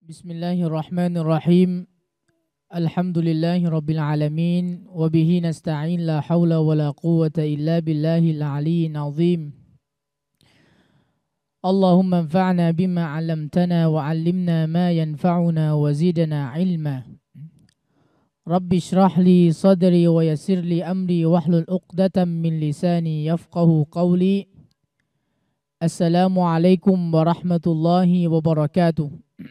بسم الله الرحمن الرحيم الحمد لله رب العالمين وبه نستعين لا حول ولا قوة إلا بالله العلي العظيم اللهم انفعنا بما علمتنا وعلمنا ما ينفعنا وزدنا علما رب اشرح لي صدري ويسر لي أمري واحلل عقدة من لساني يفقه قولي السلام عليكم ورحمة الله وبركاته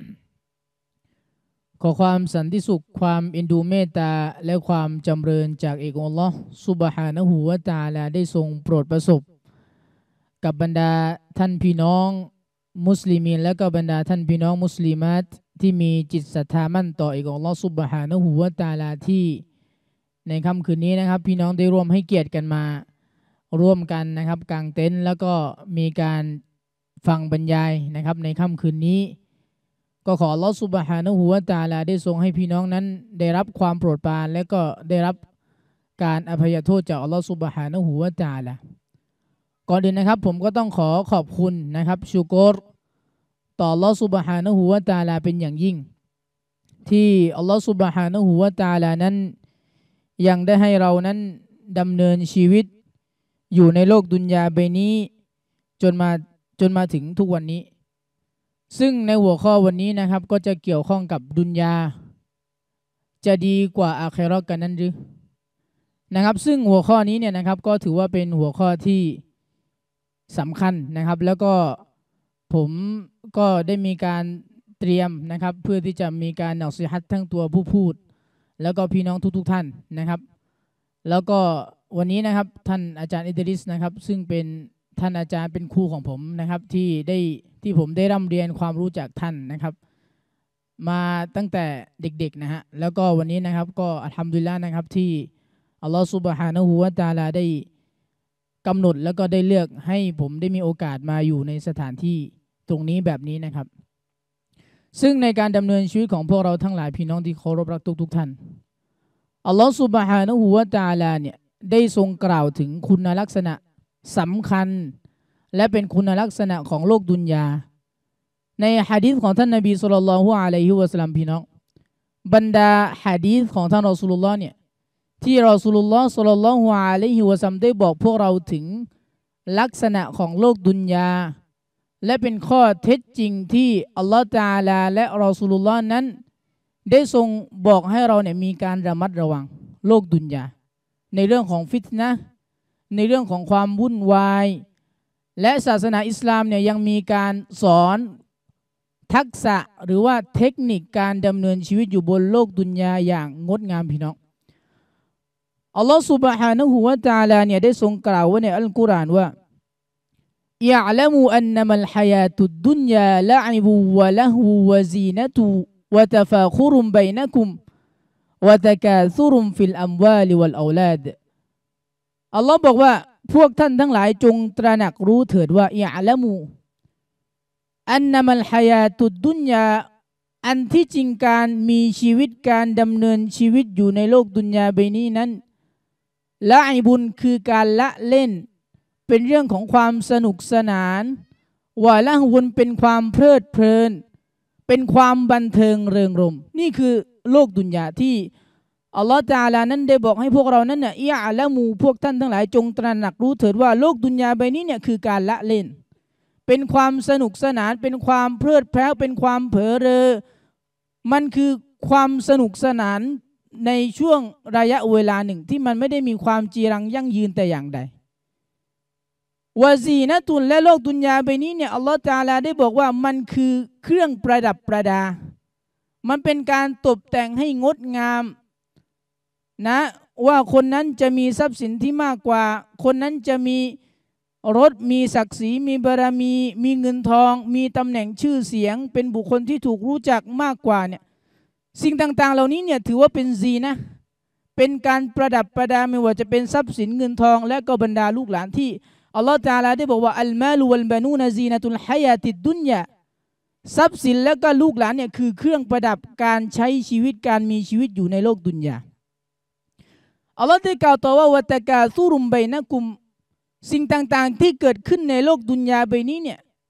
ขอความสันติสุขความเอ็นดูเมตตาและความจำเริญจากเอกอัลลอฮ์ซุบฮานะฮูวะตะอาลาได้ทรงโปรดประสบกับบรรดาท่านพี่น้องมุสลิมีนและก็บรรดาท่านพี่น้องมุสลิมาตที่มีจิตศรัทธามั่นต่อเอกอัลลอฮ์ซุบฮานะฮูวะตะอาลาที่ในค่ำคืนนี้นะครับพี่น้องได้ร่วมให้เกียรติกันมาร่วมกันนะครับกางเต็นท์แล้วก็มีการฟังบรรยายนะครับในค่ำคืนนี้ก็ขออัลลอฮฺซุบฮานะฮูวะตะอาลาได้ทรงให้พี่น้องนั้นได้รับความโปรดปรานและก็ได้รับการอภัยโทษจากอัลลอฮฺซุบฮานะฮูวะตะอาลาก่อนอื่นนะครับผมก็ต้องขอบคุณนะครับชูกรต่ออัลลอฮฺซุบฮานะฮูวะตะอาลาเป็นอย่างยิ่งที่อัลลอฮฺซุบฮานะฮูวะตะอาลานั้นยังได้ให้เรานั้นดำเนินชีวิตอยู่ในโลกดุนยาใบนี้จนมาถึงทุกวันนี้ซึ่งในหัวข้อวันนี้นะครับก็จะเกี่ยวข้องกับดุนยาจะดีกว่าอาคิเราะห์กันนั้นหรือนะครับซึ่งหัวข้อนี้เนี่ยนะครับก็ถือว่าเป็นหัวข้อที่สำคัญนะครับแล้วก็ผมก็ได้มีการเตรียมนะครับเพื่อที่จะมีการนัซีฮัตทั้งตัวผู้พูดแล้วก็พี่น้องทุกท่านนะครับแล้วก็วันนี้นะครับท่านอาจารย์อิดริสนะครับซึ่งเป็นท่านอาจารย์เป็นครูของผมนะครับที่ผมได้ร่ำเรียนความรู้จากท่านนะครับมาตั้งแต่เด็กๆนะฮะแล้วก็วันนี้นะครับก็อัลฮัมดุลิลละห์นะครับที่อัลลอฮฺซุบฮานะฮูวะตะอาลาได้กำหนดแล้วก็ได้เลือกให้ผมได้มีโอกาสมาอยู่ในสถานที่ตรงนี้แบบนี้นะครับซึ่งในการดำเนินชีวิตของพวกเราทั้งหลายพี่น้องที่เคารพรักทุกท่านอัลลอฮฺซุบฮานะฮูวะตะอาลาเนี่ยได้ทรงกล่าวถึงคุณลักษณะสำคัญและเป็นคุณลักษณะของโลกดุนยาในหะดีษของท่านนบีศ็อลลัลลอฮุอะลัยฮิวะซัลลัมพี่น้องบรรดาหะดีษของท่านรอซูลุลลอฮ์เนี่ยที่รอซูลุลลอฮ์ศ็อลลัลลอฮุอะลัยฮิวะซัลลัมได้บอกพวกเราถึงลักษณะของโลกดุนยาและเป็นข้อเท็จจริงที่อัลลอฮฺตะอาลาและรอซูลุลลอฮ์นั้นได้ทรงบอกให้เราเนี่ยมีการระมัดระวังโลกดุนยาในเรื่องของฟิตนะห์ในเรื่องของความวุ่นวายและศาสนาอิสลามเนี่ยยังมีการสอนทักษะหรือว่าเทคนิคการดำเนินชีวิตอยู่บนโลกดุนยาอย่างงดงามพี่น้องอัลลอฮฺซุบฮานะฮูวะตะอาลาเนี่ยได้ทรงกล่าวไว้ในอัลกุรอานว่ายะละมูอันนัมัลฮะยาตุดดุนยาละอิบุวะละฮูวะซีนะตุวะตะฟาคุรุมบัยนะกุมวะตะกาซุรุมฟิลอัมวาลิวัลเอาลาดอัลลอฮ์บอกว่าพวกท่านทั้งหลายจงตระหนักรู้เถิดว่ายะละมูอันนัมัลฮะยาตุดดุนยาอันที่จริงการมีชีวิตการดำเนินชีวิตอยู่ในโลกดุนยาใบนี้นั้นละอิบุนคือการละเล่นเป็นเรื่องของความสนุกสนานวะละฮุนเป็นความเพลิดเพลินเป็นความบันเทิงเริงรมย์นี่คือโลกดุนยาที่อัลลอฮฺตะอาลานั้นได้บอกให้พวกเรานั้นเนี่ยยะละมูพวกท่านทั้งหลายจงตระหนักรู้เถิดว่าโลกดุนยาใบนี้เนี่ยคือการละเล่นเป็นความสนุกสนานเป็นความเพลิดเพลินเป็นความเผลอเรอมันคือความสนุกสนานในช่วงระยะเวลาหนึ่งที่มันไม่ได้มีความจีรังยั่งยืนแต่อย่างใดวะซีนะตุนและโลกดุนยาใบนี้เนี่ยอัลลอฮฺตะอาลาได้บอกว่ามันคือเครื่องประดับประดามันเป็นการตกแต่งให้งดงามนะว่าคนนั้นจะมีทรัพย์สินที่มากกว่าคนนั้นจะมีรถมีศักดิ์ศรีมีบารมีมีเงินทองมีตำแหน่งชื่อเสียงเป็นบุคคลที่ถูกรู้จักมากกว่าเนี่ยสิ่งต่างๆเหล่านี้เนี่ยถือว่าเป็นซีนะเป็นการประดับประดาไม่ว่าจะเป็นทรัพย์สินเงินทองและก็บรรดาลูกหลานที่อัลลอฮฺตะอาลาได้บอกว่าอัลมาลุวัลบานูนซีนะตุลฮะยาติดดุนยาทรัพย์สินและก็ลูกหลานเนี่ยคือเครื่องประดับการใช้ชีวิตการมีชีวิตอยู่ในโลกดุนยาอัลลอฮฺได้กล่าวต่อว่าวะตะกาซุรุมบัยนะกุมสิ่งต่างๆที่เกิดขึ้นในโลกดุนยาใบนี้เนี่ย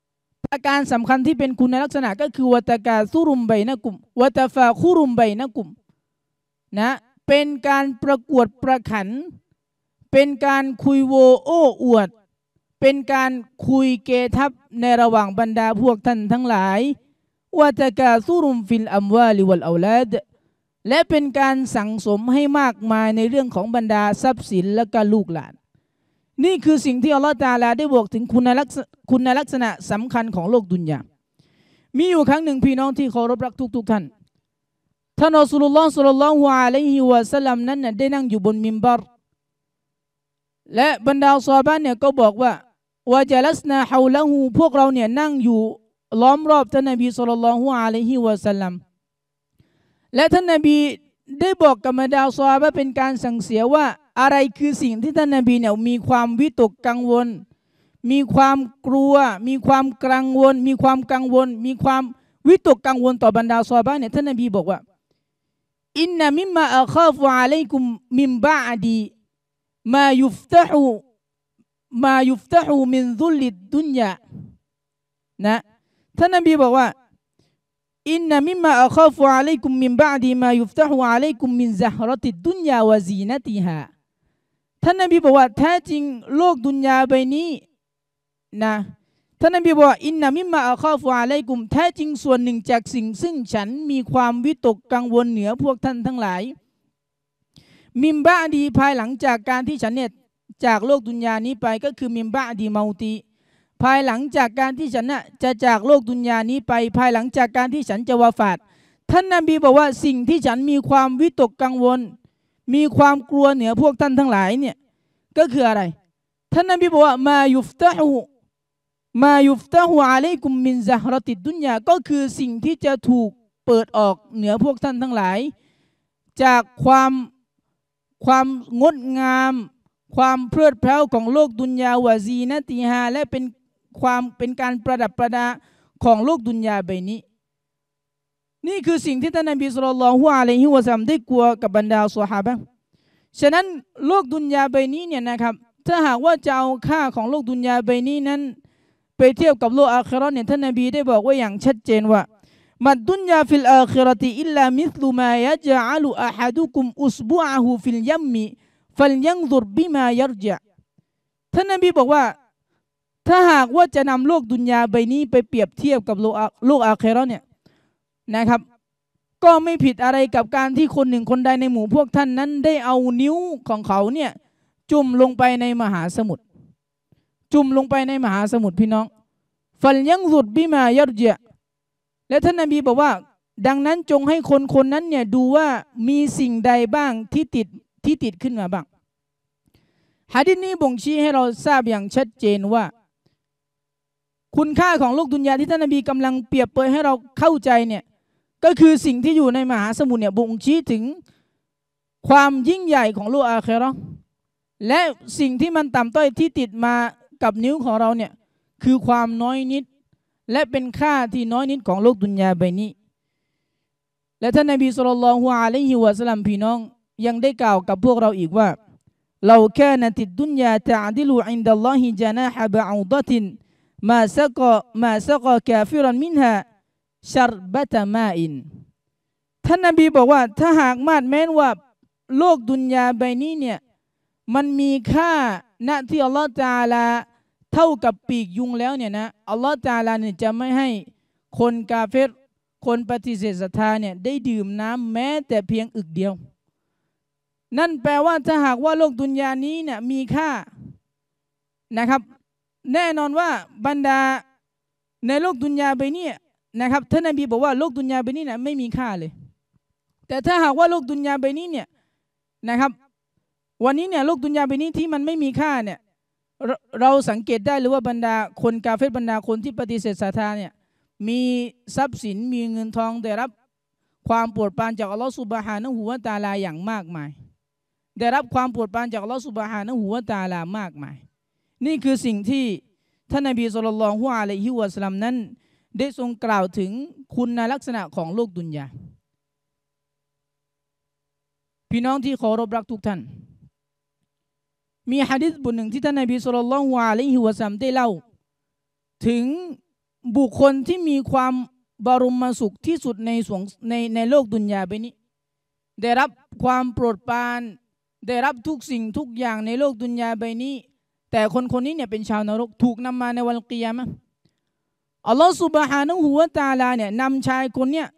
อาการสำคัญที่เป็นคุณลักษณะก็คือวัตกาซุรุมไบนะกุมวัตฟาคุรุมไบนะกุมนะเป็นการประกวดประขันเป็นการคุยโวโอ้อวดเป็นการคุยเกทับในระหว่างบรรดาพวกท่านทั้งหลายวาตกาซุรุมฟิลอัมวาลิวัลเอาลาดและเป็นการสั่งสมให้มากมายในเรื่องของบรรดาทรัพย์สินและก็ลูกหลานนี่คือสิ่งที่อัลลอฮฺตะอาลาได้บอกถึงคุณลักษณะสำคัญของโลกดุนยามีอยู่ครั้งหนึ่งพี่น้องที่เคารพรักทุกท่านท่านรอซูลุลลอฮ์ ศ็อลลัลลอฮุอะลัยฮิวะซัลลัมนั้นได้นั่งอยู่บนมิมบัรและบรรดาซอฮาบะห์เนี่ยก็บอกว่าวะจัลัสนาฮาวละฮูพวกเราเนี่ยนั่งอยู่ล้อมรอบท่านนบีศ็อลลัลลอฮุอะลัยฮิวะซัลลัมและท่านนบีได้บอกกับบรรดาซอฮาบะห์เป็นการสั่งเสียว่าอะไรคือสิ่งที่ท่านนบีเนี่ยมีความวิตกกังวลมีความกลัวมีความกังวลมีความกังวลมีความวิตกกังวลต่อบรรดาซอฮาบะห์เนี่ยท่านนบีบอกว่าอินนามิมมาอัคาฟุอะลัยกุมมินบะอดีมายุฟตะฮูมินซุลลิดดุนยานะท่านนบีบอกว่าอินนามิมมาอัคาฟุอะลัยกุมมินบะอดีมายุฟตะฮูอะลัยกุมมินซะฮรติดดุนยาวะซีนะติฮาท่านนบีบอกว่าแท้จริงโลกดุนยาใบนี้นะท่านนบีบอกว่าอินนามิมมาอัคาฟุอะลัยกุมแท้จริงส่วนหนึ่งจากสิ่งซึ่งฉันมีความวิตกกังวลเหนือพวกท่านทั้งหลายมิมบะดีภายหลังจากการที่ฉันเนี่ยจากโลกดุนยานี้ไปก็คือมิมบะดีเมาตีภายหลังจากการที่ฉันน่ะจะจากโลกดุนยานี้ไปภายหลังจากการที่ฉันจะวาฟาตท่านนบีบอกว่าสิ่งที่ฉันมีความวิตกกังวลมีความกลัวเหนือพวกท่านทั้งหลายเนี่ยก็คืออะไรท่านนบีบอกว่ามายุฟตะฮูอะลัยกุมมินซะฮรติดดุนยาก็คือสิ่งที่จะถูกเปิดออกเหนือพวกท่านทั้งหลายจากความงดงามความเพลิดเพลินของโลกดุนยาวะซีนะติฮาและเป็นการประดับประดาของโลกดุนยาใบนี้นี่คือสิ่งที่ท่านนบีศ็อลลัลลอฮุอะลัยฮิวะซัลลัมได้กลัวกับบรรดาซอฮาบะห์ฉะนั้นโลกดุนยาใบนี้เนี่ยนะครับถ้าหากว่าจะเอาค่าของโลกดุนยาใบนี้นั้นไปเทียบกับโลกอาคิเราะห์เนี่ยท่านนบีได้บอกว่าอย่างชัดเจนว่ามัดดุนยาฟิลอาคิเราะติอิลลามิสลุมายะญะอะลุอะฮัดุกุมอุสบุอะฮูฟิลยัมมิฟัลยันซุรบิมายัรญะท่านนบีบอกว่าถ้าหากว่าจะนำโลกดุนยาใบนี้ไปเปรียบเทียบกับโลกอาคิเราะห์เนี่ยนะครับก็ไม่ผิดอะไรกับการที่คนหนึ่งคนใดในหมู่พวกท่านนั้นได้เอานิ้วของเขาเนี่ยจุ่มลงไปในมหาสมุทรพี่น้องฟัลยันซุรบิมายัรญะและท่านนบีบอกว่าดังนั้นจงให้คนนั้นเนี่ยดูว่ามีสิ่งใดบ้างที่ติดขึ้นมาบ้างหะดีษนี้บ่งชี้ให้เราทราบอย่างชัดเจนว่าคุณค่าของโลกดุนยาที่ท่านนบีกำลังเปรียบเปรยให้เราเข้าใจเนี่ยก็คือสิ่งที่อยู่ในมหาสมุทรเนี่ยบ่งชี้ถึงความยิ่งใหญ่ของโลกอาคิเราะห์และสิ่งที่มันต่ำต้อยที่ติดมากับนิ้วของเราเนี่ยคือความน้อยนิดและเป็นค่าที่น้อยนิดของโลกดุนยาใบนี้และท่านนบีศ็อลลัลลอฮุอะลัยฮิวะซัลลัมพี่น้องยังได้กล่าวกับพวกเราอีกว่าเราแค่นติดดุนยาตะอดิลุอินดัลลอฮิญะนาฮะบะอูดะตินมาซะกะกาฟิรันมินฮาชัรบะตะมาอินท่านนบีบอกว่าถ้าหากมาดแม้นว่าโลกดุนยาใบนี้เนี่ยมันมีค่าณที่อัลลอฮฺตะอาลาเท่ากับปีกยุงแล้วเนี่ยนะอัลลอฮฺตะอาลาเนี่ยจะไม่ให้คนกาเฟรคนปฏิเสธศรัทธาเนี่ยได้ดื่มน้ำแม้แต่เพียงอึกเดียวนั่นแปลว่าถ้าหากว่าโลกดุนยานี้เนี่ยมีค่านะครับแน่นอนว่าบรรดาในโลกดุนยาใบนี้นะครับท่านนบีบอกว่าโลกดุนยาใบนี้เนี่ยไม่มีค่าเลยแต่ถ้าหากว่าโลกดุนยาใบนี้เนี่ยนะครับวันนี้เนี่ยโลกดุนยาใบนี้ที่มันไม่มีค่าเนี่ยเราสังเกตได้หรือว่าบรรดาคนกาเฟรบรรดาคนที่ปฏิเสธศรัทธาเนี่ยมีทรัพย์สินมีเงินทองได้รับความโปรดปรานจากอัลลอฮฺซุบฮานะฮูวะตะอาลาอย่างมากมายได้รับความโปรดปรานจากอัลลอฮฺซุบฮานะฮูวะตะอาลามากมายนี่คือสิ่งที่ท่านนบีศ็อลลัลลอฮุอะลัยฮิวะซัลลัมนั้นได้ทรงกล่าวถึงคุณลักษณะของโลกดุนยาพี่น้องที่เคารพรักทุกท่านมีหะดีษบทหนึ่งที่ท่านนบีศ็อลลัลลอฮุอะลัยฮิวะซัลลัมได้เล่าถึงบุคคลที่มีความบรมสุขที่สุดในโลกดุนยาใบนี้ได้รับความโปรดปรานได้รับทุกสิ่งทุกอย่างในโลกดุนยาใบนี้แต่คนคนนี้เนี่ยเป็นชาวนรกถูกนำมาในวันกิยามะห์อัลลอฮฺซุบฮานะฮูวะตะอาลาเนี่ยนำชายคนเนี้ย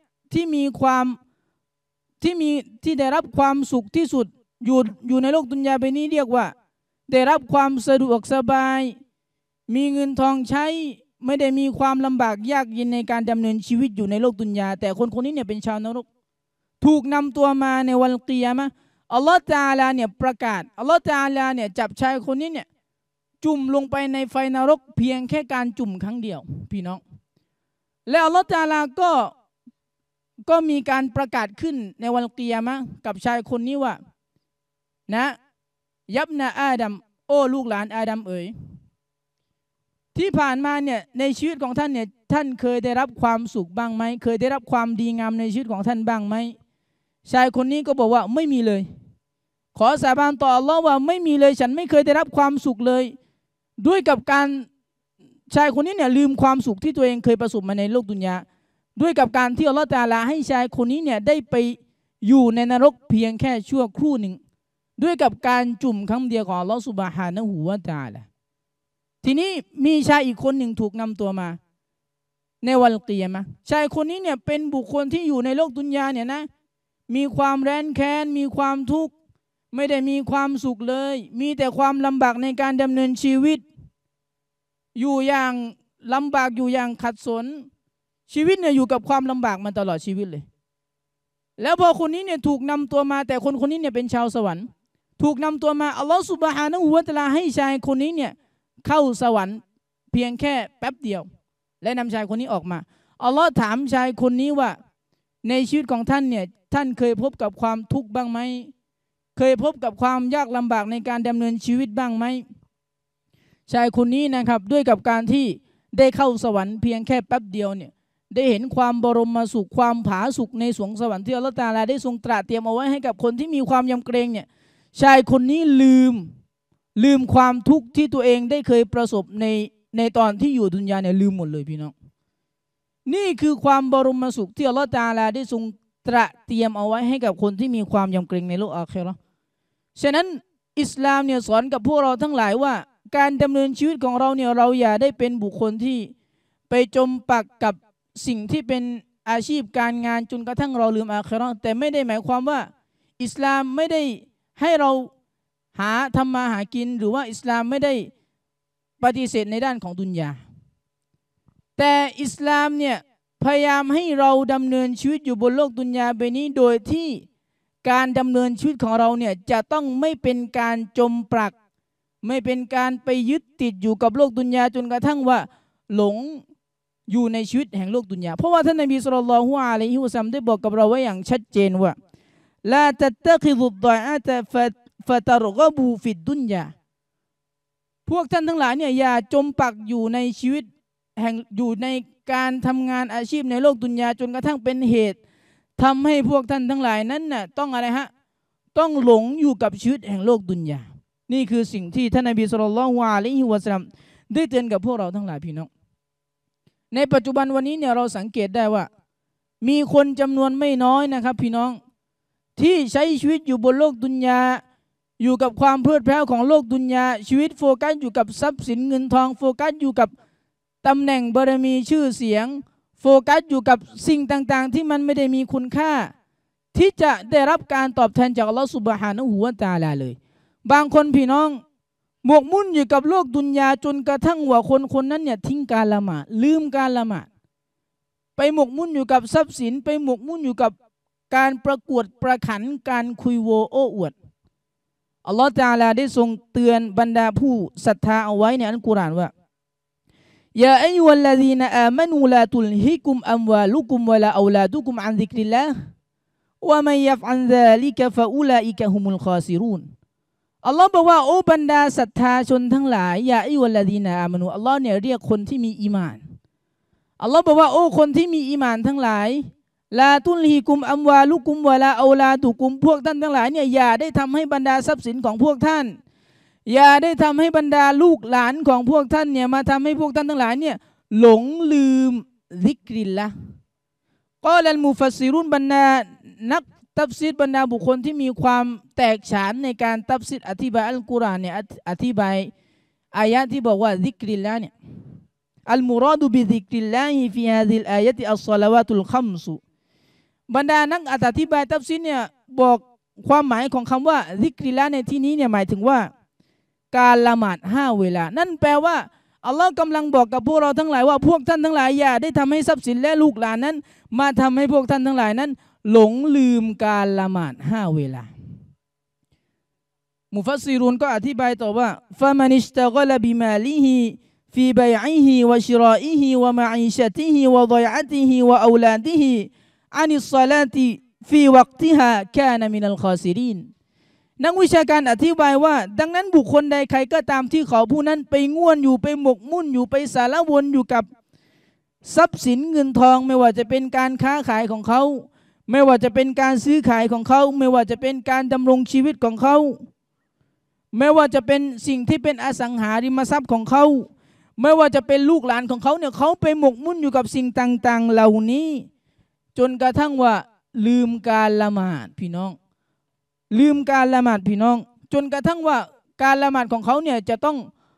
ที่ได้รับความสุขที่สุดอยู่ในโลกดุนยาใบนี้เรียกว่าได้รับความสะดวกสบายมีเงินทองใช้ไม่ได้มีความลำบากยากเย็นในการดำเนินชีวิตอยู่ในโลกดุนยาแต่คนคนนี้เนี่ยเป็นชาวนรกถูกนำตัวมาในวันกิยามะห์อัลลอฮฺตะอาลาเนี่ยประกาศอัลลอฮฺตะอาลาเนี่ยจับชายคนนี้เนี่ยจุ่มลงไปในไฟนรกเพียงแค่การจุ่มครั้งเดียวพี่น้องและอัลลอฮฺตะอาลาก็มีการประกาศขึ้นในวันกิยามะห์กับชายคนนี้ว่านะยับนาอาดัมโอ้ลูกหลานอาดัมเอ๋ยที่ผ่านมาเนี่ยในชีวิตของท่านเนี่ยท่านเคยได้รับความสุขบ้างไหมเคยได้รับความดีงามในชีวิตของท่านบ้างไหมชายคนนี้ก็บอกว่าไม่มีเลยขอสาบานต่ออัลลอฮ์ว่าไม่มีเลยฉันไม่เคยได้รับความสุขเลยด้วยกับการชายคนนี้เนี่ยลืมความสุขที่ตัวเองเคยประสบมาในโลกดุนยาด้วยกับการที่อัลลอฮ์ตะอาลาให้ชายคนนี้เนี่ยได้ไปอยู่ในนรกเพียงแค่ชั่วครู่หนึ่งด้วยกับการจุ่มครั้งเดียวของอัลลอฮ์ซุบฮานะฮูวะตะอาลาทีนี้มีชายอีกคนหนึ่งถูกนำตัวมาในวันกิยามะห์ชายคนนี้เนี่ยเป็นบุคคลที่อยู่ในโลกดุนยาเนี่ยนะมีความแร้นแค้นมีความทุกข์ไม่ได้มีความสุขเลยมีแต่ความลำบากในการดำเนินชีวิตอยู่อย่างลำบากอยู่อย่างขัดสนชีวิตเนี่ยอยู่กับความลำบากมาตลอดชีวิตเลยแล้วพอคนนี้เนี่ยถูกนำตัวมาแต่คนคนนี้เนี่ยเป็นชาวสวรรค์ถูกนำตัวมาอัลลอฮฺซุบฮานะฮูวะตะอาลาให้ชายคนนี้เนี่ยเข้าสวรรค์เพียงแค่แป๊บเดียวและนำชายคนนี้ออกมาอัลลอฮ์ถามชายคนนี้ว่าในชีวิตของท่านเนี่ยท่านเคยพบกับความทุกข์บ้างไหมเคยพบกับความยากลำบากในการดำเนินชีวิตบ้างไหมชายคนนี้นะครับด้วยกับการที่ได้เข้าสวรรค์เพียงแค่แป๊บเดียวเนี่ยได้เห็นความบรมสุขความผาสุกในสวงสวรรค์ที่อัลลอฮ์ตะอาลาได้ทรงตรัสเตรียมเอาไว้ให้กับคนที่มีความยำเกรงเนี่ยชายคนนี้ลืมความทุกข์ที่ตัวเองได้เคยประสบในตอนที่อยู่ดุนยาเนี่ยลืมหมดเลยพี่น้องนี่คือความบรมสุขที่อัลลอฮฺตะอาลาได้ทรงตรัสเตรียมเอาไว้ให้กับคนที่มีความยำเกรงในโลกอาคิเราะห์ฉะนั้นอิสลามเนี่ยสอนกับพวกเราทั้งหลายว่าการดำเนินชีวิตของเราเนี่ยเราอย่าได้เป็นบุคคลที่ไปจมปักกับสิ่งที่เป็นอาชีพการงานจนกระทั่งเราลืมอาคิเราะห์แต่ไม่ได้หมายความว่าอิสลามไม่ได้ให้เราหาทำมาหากินหรือว่าอิสลามไม่ได้ปฏิเสธในด้านของดุนยาแต่อิสลามเนี่ยพยายามให้เราดำเนินชีวิตอยู่บนโลกดุนยาใบนี้โดยที่การดำเนินชีวิตของเราเนี่ยจะต้องไม่เป็นการจมปลักไม่เป็นการไปยึดติดอยู่กับโลกดุนยาจนกระทั่งว่าหลงอยู่ในชีวิตแห่งโลกดุนยาเพราะว่าท่านนบีศ็อลลัลลอฮุอะลัยฮิวะซัลลัมได้บอกกับเราไว้อย่างชัดเจนว่าลาตัตตะคิซุดฎออะตะฟะตะรกบูฟิดดุนยาพวกท่านทั้งหลายเนี่ยอย่าจมปักอยู่ในชีวิตแห่งอยู่ในการทำงานอาชีพในโลกดุนยาจนกระทั่งเป็นเหตุทำให้พวกท่านทั้งหลายนั้นน่ะต้องอะไรฮะต้องหลงอยู่กับชีวิตแห่งโลกดุนยานี่คือสิ่งที่ท่านนบีศ็อลลัลลอฮุอะลัยฮิวะซัลลัมได้เตือนกับพวกเราทั้งหลายพี่น้องในปัจจุบันวันนี้เนี่ยเราสังเกตได้ว่ามีคนจำนวนไม่น้อยนะครับพี่น้องที่ใช้ชีวิตอยู่บนโลกดุนยาอยู่กับความเพลิดเพลินของโลกดุนยาชีวิตโฟกัสอยู่กับทรัพย์สินเงินทองโฟกัสอยู่กับตำแหน่งบารมีชื่อเสียงโฟกัสอยู่กับสิ่งต่างๆที่มันไม่ได้มีคุณค่าที่จะได้รับการตอบแทนจากอัลลอฮฺซุบฮานะฮูวะตะอาลาเลยบางคนพี่น้องหมกมุ่นอยู่กับโลกดุนยาจนกระทั่งว่าคนนั้นเนี่ยทิ้งการละหมาดลืมการละหมาดไปหมกมุ่นอยู่กับทรัพย์สินไปหมกมุ่นอยู่กับการประกวดประขันการคุยโวโอ้อวดอัลลอฮฺตะอาลาได้ทรงเตือนบรรดาผู้ศรัทธาเอาไว้ในอัลกุรอานว่ายาอัยวัลลซีนอามานูลาตุลฮิกุมอัมวาลุกุมวะลาอูลาดุกุมอันซิกริลลาห์วะมันยัฟอันซาลิกะฟะอูลาอิกะฮุมุลคอซิรูนอัลลอฮ์บอกว่าโอ้บรรดาศรัทธาชนทั้งหลายยาอัยวัลลซีนอามานูอัลลอฮ์เนี่ยเรียกคนที่มีอีหม่านอัลลอฮ์บอกว่าโอ้คนที่มีอีหม่านทั้งหลายลาตุลฮิกุมอัมวาลุกุมวะลาอูลาดุกุมพวกท่านทั้งหลายเนี่ยอย่าได้ทำให้บรรดาทรัพย์สินของพวกท่านอย่าได้ทำให้บรรดาลูกหลานของพวกท่านเนี่ยมาทำให้พวกท่านทั้งหลายเนี่ยหลงลืมซิกริลละกอลัลมุฟัสซิรุนบรรดานักตัฟซีรบรรดาบุคคลที่มีความแตกฉานในการตัฟซีรอธิบายอัลกุรอานเนี่ยอธิบายอายะที่บอกว่าซิกริลละเนี่ยอัลมุรอดุบิซิกริลลาฮิฟีฮาซิลอายะติอัศศอลาวาตุลคัมซุบรรดานักอธิบายตัฟซีรเนี่ยบอกความหมายของคำว่าซิกริลละในที่นี้เนี่ยหมายถึงว่าการละหมาด5เวลานั่นแปลว่าอัลลอฮ์กำลังบอกกับพวกเราทั้งหลายว่าพวกท่านทั้งหลายอย่าได้ทำให้ทรัพย์สินและลูกหลานนั้นมาทำให้พวกท่านทั้งหลายนั้นหลงลืมการละหมาด5เวลามุฟัสซิรุนก็อธิบายต่อว่าฟะมันิชตะกอลบิมาลิฮิฟีบัยอิฮิวะชิรออิฮิวะมะอีชะติฮิวะฎอยอะติฮิวะเอาลาดิฮิอานิศศอลาติฟีวักติฮากานะมินัลคอซิรินนักวิชาการอธิบายว่าดังนั้นบุคคลใดใครก็ตามที่เขาผู้นั้นไปง่วนอยู่ไปหมกมุ่นอยู่ไปสารวนอยู่กับทรัพย์สินเงินทองไม่ว่าจะเป็นการค้าขายของเขาไม่ว่าจะเป็นการซื้อขายของเขาไม่ว่าจะเป็นการดำรงชีวิตของเขาไม่ว่าจะเป็นสิ่งที่เป็นอสังหาริมทรัพย์ของเขาไม่ว่าจะเป็นลูกหลานของเขาเนี่ยเขาไปหมกมุ่นอยู่กับสิ่งต่างๆเหล่านี้จนกระทั่งว่าลืมการละหมาดพี่น้องลืมการละหมาดพี่น้องจนกระทั่งว่าการละหมาดของเขาเนี่ยจะต้อง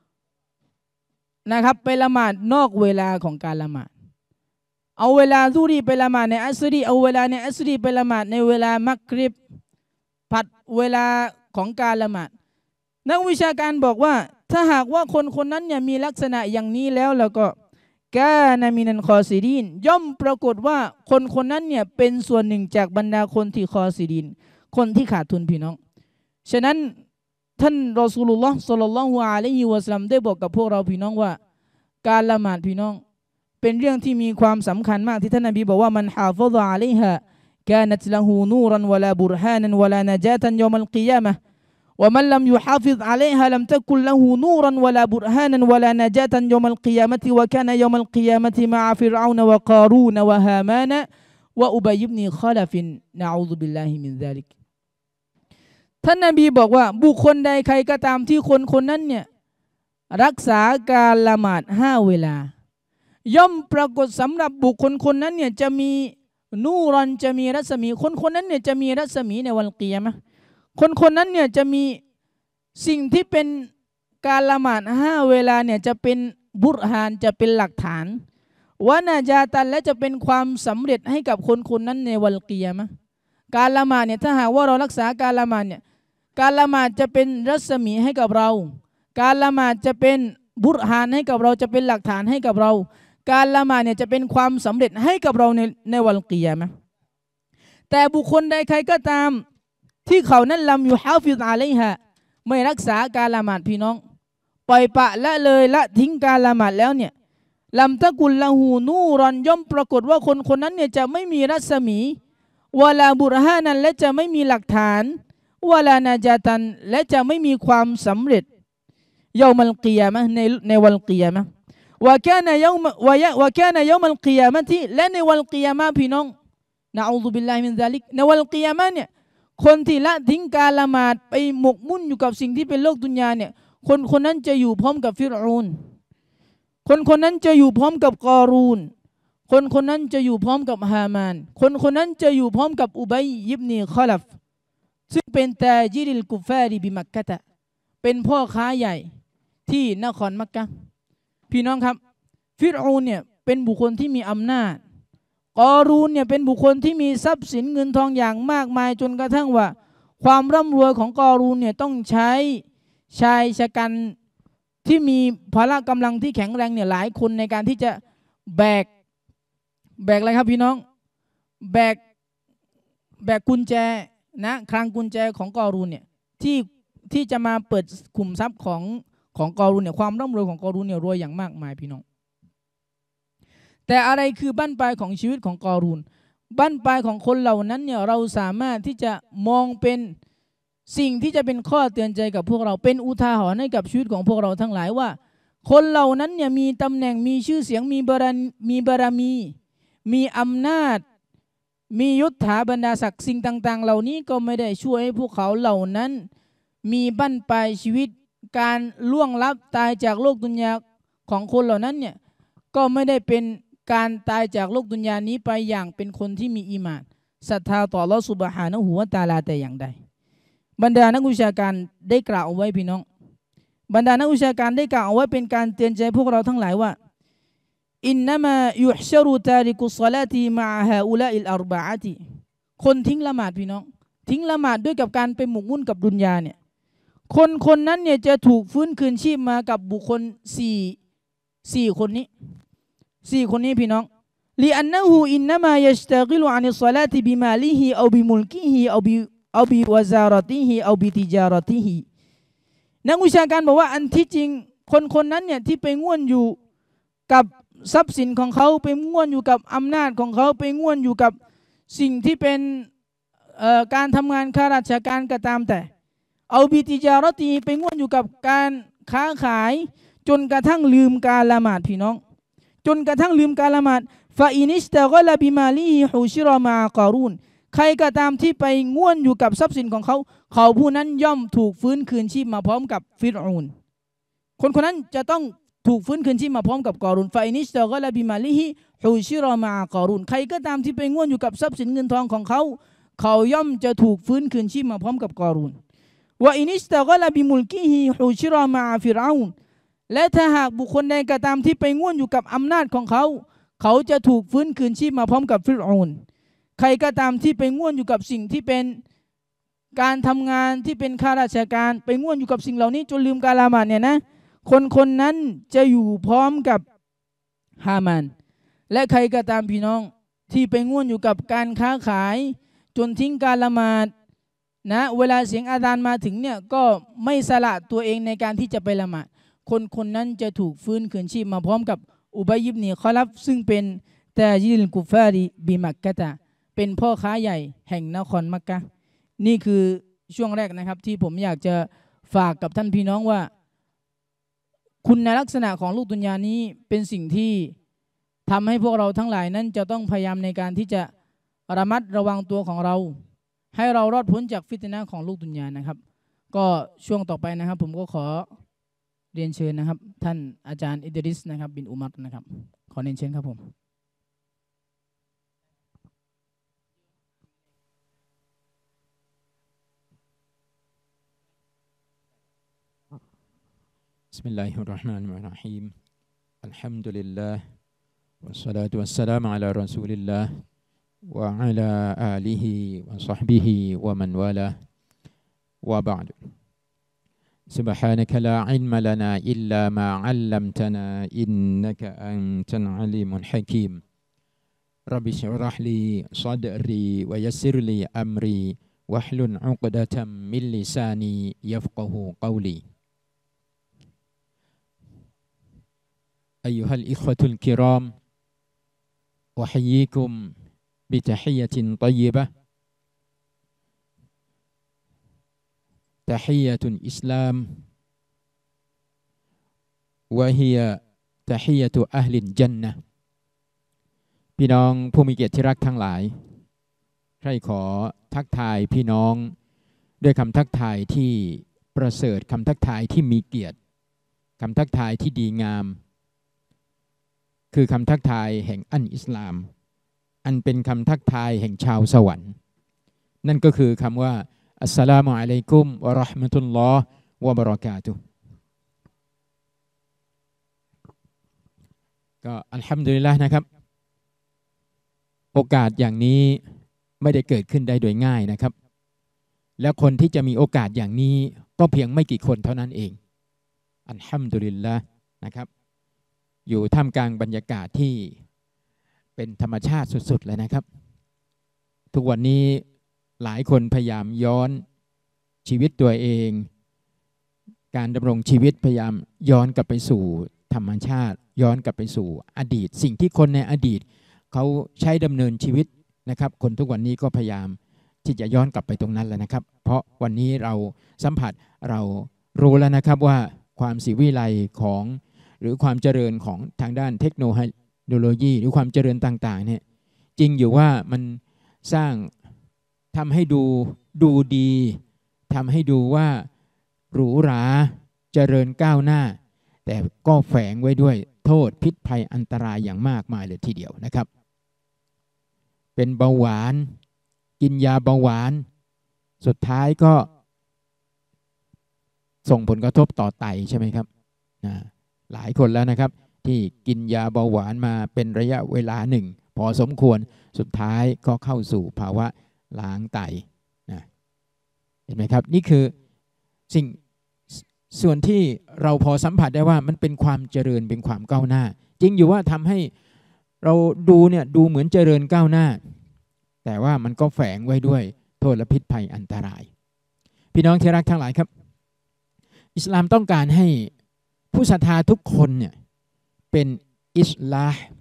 นะครับไปละหมาดนอกเวลาของการละหมาดเอาเวลาซุรีไปละหมาดในอัสรีเอาเวลาในอัสรีไปละหมาดในเวลามักริบผัดเวลาของการละหมาดนักวิชาการบอกว่าถ้าหากว่าคนคนนั้นเนี่ยมีลักษณะอย่างนี้แล้วก็กานะมินันคอซิดีนย่อมปรากฏว่าคนคนนั้นเนี่ยเป็นส่วนหนึ่งจากบรรดาคนที่คอซิดีนคนที่ขาดทุนพี่น้องฉะนั้นท่านรอซูลุลลอฮ์ศ็อลลัลลอฮุอะลัยฮิวะซัลลัมได้บอกกับพวกเราพี่น้องว่าการละหมาดพี่น้องเป็นเรื่องที่มีความสำคัญมากที่ท่านนบีบอกว่ามันฮาฟิซะอะลัยฮากานัตละฮูนูรันวะลาบุรฮานันวะลานะญาตันยอมัลกิยามะฮ์ومن لم يحافظ عليها لم تكن له نورا ولا برهانا ولا نجاة يوم القيامة وكان يوم القيامة مع فرعون وقارون وهامان وأبي بن خلف نعوذ بالله من ذلك ท่านนบีบอกว่าบุคคลใดใครก็ตามที่คนคนนั้นเนี่ยรักษาการละหมาด5เวลาย่อมปรากฏสำหรับบุคคลคนนั้นเนี่ยจะมีนูรันจะมีรัศมีคนคนนั้นเนี่ยจะมีรัศมีในวันกิยามะฮ์คนคนนั้นเนี่ยจะมีสิ่งที่เป็นการละหมาด5เวลาเนี่ยจะเป็นบุรฮานจะเป็นหลักฐานวะนาญาตันและจะเป็นความสำเร็จให้กับคนคนนั้นในวันกิยามะฮ์การละหมาดเนี่ยถ้าหากว่าเรารักษาการละหมาดเนี่ยการละหมาดจะเป็นรัศมีให้กับเราการละหมาดจะเป็นบุรฮานให้กับเราจะเป็นหลักฐานให้กับเราการละหมาดเนี่ยจะเป็นความสำเร็จให้กับเราในวันกิยามะฮ์แต่บุคคลใดใครก็ตามที่เขานั้นลำอยู่ฮาฟิซอะลัยฮะไม่รักษาการละหมาดพี่น้องปล่อยปะละเลยละทิ้งการละหมาดแล้วเนี่ยลำตะกุลละหูนูรอนย่อมปรากฏว่าคนคนนั้นเนี่ยจะไม่มีรัศมีวะลาบุรฮานันและจะไม่มีหลักฐานวะลานาจาตันและจะไม่มีความสำเร็จยอมัลกิยามะฮ์ในวันกิยามะฮ์วะกานะยอมวะกานะยอมัลกิยามะฮ์และในวันกิยามะฮ์พี่น้องนะอูซุบิลลาฮิมินซาลิกในวันกิยามะฮ์เนี่ยคนที่ละทิ้งการละหมาดไปหมกมุ่นอยู่กับสิ่งที่เป็นโลกดุนยาเนี่ยคนคนนั้นจะอยู่พร้อมกับฟิรอูนคนคนนั้นจะอยู่พร้อมกับกอรูนคนคนนั้นจะอยู่พร้อมกับฮามานคนคนนั้นจะอยู่พร้อมกับอุบัยยิบนีคอลัฟซึ่งเป็นตาจิริลกุฟารีบิมักกะตะเป็นพ่อค้าใหญ่ที่นครมักกะพี่น้องครับฟิรอูนเนี่ยเป็นบุคคลที่มีอำนาจกอรูนเนี่ยเป็นบุคคลที่มีทรัพย์สินเงินทองอย่างมากมายจนกระทั่งว่าความร่ำรวยของกอรูนเนี่ยต้องใช้ชายชะกันที่มีพละกำลังที่แข็งแรงเนี่ยหลายคนในการที่จะแบกอะไรครับพี่น้องแบกกุญแจนะคลังกุญแจของกอรูนเนี่ยที่จะมาเปิดขุมทรัพย์ของกอรูนเนี่ยความร่ำรวยของกอรูนเนี่ยรวยอย่างมากมายพี่น้องแต่อะไรคือบั้นปลายของชีวิตของกอรูนบั้นปลายของคนเหล่านั้นเนี่ยเราสามารถที่จะมองเป็นสิ่งที่จะเป็นข้อเตือนใจกับพวกเราเป็นอุทาหรณ์ให้กับชีวิตของพวกเราทั้งหลายว่าคนเหล่านั้นเนี่ยมีตำแหน่งมีชื่อเสียงมีบารมีมีอำนาจมียศถาบรรดาศักดิ์สิ่งต่างๆเหล่านี้ก็ไม่ได้ช่วยให้พวกเขาเหล่านั้นมีบั้นปลายชีวิตการล่วงลับตายจากโลกดุนยาของคนเหล่านั้นเนี่ยก็ไม่ได้เป็นการตายจากโลกดุนยานี้ไปอย่างเป็นคนที่มีอีหม่านศรัทธาต่ออัลเลาะห์ซุบฮานะฮูวะตะอาลาแต่อย่างใดบรรดานักวิชาการได้กล่าวเอาไว้พี่น้องบรรดานักวิชาการได้กล่าวเอาไว้เป็นการเตือนใจพวกเราทั้งหลายว่าอินนามายุฮชรุตาริกุศลาติมะฮาอุลาอิลอัรบะอะติคนทิ้งละหมาดพี่น้องทิ้งละหมาดด้วยกับการไปหมกมุ่นกับดุนยาเนี่ยคนนั้นเนี่ยจะถูกฟื้นคืนชีพมากับบุคคลสี่คนนี้พี่น้องลิอันนะฮูอินนามายัชตะกิลุอานิศศอลาติบิมาลิฮิเอาบิมุลกิฮิเอาบิวะซารติฮิเอาบิติจารติฮินักวิชาการบอกว่าอันที่จริงคนนั้นเนี่ยที่ไปง่วนอยู่กับทรัพย์สินของเขาไปง่วนอยู่กับอำนาจของเขาไปง่วนอยู่กับสิ่งที่เป็นการทำงานข้าราชการก็ตามแต่เอาบิติจารติไปง่วนอยู่กับการค้าขายจนกระทั่งลืมการละหมาดพี่น้องจนกระทั่งลืมการละหมาดฟาอินิสตะกอลาบิมาลีฮูชิรอมาการูนใครก็ตามที่ไปง่วนอยู่กับทรัพย์สินของเขาผู้นั้นย่อมถูกฟื้นคืนชีพมาพร้อมกับฟิรอูนคนนั้นจะต้องถูกฟื้นคืนชีพมาพร้อมกับกอรูนฟาอินิสตะกอลาบิมาลีฮูชิรอมาการูนใครก็ตามที่ไปง่วนอยู่กับทรัพย์สินเงินทองของเขาย่อมจะถูกฟื้นคืนชีพมาพร้อมกับกอรูนวะอินิสตะกอลาบิมุลกิฮิฮูชิรอมาฟิรอูนและถ้าหากบุคคลใดก็ตามที่ไปง่วนอยู่กับอำนาจของเขาจะถูกฟื้นคืนชีพมาพร้อมกับฟิรอูนใครก็ตามที่ไปง่วนอยู่กับสิ่งที่เป็นการทำงานที่เป็นข้าราชการไปง่วนอยู่กับสิ่งเหล่านี้จนลืมการละหมาดเนี่ยนะคนนั้นจะอยู่พร้อมกับฮามานและใครก็ตามพี่น้องที่ไปง่วนอยู่กับการค้าขายจนทิ้งการละหมาดนะเวลาเสียงอาซานมาถึงเนี่ยก็ไม่สละตัวเองในการที่จะไปละหมาดคนนั้นจะถูกฟื้นคืนชีพมาพร้อมกับอุบัยอิบนีคอลัฟซึ่งเป็นตาจิลกุฟารีบิมักกะตะเป็นพ่อค้าใหญ่แห่งนครมักกะนี่คือช่วงแรกนะครับที่ผมอยากจะฝากกับท่านพี่น้องว่าคุณลักษณะของโลกดุนยานี้เป็นสิ่งที่ทำให้พวกเราทั้งหลายนั้นจะต้องพยายามในการที่จะระมัดระวังตัวของเราให้เรารอดพ้นจากฟิตนะห์ของโลกดุนยานะครับก็ช่วงต่อไปนะครับผมก็ขอเรียนเชิญนะครับท่านอาจารย์อิดริสนะครับบินอุมัรนะครับขอเรียนเชิญครับผมบิสมิลลาฮิรเราะห์มานิรเราะฮีมอัลฮัมดุลิลลาห์วัสศอลาตุวัสสลามุอะลารอซูลิลลาห์วะอะลาอาลิฮิวะศอฮบิฮิวะมันวาลาวะบะอ์ดุسبحانك لا علم لنا إلا ما علمتنا إنك أنت العليم الحكيم رب اشرح لي صدري ويسر لي أمري واحلل عقدة من لساني يفقه قولي أيها الإخوة الكرام أحييكم بتحية طيبة تحية الإسلام وهي تحية أهل الجنة พี่น้องผู้มีเกียรติที่รักทั้งหลายใครขอทักทายพี่น้องด้วยคำทักทายที่ประเสริฐคำทักทายที่มีเกียรติคำทักทายที่ดีงามคือคำทักทายแห่งอันอิสลามอันเป็นคำทักทายแห่งชาวสวรรค์นั่นก็คือคำว่าอัสสลามุอะลัยกุมวะเราะห์มะตุลลอฮ์วะบะเราะกาตุฮ์ก็อัลฮัมดุลิลละห์นะครับโอกาสอย่างนี้ไม่ได้เกิดขึ้นได้โดยง่ายนะครับและคนที่จะมีโอกาสอย่างนี้ก็เพียงไม่กี่คนเท่านั้นเองอัลฮัมดุลิลละห์นะครับอยู่ท่ามกลางบรรยากาศที่เป็นธรรมชาติสุดๆเลยนะครับทุกวันนี้หลายคนพยายามย้อนชีวิตตัวเองการดำรงชีวิตพยายามย้อนกลับไปสู่ธรรมชาติย้อนกลับไปสู่อดีตสิ่งที่คนในอดีตเขาใช้ดำเนินชีวิตนะครับคนทุกวันนี้ก็พยายามที่จะย้อนกลับไปตรงนั้นแล้วนะครับเพราะวันนี้เราสัมผัสเรารู้แล้วนะครับว่าความสิวิไลของหรือความเจริญของทางด้านเทคโนโลยีหรือความเจริญต่างๆเนี่ยจริงอยู่ว่ามันสร้างทำให้ดูดีทำให้ดูว่าหรูหราเจริญก้าวหน้าแต่ก็แฝงไว้ด้วยโทษพิษภัยอันตรายอย่างมากมายเลยทีเดียวนะครับเป็นเบาหวานกินยาเบาหวานสุดท้ายก็ส่งผลกระทบต่อไตใช่ไหมครับหลายคนแล้วนะครับที่กินยาเบาหวานมาเป็นระยะเวลาหนึ่งพอสมควรสุดท้ายก็เข้าสู่ภาวะล้างไตนะเห็นไหมครับนี่คือสิ่งส่วนที่เราพอสัมผัสได้ว่ามันเป็นความเจริญเป็นความก้าวหน้าจริงอยู่ว่าทำให้เราดูเนี่ยดูเหมือนเจริญก้าวหน้าแต่ว่ามันก็แฝงไว้ด้วยโทษและพิษภัยอันตรายพี่น้องที่รักทั้งหลายครับอิสลามต้องการให้ผู้ศรัทธาทุกคนเนี่ยเป็นอิสลาห์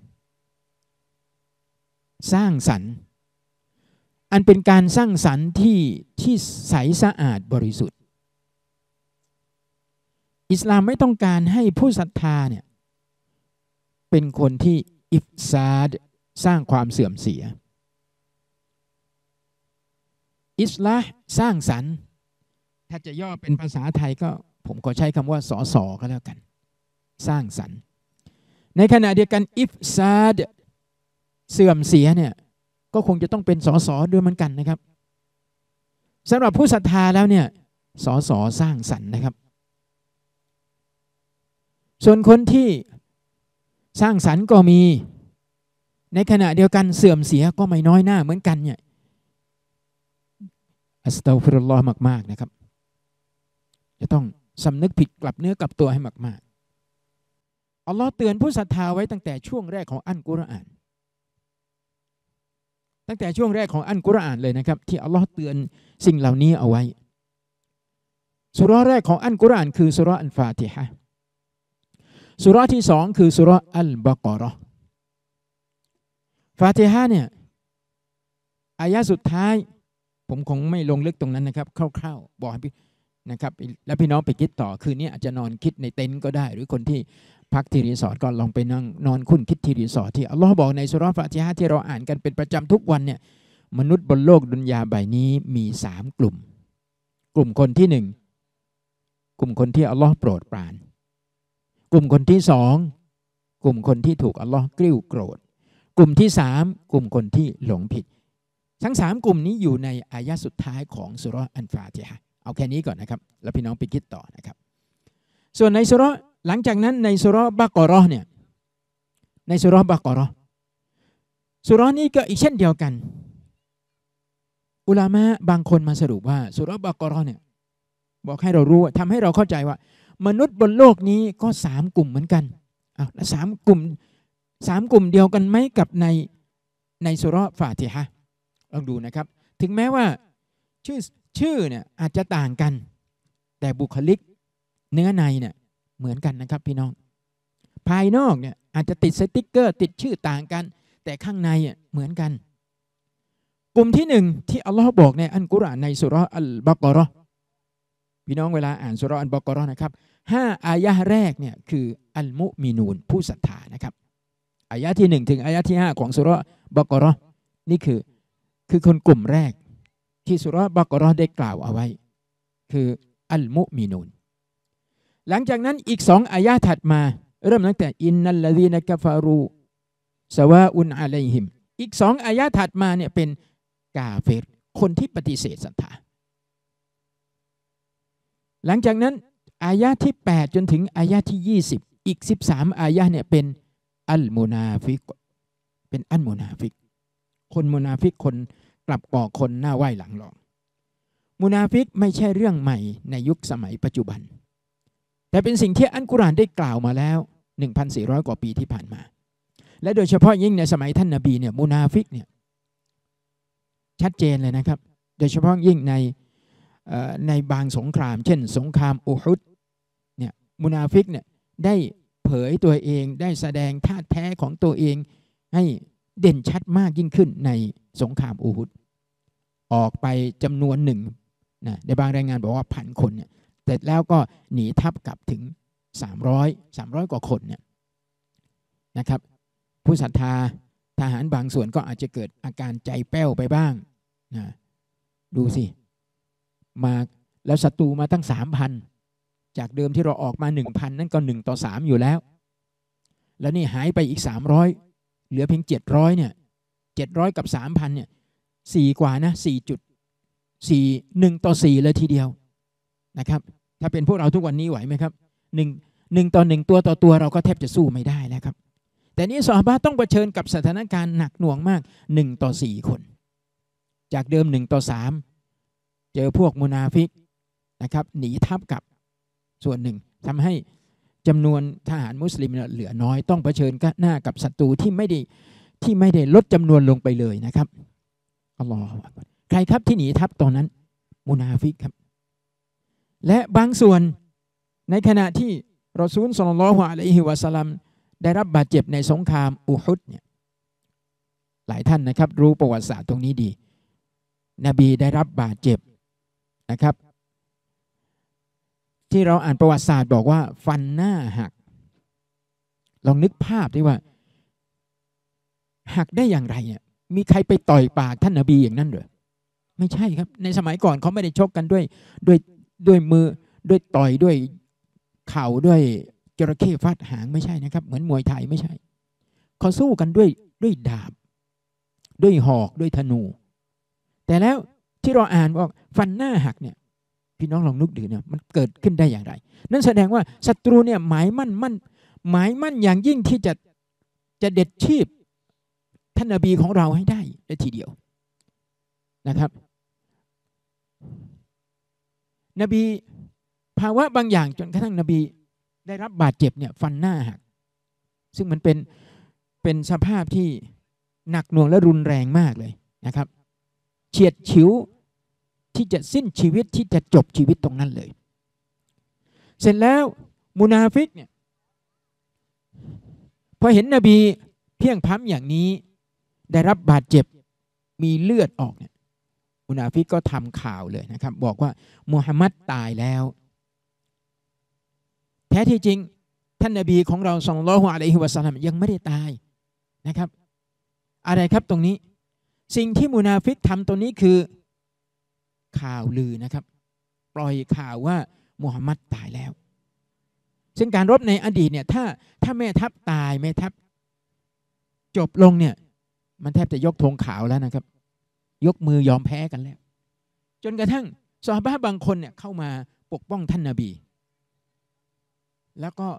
สร้างสรรค์อันเป็นการสร้างสรรค์ที่ใสสะอาดบริสุทธิ์อิสลามไม่ต้องการให้ผู้ศรัทธาเนี่ยเป็นคนที่อิฟซาดสร้างความเสื่อมเสียอิสลาห์สร้างสรรค์ถ้าจะย่อเป็นภาษาไทยก็ผมขอใช้คำว่าสอสอก็แล้วกันสร้างสรรค์ในขณะเดียวกันอิฟซาดเสื่อมเสียเนี่ยก็คงจะต้องเป็นสอสอด้วยเหมือนกันนะครับสำหรับผู้ศรัทธาแล้วเนี่ยสอสอสร้างสรรค์นะครับส่วนคนที่สร้างสรรค์ก็มีในขณะเดียวกันเสื่อมเสียก็ไม่น้อยหน้าเหมือนกันเนี่ยอัสตัฆฟิรุลลอฮ์มากๆนะครับจะต้องสำนึกผิดกลับเนื้อกลับตัวให้มากๆอัลลอฮ์เตือนผู้ศรัทธาไว้ตั้งแต่ช่วงแรกของอัลกุรอานตั้งแต่ช่วงแรกของอัลกุรอานเลยนะครับที่อัลลอฮ์เตือนสิ่งเหล่านี้เอาไว้สุเราะห์แรกของอัลกุรอานคือสุเราะห์อัลฟาติฮะห์สุเราะห์ที่สองคือสุเราะห์อัลบะเกาะเราะห์ฟาติฮะห์เนี่ยอายะห์สุดท้ายผมคงไม่ลงลึกตรงนั้นนะครับคร่าวๆบอกให้พี่นะครับแล้วพี่น้องไปคิดต่อคืนนี้อาจจะนอนคิดในเต็นท์ก็ได้หรือคนที่พักที่รีสอร์ทก็ลองไปนั่งนอนคุ้นคิดที่รีสอร์ทที่อัลลอฮ์บอกในสุเราะห์ฟาติฮะห์ที่เราอ่านกันเป็นประจำทุกวันเนี่ยมนุษย์บนโลกดุนยาใบนี้มี3กลุ่มคนที่1กลุ่มคนที่อัลลอฮ์โปรดปรานกลุ่มคนที่2กลุ่มคนที่ถูกอัลลอฮ์กริ้วโกรธกลุ่มที่3กลุ่มคนที่หลงผิดทั้ง3กลุ่มนี้อยู่ในอายะสุดท้ายของสุเราะห์อัลฟาติฮะห์เอาแค่นี้ก่อนนะครับแล้วพี่น้องไปคิดต่อนะครับส่วนในสุเราะห์หลังจากนั้นในสุเราะห์บะเกาะเราะห์เนี่ยในสุเราะห์บะเกาะเราะห์สุเราะห์นี้ก็อีกเช่นเดียวกันอุลามะบางคนมาสรุปว่าสุเราะห์บะเกาะเราะห์เนี่ยบอกให้เรารู้ทำให้เราเข้าใจว่ามนุษย์บนโลกนี้ก็3กลุ่มเหมือนกันแล้ว3กลุ่มเดียวกันไหมกับในสุเราะห์ฟาติฮะห์ลองดูนะครับถึงแม้ว่าชื่อเนี่ยอาจจะต่างกันแต่บุคลิกเนื้อในเนี่ยเหมือนกันนะครับพี่น้องภายนอกเนี่ยอาจจะติดสติ๊กเกอร์ติดชื่อต่างกันแต่ข้างในเหมือนกันกลุ่มที่1ที่อัลลอฮ์บอกในอัลกุรอานในสุเราะห์อัลบะเกาะเราะห์พี่น้องเวลาอ่านสุเราะห์อัลบะเกาะเราะห์นะครับ5อายะห์แรกเนี่ยคืออัลมุมินูนผู้ศรัทธานะครับอายะห์ที่1ถึงอายะห์ที่5ของสุเราะห์บะเกาะเราะห์นี่คือคนกลุ่มแรกที่สุเราะห์บะเกาะเราะห์ได้กล่าวเอาไว้คืออัลมุมินูนหลังจากนั้นอีก2อายะห์ถัดมาเริ่มตั้งแต่อินนัลลซีนะกัฟารูซะวาอุนอะลัยฮิมอีก2อายะห์ถัดมาเนี่ยเป็นกาเฟรคนที่ปฏิเสธศรัทธาหลังจากนั้นอายะห์ที่8จนถึงอายะห์ที่20อีก13อายะห์เนี่ยเป็นอัลมุนาฟิกเป็นอัลมุนาฟิกคนมุนาฟิกคนกลับก่อคนหน้าไหว้หลังหลอกมุนาฟิกไม่ใช่เรื่องใหม่ในยุคสมัยปัจจุบันแต่เป็นสิ่งที่อัลกุรอานได้กล่าวมาแล้ว 1,400 กว่าปีที่ผ่านมาและโดยเฉพาะยิ่งในสมัยท่านนบีเนี่ยมุนาฟิกเนี่ยชัดเจนเลยนะครับโดยเฉพาะยิ่งในบางสงครามเช่นสงครามอูฮุดเนี่ยมุนาฟิกเนี่ยได้เผยตัวเองได้แสดงท่าแท้ของตัวเองให้เด่นชัดมากยิ่งขึ้นในสงครามอูฮุดออกไปจำนวนหนึ่งนะในบางรายงานบอกว่า1,000 คนเนี่ยเสร็จแล้วก็หนีทัพกลับถึง300กว่าคนเนี่ยนะครับผู้ศรัทธาทหารบางส่วนก็อาจจะเกิดอาการใจแป้วไปบ้างนะดูสิมาแล้วศัตรูมาตั้ง 3,000 จากเดิมที่เราออกมา 1,000 นั่นก็1 ต่อ 3อยู่แล้วแล้วนี่หายไปอีก300เหลือเพียง700เนี่ย700กับ 3,000เนี่ย4กว่านะ4.4 1 ต่อ 4เลยทีเดียวนะครับถ้าเป็นพวกเราทุกวันนี้ไหวไหมครับ1ต่อ 1ตัวต่อตัวเราก็แทบจะสู้ไม่ได้แล้วครับแต่นี่ซอฮาบะห์ต้องเผชิญกับสถานการณ์หนักหน่วงมาก1 ต่อ 4คนจากเดิม1 ต่อ 3เจอพวกมุนาฟิกนะครับหนีทัพกลับส่วนหนึ่งทำให้จำนวนทหารมุสลิมเหลือน้อยต้องเผชิญหน้ากับศัตรูที่ไม่ได้ลดจำนวนลงไปเลยนะครับอัลลอฮฺใครครับที่หนีทัพตอนนั้นมุนาฟิกครับและบางส่วนในขณะที่รอซูลศ็อลลัลลอฮุอะลัยฮิวะซัลลัมได้รับบาดเจ็บในสงครามอูฮุดเนี่ยหลายท่านนะครับรู้ประวัติศาสตร์ตรงนี้ดีนบีได้รับบาดเจ็บนะครับที่เราอ่านประวัติศาสตร์บอกว่าฟันหน้าหักลองนึกภาพดิว่าหักได้อย่างไรเนี่ยมีใครไปต่อยปากท่านนบีอย่างนั้นหรือไม่ใช่ครับในสมัยก่อนเขาไม่ได้ชกกันด้วยมือด้วยต่อยด้วยเข่าด้วยจระเข้ฟาดหางไม่ใช่นะครับเหมือนมวยไทยไม่ใช่เขาสู้กันด้วยดาบด้วยหอกด้วยธนูแต่แล้วที่เราอ่านว่าฟันหน้าหักเนี่ยพี่น้องลองนึกดูเนี่ยมันเกิดขึ้นได้อย่างไรนั่นแสดงว่าศัตรูเนี่ยหมายมั่นอย่างยิ่งที่จะเด็ดชีพท่านนบีของเราให้ได้ทีเดียวนะครับนบีภาวะบางอย่างจนกระทั่งนบีได้รับบาดเจ็บเนี่ยฟันหน้าหักซึ่งมันเป็นสภาพที่หนักหน่วงและรุนแรงมากเลยนะครับเฉียดฉิวที่จะสิ้นชีวิตที่จะจบชีวิตตรงนั้นเลยเสร็จแล้วมุนาฟิกเนี่ยพอเห็นนบีเพียงพล้ำอย่างนี้ได้รับบาดเจ็บมีเลือดออกเนี่ยมุนาฟิกก็ทำข่าวเลยนะครับบอกว่ามุฮัมมัดตายแล้วแท้ที่จริงท่านนบีของเราศ็อลลัลลอฮุอะลัยฮิวะซัลลัมยังไม่ได้ตายนะครับอะไรครับตรงนี้สิ่งที่มุนาฟิกทำตรงนี้คือข่าวลือนะครับปล่อยข่าวว่ามุฮัมมัดตายแล้วซึ่งการรบในอดีตเนี่ยถ้าแม่ทัพตายแม่ทัพจบลงเนี่ยมันแทบจะยกธงขาวแล้วนะครับยกมือยอมแพ้กันแล้วจนกระทั่งซอฮาบะห์บางคนเนี่ยเข้ามาปกป้องท่านนบีแล้วก็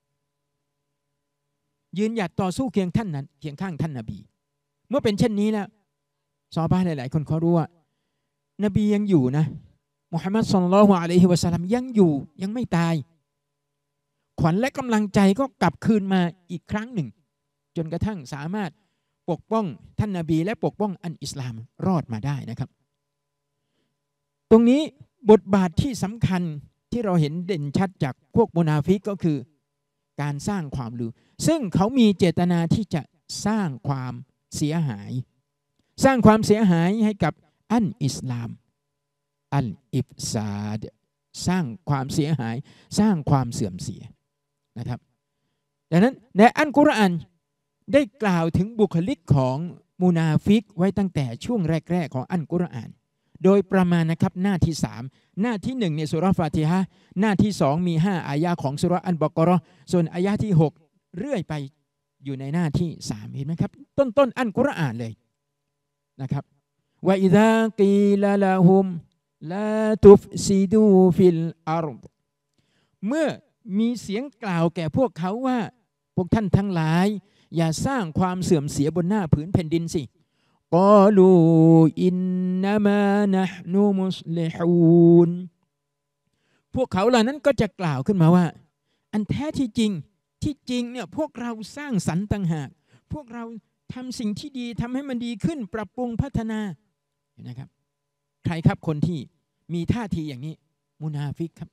ยืนหยัดต่อสู้เคียงข้างท่านนบีเมื่อเป็นเช่นนี้แล้วซอฮาบะห์หลายๆคนเขารู้ว่านบียังอยู่นะมุฮัมมัดศ็อลลัลลอฮุอะลัยฮิวะซัลลัมยังอยู่ยังไม่ตายขวัญและกำลังใจก็กลับคืนมาอีกครั้งหนึ่งจนกระทั่งสามารถปกป้องท่านนบีและปกป้องอันอิสลามรอดมาได้นะครับตรงนี้บทบาทที่สำคัญที่เราเห็นเด่นชัดจากพวกมุนาฟิกก็คือการสร้างความลือซึ่งเขามีเจตนาที่จะสร้างความเสียหายให้กับอันอิสลามอันอิฟซาดสร้างความเสียหายสร้างความเสื่อมเสียนะครับดังนั้นในอัลกุรอานได้กล่าวถึงบุคลิกของมุนาฟิกไว้ตั้งแต่ช่วงแรกๆของอัลกุรอานโดยประมาณนะครับหน้าที่3หน้าที่1ในซูเราะห์ฟาติฮะห์หน้าที่2มี5อายะห์ของซูเราะห์อัลบะเกาะเราะห์ส่วนอายะห์ที่6เรื่อยไปอยู่ในหน้าที่3เห็นไหมครับต้นอัลกุรอานเลยนะครับวะอิซากีลาลาฮุมลาตุฟซิดูฟิลอาร์ฎเมื่อมีเสียงกล่าวแก่พวกเขาว่าพวกท่านทั้งหลายอย่าสร้างความเสื่อมเสียบนหน้าผืนแผ่นดินสิกอลูอินนามานะห์นูมุสลิฮูนพวกเขาเหล่านั้นก็จะกล่าวขึ้นมาว่าอันแท้ที่จริงเนี่ยพวกเราสร้างสรรค์ต่างหากพวกเราทำสิ่งที่ดีทำให้มันดีขึ้นปรับปรุงพัฒนานะครับใครครับคนที่มีท่าทีอย่างนี้มุนาฟิกครับ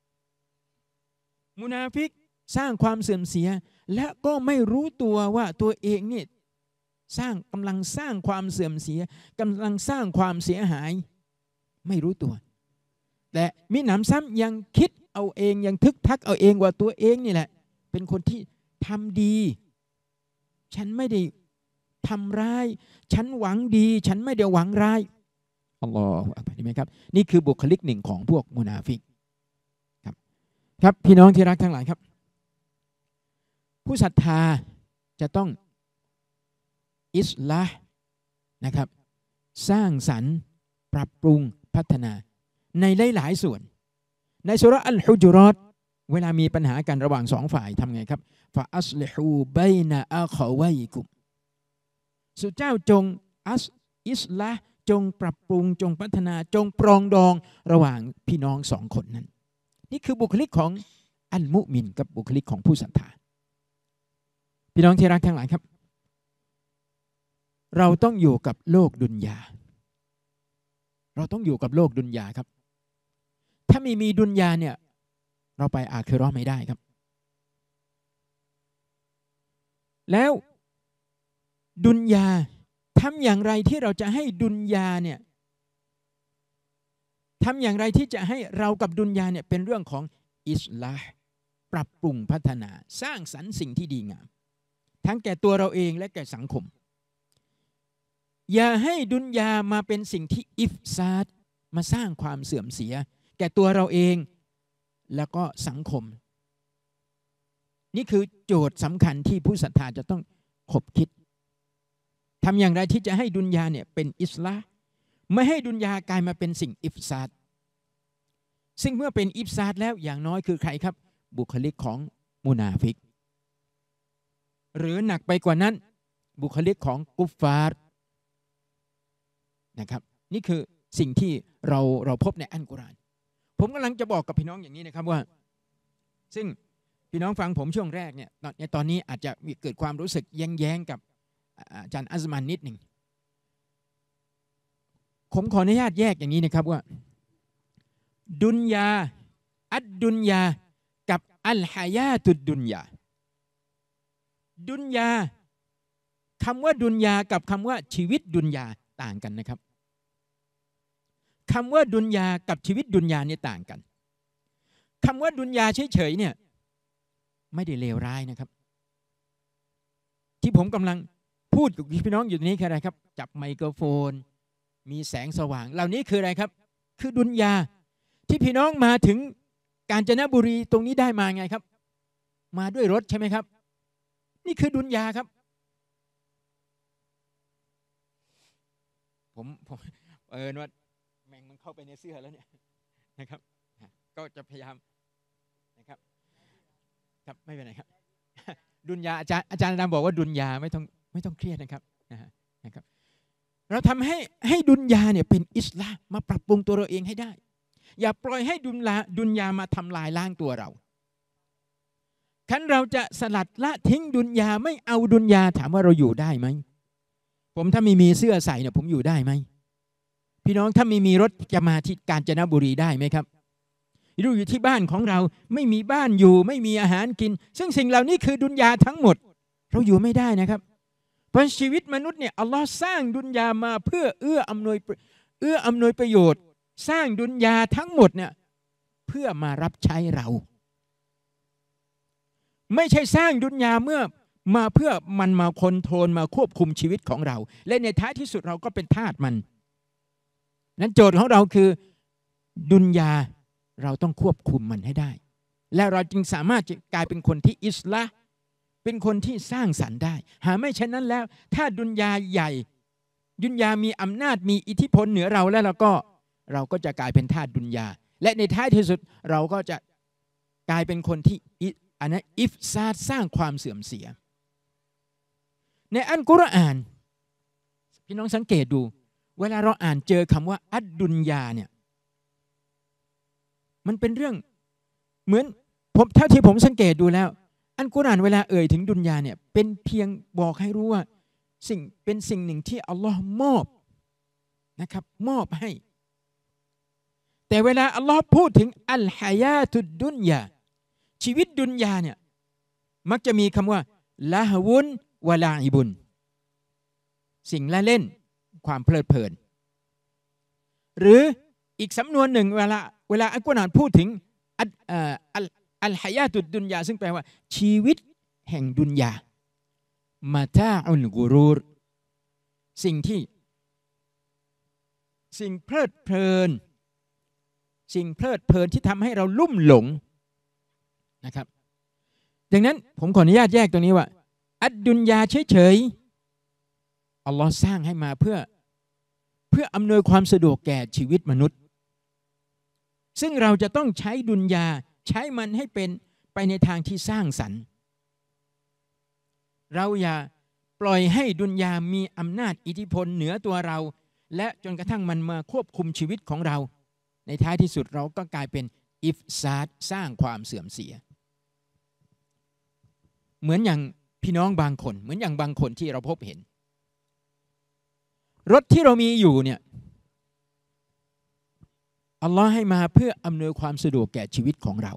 มุนาฟิกสร้างความเสื่อมเสียและก็ไม่รู้ตัวว่าตัวเองเนี่ยกำลังสร้างความเสื่อมเสียกำลังสร้างความเสียหายไม่รู้ตัวแต่มิหนำซ้ำยังคิดเอาเองยังทึกทักเอาเองว่าตัวเองนี่แหละเป็นคนที่ทำดีฉันไม่ได้ทำร้ายฉันหวังดีฉันไม่ได้หวังร้ายอัลลอฮฺอักบัรเห็นไหมครับนี่คือบุคลิกหนึ่งของพวกมุนาฟิกครับพี่น้องที่รักทั้งหลายครับพผู้ศรัทธาจะต้องอิสลาห์นะครับสร้างสรรค์ปรับปรุงพัฒนาในหลายๆส่วนในซูเราะห์อัลฮุญุเราะห์เวลามีปัญหากันระหว่างสองฝ่ายทำไงครับฟะอัศลิฮูบัยนะอาคอวัยกุมสุเจ้าจงอิสลาห์จงปรับปรุงจงพัฒนาจงปรองดองระหว่างพี่น้องสองคนนั้นนี่คือบุคลิกของอัลมุมินกับบุคลิกของผู้ศรัทธาพี่น้องที่รักทั้งหลายครับเราต้องอยู่กับโลกดุนยาเราต้องอยู่กับโลกดุนยาครับถ้าไม่มีดุนยาเนี่ยเราไปอาคิเราะห์ไม่ได้ครับแล้วดุนยาทำอย่างไรที่เราจะให้ดุนยาเนี่ยทำอย่างไรที่จะให้เรากับดุนยาเนี่ยเป็นเรื่องของอิสลาห์ปรับปรุงพัฒนาสร้างสรรค์สิ่งที่ดีงามทั้งแก่ตัวเราเองและแก่สังคมอย่าให้ดุนยามาเป็นสิ่งที่อิฟซาดมาสร้างความเสื่อมเสียแก่ตัวเราเองแล้วก็สังคมนี่คือโจทย์สำคัญที่ผู้ศรัทธาจะต้องคบคิดทำอย่างไรที่จะให้ดุนยาเนี่ยเป็นอิสลาห์ไม่ให้ดุนยากลายมาเป็นสิ่งอิฟซาดซึ่งเมื่อเป็นอิฟซาดแล้วอย่างน้อยคือใครครับบุคลิกของมุนาฟิกหรือหนักไปกว่านั้นบุคลิกของกุฟฟาร์นะครับนี่คือสิ่งที่เราพบในอัลกุรอานผมกำลังจะบอกกับพี่น้องอย่างนี้นะครับว่าซึ่งพี่น้องฟังผมช่วงแรกเนี่ยตอนนี้อาจจะเกิดความรู้สึกแย้งกับอาจารย์อัซมันนิดหนึ่งผมขออนุญาตแยกอย่างนี้นะครับว่าดุนยาอัดดุนยากับอัลฮายาตุดดุนยาดุนยาคำว่าดุนยากับคำว่าชีวิตดุนยาต่างกันนะครับคำว่าดุนยากับชีวิตดุนยาเนี่ยต่างกันคำว่าดุนยาเฉยๆเนี่ยไม่ได้เลวร้ายนะครับที่ผมกำลังพูดกับพี่น้องอยู่ตรงนี้คืออะไรครับจับไมโครโฟนมีแสงสว่างเหล่านี้คืออะไรครับคือดุนยาที่พี่น้องมาถึงกาญจนบุรีตรงนี้ได้มาไงครับมาด้วยรถใช่ไหมครับนี่คือดุนยาครับผมว่าแมงมันเข้าไปในเสื้อแล้วเนี่ยนะครับก็จะพยายามนะครับครับไม่เป็นไรครับดุนยาอาจารย์ดำบอกว่าดุนยาไม่ต้องเครียดนะครับนะครับเราทำให้ดุนยาเนี่ยเป็นอิสลาห์มาปรับปรุงตัวเราเองให้ได้อย่าปล่อยให้ดุนยามาทำลายล้างตัวเราคันเราจะสลัดละทิ้งดุนยาไม่เอาดุนยาถามว่าเราอยู่ได้ไหมผมถ้าไม่มีเสื้อใส่เนี่ยผมอยู่ได้ไหมพี่น้องถ้าไม่มีรถจะมาที่กาญจนบุรีได้ไหมครับเราอยู่ที่บ้านของเราไม่มีบ้านอยู่ไม่มีอาหารกินซึ่งสิ่งเหล่านี้คือดุนยาทั้งหมดเราอยู่ไม่ได้นะครับเพราะชีวิตมนุษย์เนี่ยอัลลอฮ์สร้างดุนยามาเพื่อเอื้ออำนวยประโยชน์สร้างดุนยาทั้งหมดเนี่ยเพื่อมารับใช้เราไม่ใช่สร้างดุนยาเพื่อมันมาคอนโทรลมาควบคุมชีวิตของเราและในท้ายที่สุดเราก็เป็นทาสมันนั้นโจทย์ของเราคือดุนยาเราต้องควบคุมมันให้ได้และเราจึงสามารถจะกลายเป็นคนที่อิสลาห์เป็นคนที่สร้างสรรค์ได้หาไม่เช่นนั้นแล้วถ้าดุนยาใหญ่ดุนยามีอำนาจมีอิทธิพลเหนือเราแล้วเราก็จะกลายเป็นทาสดุนยาและในท้ายที่สุดเราก็จะกลายเป็นคนที่อิฟซาดสร้างความเสื่อมเสียในอัลกุรอานพี่น้องสังเกตดูเวลาเราอ่านเจอคำว่าอัดดุนยาเนี่ยมันเป็นเรื่องเหมือนเท่าที่ผมสังเกตดูแล้วอัลกุรอานเวลาเอ่ยถึงดุนยาเนี่ยเป็นเพียงบอกให้รู้ว่าเป็นสิ่งหนึ่งที่อัลลอฮ์มอบนะครับมอบให้แต่เวลาอัลลอฮ์พูดถึงอัลฮายาตุดดุนยาชีวิตดุนยาเนี่ยมักจะมีคำว่าละฮวุนวะลาอิบุนสิ่งละเล่นความเพลิดเพลินหรืออีกสำนวนหนึ่งเวลาอัลกุรอานพูดถึงอัลฮายาตุดดุนยาซึ่งแปลว่าชีวิตแห่งดุนยามาตาอุลกุรูรสิ่งเพลิดเพลินที่ทำให้เราลุ่มหลงนะครับดังนั้นผมขออนุญาตแยกตรงนี้ว่าอัดดุนยาเฉยๆอัลลอฮ์สร้างให้มาเพื่ออำนวยความสะดวกแก่ชีวิตมนุษย์ซึ่งเราจะต้องใช้ดุนยาใช้มันให้เป็นไปในทางที่สร้างสรรค์เราอย่าปล่อยให้ดุนยามีอำนาจอิทธิพลเหนือตัวเราและจนกระทั่งมันมาควบคุมชีวิตของเราในท้ายที่สุดเราก็กลายเป็นอิฟซาดสร้างความเสื่อมเสียเหมือนอย่างพี่น้องบางคนเหมือนอย่างบางคนที่เราพบเห็นรถที่เรามีอยู่เนี่ยอัลลอฮ์ให้มาเพื่ออำนวยความสะดวกแก่ชีวิตของเรา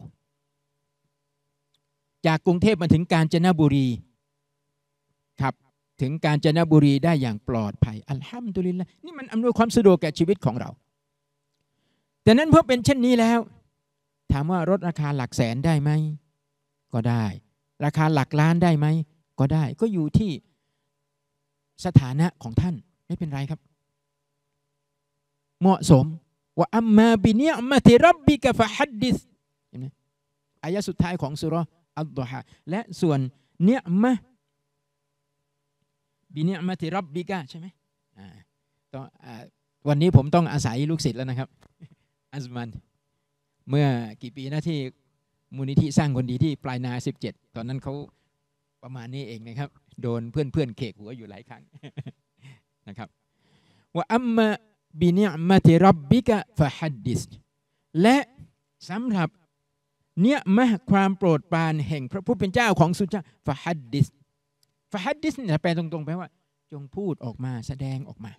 จากกรุงเทพมาถึงกาญจนบุรีครับถึงกาญจนบุรีได้อย่างปลอดภัยอัลฮัมดุลิลละห์นี่มันอำนวยความสะดวกแก่ชีวิตของเราแต่นั้นเพื่อเป็นเช่นนี้แล้วถามว่ารถราคาหลักแสนได้ไหมก็ได้ราคาหลักล้านได้ไหมก็ได้ก็อยู่ที่สถานะของท่านไม่เป็นไรครับเหมาะสมว่าอัมมาบินิอ์มะติร็อบบิกะฟะฮัดดิษเห็นไหมอายะสุดท้ายของซูเราะห์อัฎฎอฮาและส่วนเนียมะบินิอ์มะติร็อบบิกะใช่ไหมวันนี้ผมต้องอาศัยลูกศิษย์แล้วนะครับอัซมันเมื่อกี่ปีนะที่มูลนิธิสร้างคนดีที่ปลายนา17ตอนนั้นเขาประมาณนี้เองนะครับโดนเพื่อนๆเขกหัวอยู่หลายครั้งนะครับว่าอัมมาบินิอ์มะติร็อบบิกะฟะฮัดดิษและสำหรับเนียมะความโปรดปรานแห่งพระผู้เป็นเจ้าของสุดเจ้าฟะฮัดดิษเนี่ยแปลตรงๆแปลว่าจงพูดออกมาแสดงออกมา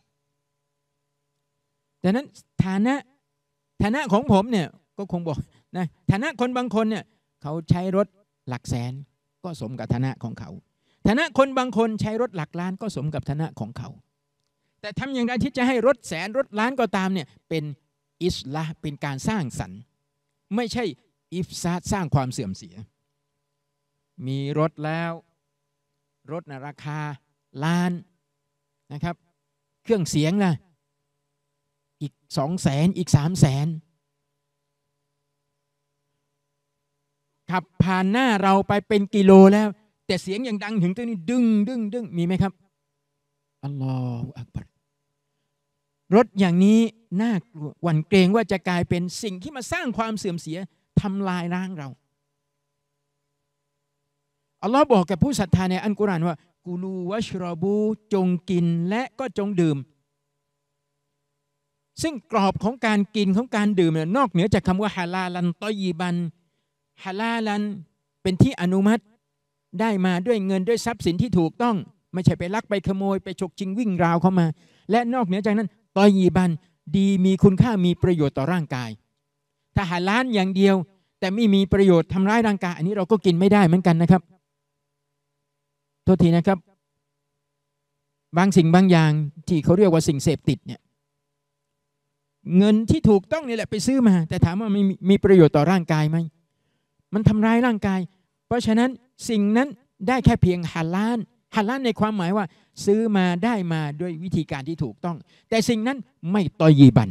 ดังนั้นฐานะของผมเนี่ยก็คงบอกนะฐานะคนบางคนเนี่ยเขาใช้รถหลักแสนก็สมกับฐานะของเขาฐานะคนบางคนใช้รถหลักล้านก็สมกับฐานะของเขาแต่ทำอย่างไรที่จะให้รถแสนรถล้านก็ตามเนี่ยเป็นอิสลาห์เป็นการสร้างสรรค์ไม่ใช่อิฟซาดสร้างความเสื่อมเสียมีรถแล้วรถราคาล้านนะครับเครื่องเสียงล่ะอีก200,000อีก300,000ขับผ่านหน้าเราไปเป็นกิโลแล้วแต่เสียงยังดังถึงตัวนี้ดึงมีไหมครับอัลลอฮฺอักบัรรถอย่างนี้น่ากลัวหวั่นเกรงว่าจะกลายเป็นสิ่งที่มาสร้างความเสื่อมเสียทำลายล้างเราอัลลอฮ์บอกกับผู้ศรัทธาในอัลกุรอานว่ากูลูวัชรอบูจงกินและก็จงดื่มซึ่งกรอบของการกินของการดื่มเนี่ยนอกเหนือจากคำว่าฮาลาลันตอยีบันฮาลาลันเป็นที่อนุมัติได้มาด้วยเงินด้วยทรัพย์สินที่ถูกต้องไม่ใช่ไปลักไปขโมยไปฉกชิงวิ่งราวเข้ามาและนอกเหนือจากนั้นตอยีบันดีมีคุณค่ามีประโยชน์ต่อร่างกายถ้าฮาลาลอย่างเดียวแต่ไม่มีประโยชน์ทำร้ายร่างกายอันนี้เราก็กินไม่ได้เหมือนกันนะครับโทษทีนะครับบางสิ่งบางอย่างที่เขาเรียกว่าสิ่งเสพติดเนี่ยเงินที่ถูกต้องนี่แหละไปซื้อมาแต่ถามว่ามีประโยชน์ต่อร่างกายไหมมันทำร้ายร่างกายเพราะฉะนั้นสิ่งนั้นได้แค่เพียงฮาลาลในความหมายว่าซื้อมาได้มาด้วยวิธีการที่ถูกต้องแต่สิ่งนั้นไม่ตอยีบัน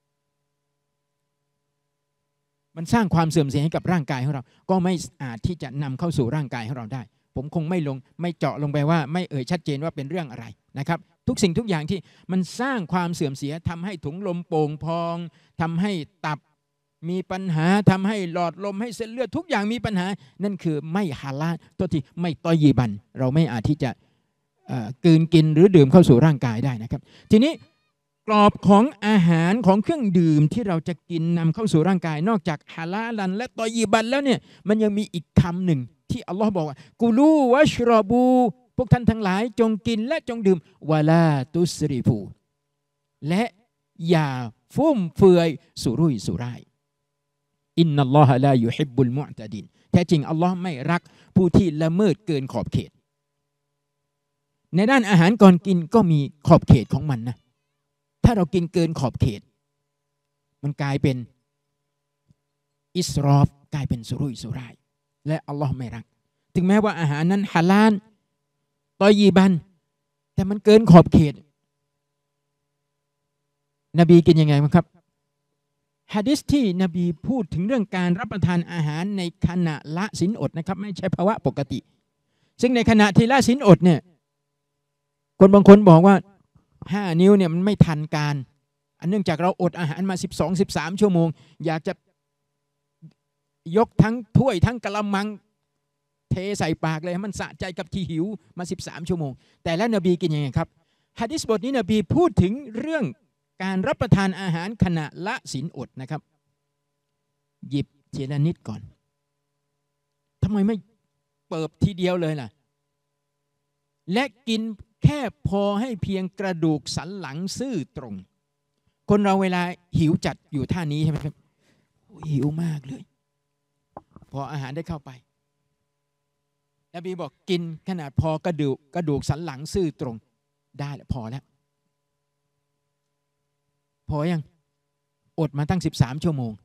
มันสร้างความเสื่อมเสียให้กับร่างกายของเราก็ไม่อาจที่จะนำเข้าสู่ร่างกายของเราได้ผมคงไม่เจาะลงไปว่าไม่ชัดเจนว่าเป็นเรื่องอะไรนะครับทุกสิ่งทุกอย่างที่มันสร้างความเสื่อมเสียทำให้ถุงลมโป่งพองทำให้ตับมีปัญหาทำให้หลอดลมให้เส้นเลือดทุกอย่างมีปัญหานั่นคือไม่ฮาลาลตัวที่ไม่ตอยีบันเราไม่อาจที่จะกลืนกินหรือดื่มเข้าสู่ร่างกายได้นะครับทีนี้กรอบของอาหารของเครื่องดื่มที่เราจะกินนำเข้าสู่ร่างกายนอกจากฮาลาลันและตอยีบันแล้วเนี่ยมันยังมีอีกคำหนึ่งที่อัลลอฮ์บอกว่ากูลูวัชรอบูพวกท่านทั้งหลายจงกินและจงดื่มวะลาตุสริฟูและอย่าฟุ่มเฟือยสุรุ่ยสุร่ายอินนัลลอฮะลายุฮิบบุลมุอ์ตะดินแท้จริงอัลลอฮ์ไม่รักผู้ที่ละเมิดเกินขอบเขตในด้านอาหารก่อนกินก็มีขอบเขตของมันนะถ้าเรากินเกินขอบเขตมันกลายเป็นอิสรอฟกลายเป็นสุรุ่ยสุร่ายและอัลลอฮ์ไม่รักถึงแม้ว่าอาหารนั้นฮาลาลตอยีบันแต่มันเกินขอบเขตนบีกินยังไงมั้งครับหะดีษที่นบีพูดถึงเรื่องการรับประทานอาหารในขณะละศีลอดนะครับไม่ใช่ภาวะปกติซึ่งในขณะที่ละศีลอดเนี่ยคนบางคนบอกว่า5 นิ้วเนี่ยมันไม่ทันการเนื่องจากเราอดอาหารมา12-13 ชั่วโมงอยากจะยกทั้งถ้วยทั้งกะละมังเทใส่ปากเลยมันสะใจกับที่หิวมา13 ชั่วโมงแต่แล้วนบีกินยังไงครับหะดีษบทนี้นบีพูดถึงเรื่องการรับประทานอาหารขณะละศีลอดนะครับหยิบทีละนิดก่อนทำไมไม่เปิบทีเดียวเลยล่ะและกินแค่พอให้เพียงกระดูกสันหลังซื่อตรงคนเราเวลาหิวจัดอยู่ท่านี้ใช่ไหมครับหิวมากเลยพออาหารได้เข้าไปนบีบอกกินขนาดพอกระดูกสันหลังซื่อตรงได้แล้วพอแล้วพอยังอดมาตั้ง13 ชั่วโมง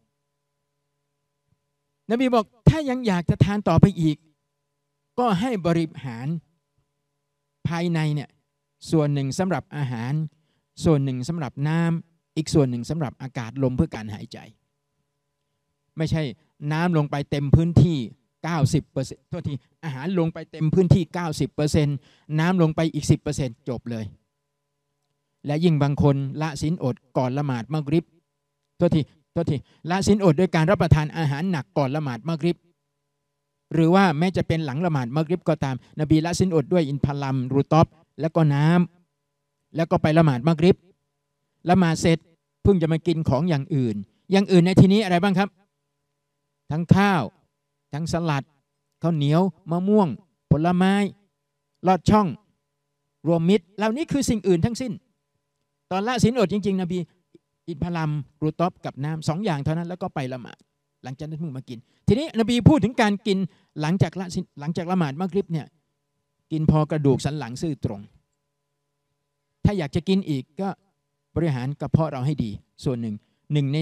นบีบอกถ้ายังอยากจะทานต่อไปอีกก็ให้บริหารภายในเนี่ยส่วนหนึ่งสำหรับอาหารส่วนหนึ่งสำหรับน้ำอีกส่วนหนึ่งสำหรับอากาศลมเพื่อการหายใจไม่ใช่น้ำลงไปเต็มพื้นที่ 90% โทษทีอาหารลงไปเต็มพื้นที่ 90% น้ำลงไปอีก 10% จบเลยและยิ่งบางคนละศีลอดก่อนละหมาดมักริบโทษทีละศีลอดด้วยการรับประทานอาหารหนักก่อนละหมาดมักริบหรือว่าแม้จะเป็นหลังละหมาดมักริบก็ตามนบีละศีลอดด้วยอินทผลัมรูตอบแล้วก็น้ำแล้วก็ไปละหมาดมักริบละหมาดเสร็จเพิ่งจะมากินของอย่างอื่นในที่นี้อะไรบ้างครับทั้งข้าวทั้งสลัดข้าวเหนียวมะม่วงผลไม้ลอดช่องรวมมิตรเหล่านี้คือสิ่งอื่นทั้งสิ้นตอนละศีลอดจริงๆนบีอินทผลัมรูตอบกับน้ำ2 อย่างเท่านั้นแล้วก็ไปละหมาดหลังจากนั้นเพิ่งมากินทีนี้นบีพูดถึงการกินหลังจากละหมาดมักริบเนี่ยกินพอกระดูกสันหลังซื่อตรงถ้าอยากจะกินอีกก็บริหารกระเพาะเราให้ดีส่วน1 ใน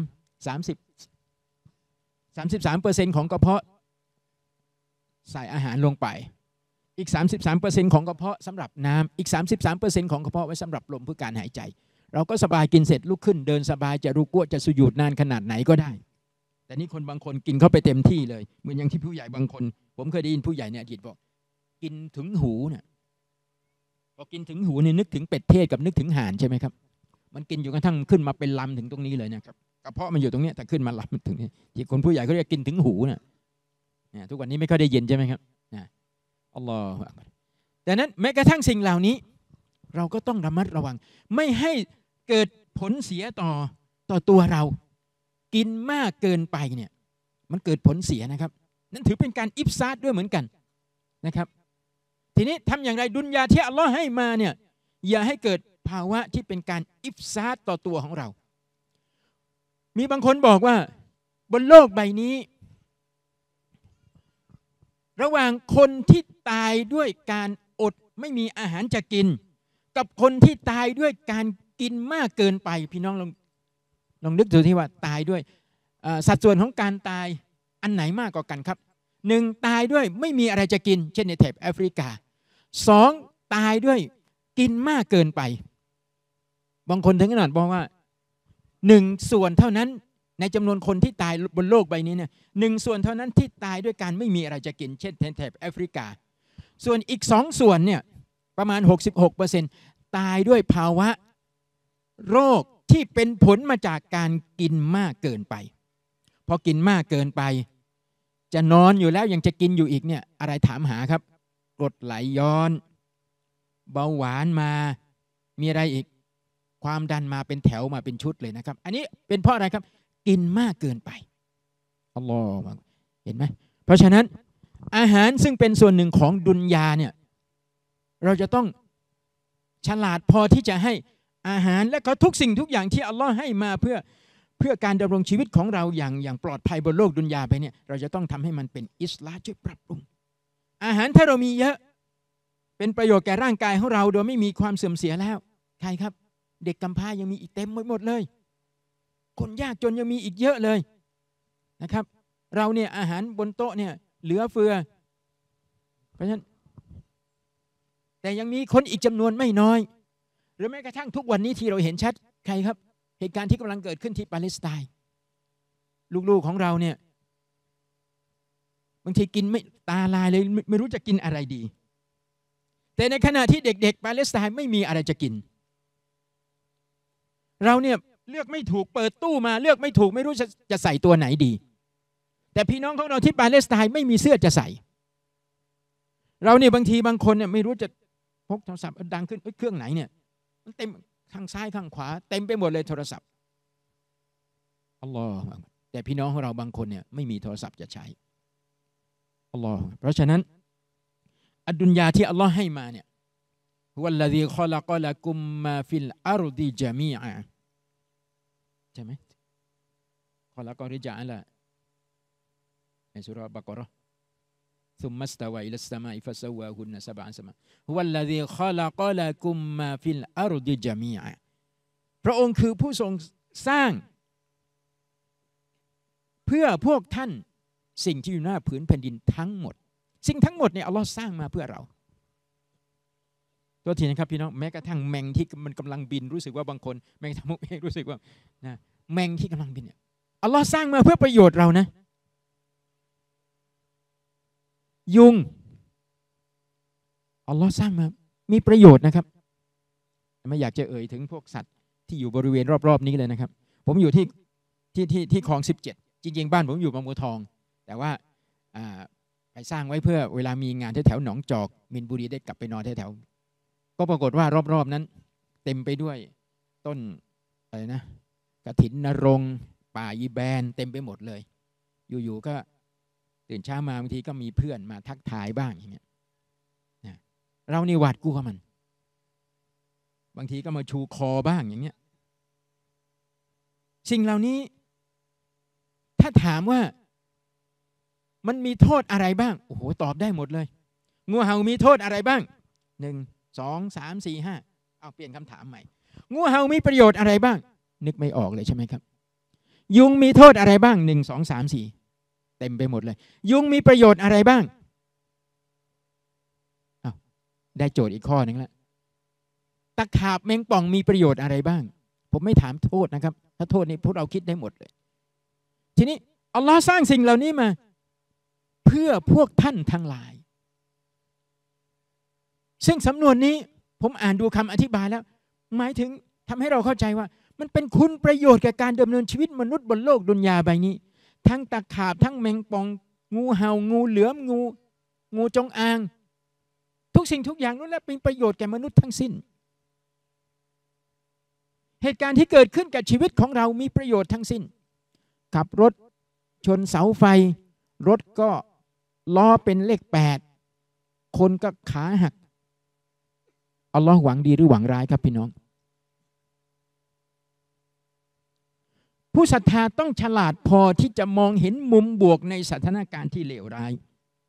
33% ของกระเพาะใส่อาหารลงไปอีก 33% ของกระเพาะสำหรับน้ำอีก 33% ของกระเพาะไว้สำหรับลมเพื่อการหายใจเราก็สบายกินเสร็จลุกขึ้นเดินสบายจะรุกัวจะสุญูดนานขนาดไหนก็ได้แต่นี่คนบางคนกินเข้าไปเต็มที่เลยเหมือนอย่างที่ผู้ใหญ่บางคนผมเคยได้ยินผู้ใหญ่เนี่ยอดีตบอกกินถึงหูเนี่ยพอกินถึงหูเนี่ยนึกถึงเป็ดเทศกับนึกถึงห่านใช่ไหมครับมันกินอยู่กระทั่งขึ้นมาเป็นลำถึงตรงนี้เลยนะครับกระเพาะมันอยู่ตรงนี้แต่ขึ้นมาลำถึงนี้ที่คนผู้ใหญ่เขาเรียกกินถึงหูเนี่ยทุกวันนี้ไม่ค่อยได้ยินใช่ไหมครับอัลลอฮฺดังนั้นแม้กระทั่งสิ่งเหล่านี้เราก็ต้องระมัดระวังไม่ให้เกิดผลเสียต่อตัวเรากินมากเกินไปเนี่ยมันเกิดผลเสียนะครับนั่นถือเป็นการอิฟซาดด้วยเหมือนกันนะครับทีนี้ทำอย่างไรดุนยาที่อัลลอฮ์ให้มาเนี่ยอย่าให้เกิดภาวะที่เป็นการอิฟซาดต่อตัวของเรามีบางคนบอกว่าบนโลกใบนี้ระหว่างคนที่ตายด้วยการอดไม่มีอาหารจะกินกับคนที่ตายด้วยการกินมากเกินไปพี่น้องลองนึกดูที่ว่าตายด้วยสัดส่วนของการตายอันไหนมากกว่ากันครับ1ตายด้วยไม่มีอะไรจะกินเช่นในแถบแอฟริกา2ตายด้วยกินมากเกินไปบางคนถึงขนาดบอกว่า1 ส่วนเท่านั้นในจำนวนคนที่ตายบนโลกใบนี้เนี่ย1 ส่วนเท่านั้นที่ตายด้วยการไม่มีอะไรจะกินเช่นแถบแอฟริกาส่วนอีก2 ส่วนเนี่ยประมาณ 66% ตายด้วยภาวะโรคที่เป็นผลมาจากการกินมากเกินไปพอกินมากเกินไปจะนอนอยู่แล้วยังจะกินอยู่อีกเนี่ยอะไรถามหาครับกรดไหลย้อนเบาหวานมามีอะไรอีกความดันมาเป็นแถวมาเป็นชุดเลยนะครับอันนี้เป็นเพราะอะไรครับกินมากเกินไปอัลลอฮฺเห็นไหมเพราะฉะนั้นอาหารซึ่งเป็นส่วนหนึ่งของดุนยาเนี่ยเราจะต้องฉลาดพอที่จะให้อาหารและก็ทุกสิ่งทุกอย่างที่อัลลอฮ์ให้มาเพื่อการดำรงชีวิตของเราอย่างปลอดภัยบนโลกดุนยาไปเนี่ยเราจะต้องทำให้มันเป็นอิสลาห์ช่วยปรับปรุงอาหารถ้าเรามีเยอะเป็นประโยชน์แก่ร่างกายของเราโดยไม่มีความเสื่อมเสียแล้วใครครับเด็กกำพร้ายังมีอีกเต็มหมดเลยคนยากจนยังมีอีกเยอะเลยนะครับเราเนี่ยอาหารบนโต๊ะเนี่ยเหลือเฟือเพราะฉะนั้นแต่ยังมีคนอีกจำนวนไม่น้อยหรือแม้กระทั่งทุกวันนี้ที่เราเห็นชัดใครครับเหตุการณ์ที่กำลังเกิดขึ้นที่ปาเลสไตน์ลูกๆของเราเนี่ยบางทีกินไม่ตาลายเลยไม่รู้จะกินอะไรดีแต่ในขณะที่เด็กๆปาเลสไตน์ไม่มีอะไรจะกินเราเนี่ยเลือกไม่ถูกเปิดตู้มาเลือกไม่ถูกไม่รู้จะใส่ตัวไหนดีแต่พี่น้องของเราที่ปาเลสไตน์ไม่มีเสื้อจะใส่เราเนี่ยบางทีบางคนเนี่ยไม่รู้จะพกโทรศัพท์ดังขึ้นเครื่องไหนเนี่ยมันเต็มข้างซ้ายข้างขวาเต็มไปหมดเลยโทรศัพท์อัลลอฮฺแต่พี่น้องของเราบางคนเนี่ยไม่มีโทรศัพท์จะใช้อัลลอฮฺเพราะฉะนั้นอัดดุนยาที่อัลลอฮ์ให้มาเนี่ยวัลลซีคอลักละกุมมาฟิลอาร์ดิญะมีอะใช่ไหมคอลักริจาละในสุราะห์บะเกาะเราะห์ซุมมัสตาวะอิลัสสมาอิฟะซาวะฮุนนะซะบะอันสมาวัลลซีคอลักละกุมมาฟิลอาร์ดิญะมีอะพระองค์คือผู้ทรงสร้างเพื่อพวกท่านสิ่งที่อยู่หน้าผืนแผ่นดินทั้งหมดสิ่งทั้งหมดเนี่ยอัลลอฮ์สร้างมาเพื่อเราตัวทีนะครับพี่น้องแม้กระทั่งแมงที่มันกำลังบินรู้สึกว่าบางคนแมงทะมุรู้สึกว่านะแมงที่กำลังบินเนี่ยอัลลอฮ์สร้างมาเพื่อประโยชน์เรานะยุงอัลลอฮ์สร้างมามีประโยชน์นะครับไม่อยากจะเอ่ยถึงพวกสัตว์ที่อยู่บริเวณรอบๆนี้เลยนะครับผมอยู่ที่คลอง17จริงๆบ้านผมอยู่บางบัวทองแต่ว่าไปสร้างไว้เพื่อเวลามีงานแถวหนองจอกมินบุรีได้กลับไปนอนแถวก็ปรากฏว่ารอบๆนั้นเต็มไปด้วยต้นอะไรนะกฐินนรงค์ป่ายีแบนเต็มไปหมดเลยอยู่ๆก็ตื่นเช้ามาบางทีก็มีเพื่อนมาทักทายบ้างอย่างเงี้ยนะเรานี่หวาดกลัวมันบางทีก็มาชูคอบ้างอย่างเงี้ยสิ่งเหล่านี้ถ้าถามว่ามันมีโทษอะไรบ้างโอ้โหตอบได้หมดเลยงูเห่ามีโทษอะไรบ้าง1 2 3 4 5เอาเปลี่ยนคำถามใหม่งูเห่ามีประโยชน์อะไรบ้างนึกไม่ออกเลยใช่ไหมครับยุงมีโทษอะไรบ้าง1 2 3 4เต็มไปหมดเลยยุงมีประโยชน์อะไรบ้างได้โจทย์อีกข้อนึงแล้วตะขาบแมงป่องมีประโยชน์อะไรบ้างผมไม่ถามโทษนะครับถ้าโทษนี่พวกเราคิดได้หมดเลยทีนี้อัลลอฮ์สร้างสิ่งเหล่านี้มาเพื่อพวกท่านทั้งหลายซึ่งสำนวนนี้ผมอ่านดูคำอธิบายแล้วหมายถึงทำให้เราเข้าใจว่ามันเป็นคุณประโยชน์แก่การดำเนินชีวิตมนุษย์บนโลกดุนยาใบนี้ทั้งตะขาบทั้งแมงป่องงูเห่างูเหลือมงูจงอางทุกสิ่งทุกอย่างล้วนแล้วเป็นประโยชน์แก่มนุษย์ทั้งสิ้นเหตุการณ์ที่เกิดขึ้นกับชีวิตของเรามีประโยชน์ทั้งสิ้นขับรถชนเสาไฟรถก็ล้อเป็นเลข8คนก็ขาหักอัลลอฮ์หวังดีหรือหวังร้ายครับพี่น้องผู้ศรัทธาต้องฉลาดพอที่จะมองเห็นมุมบวกในสถานการณ์ที่เลวร้าย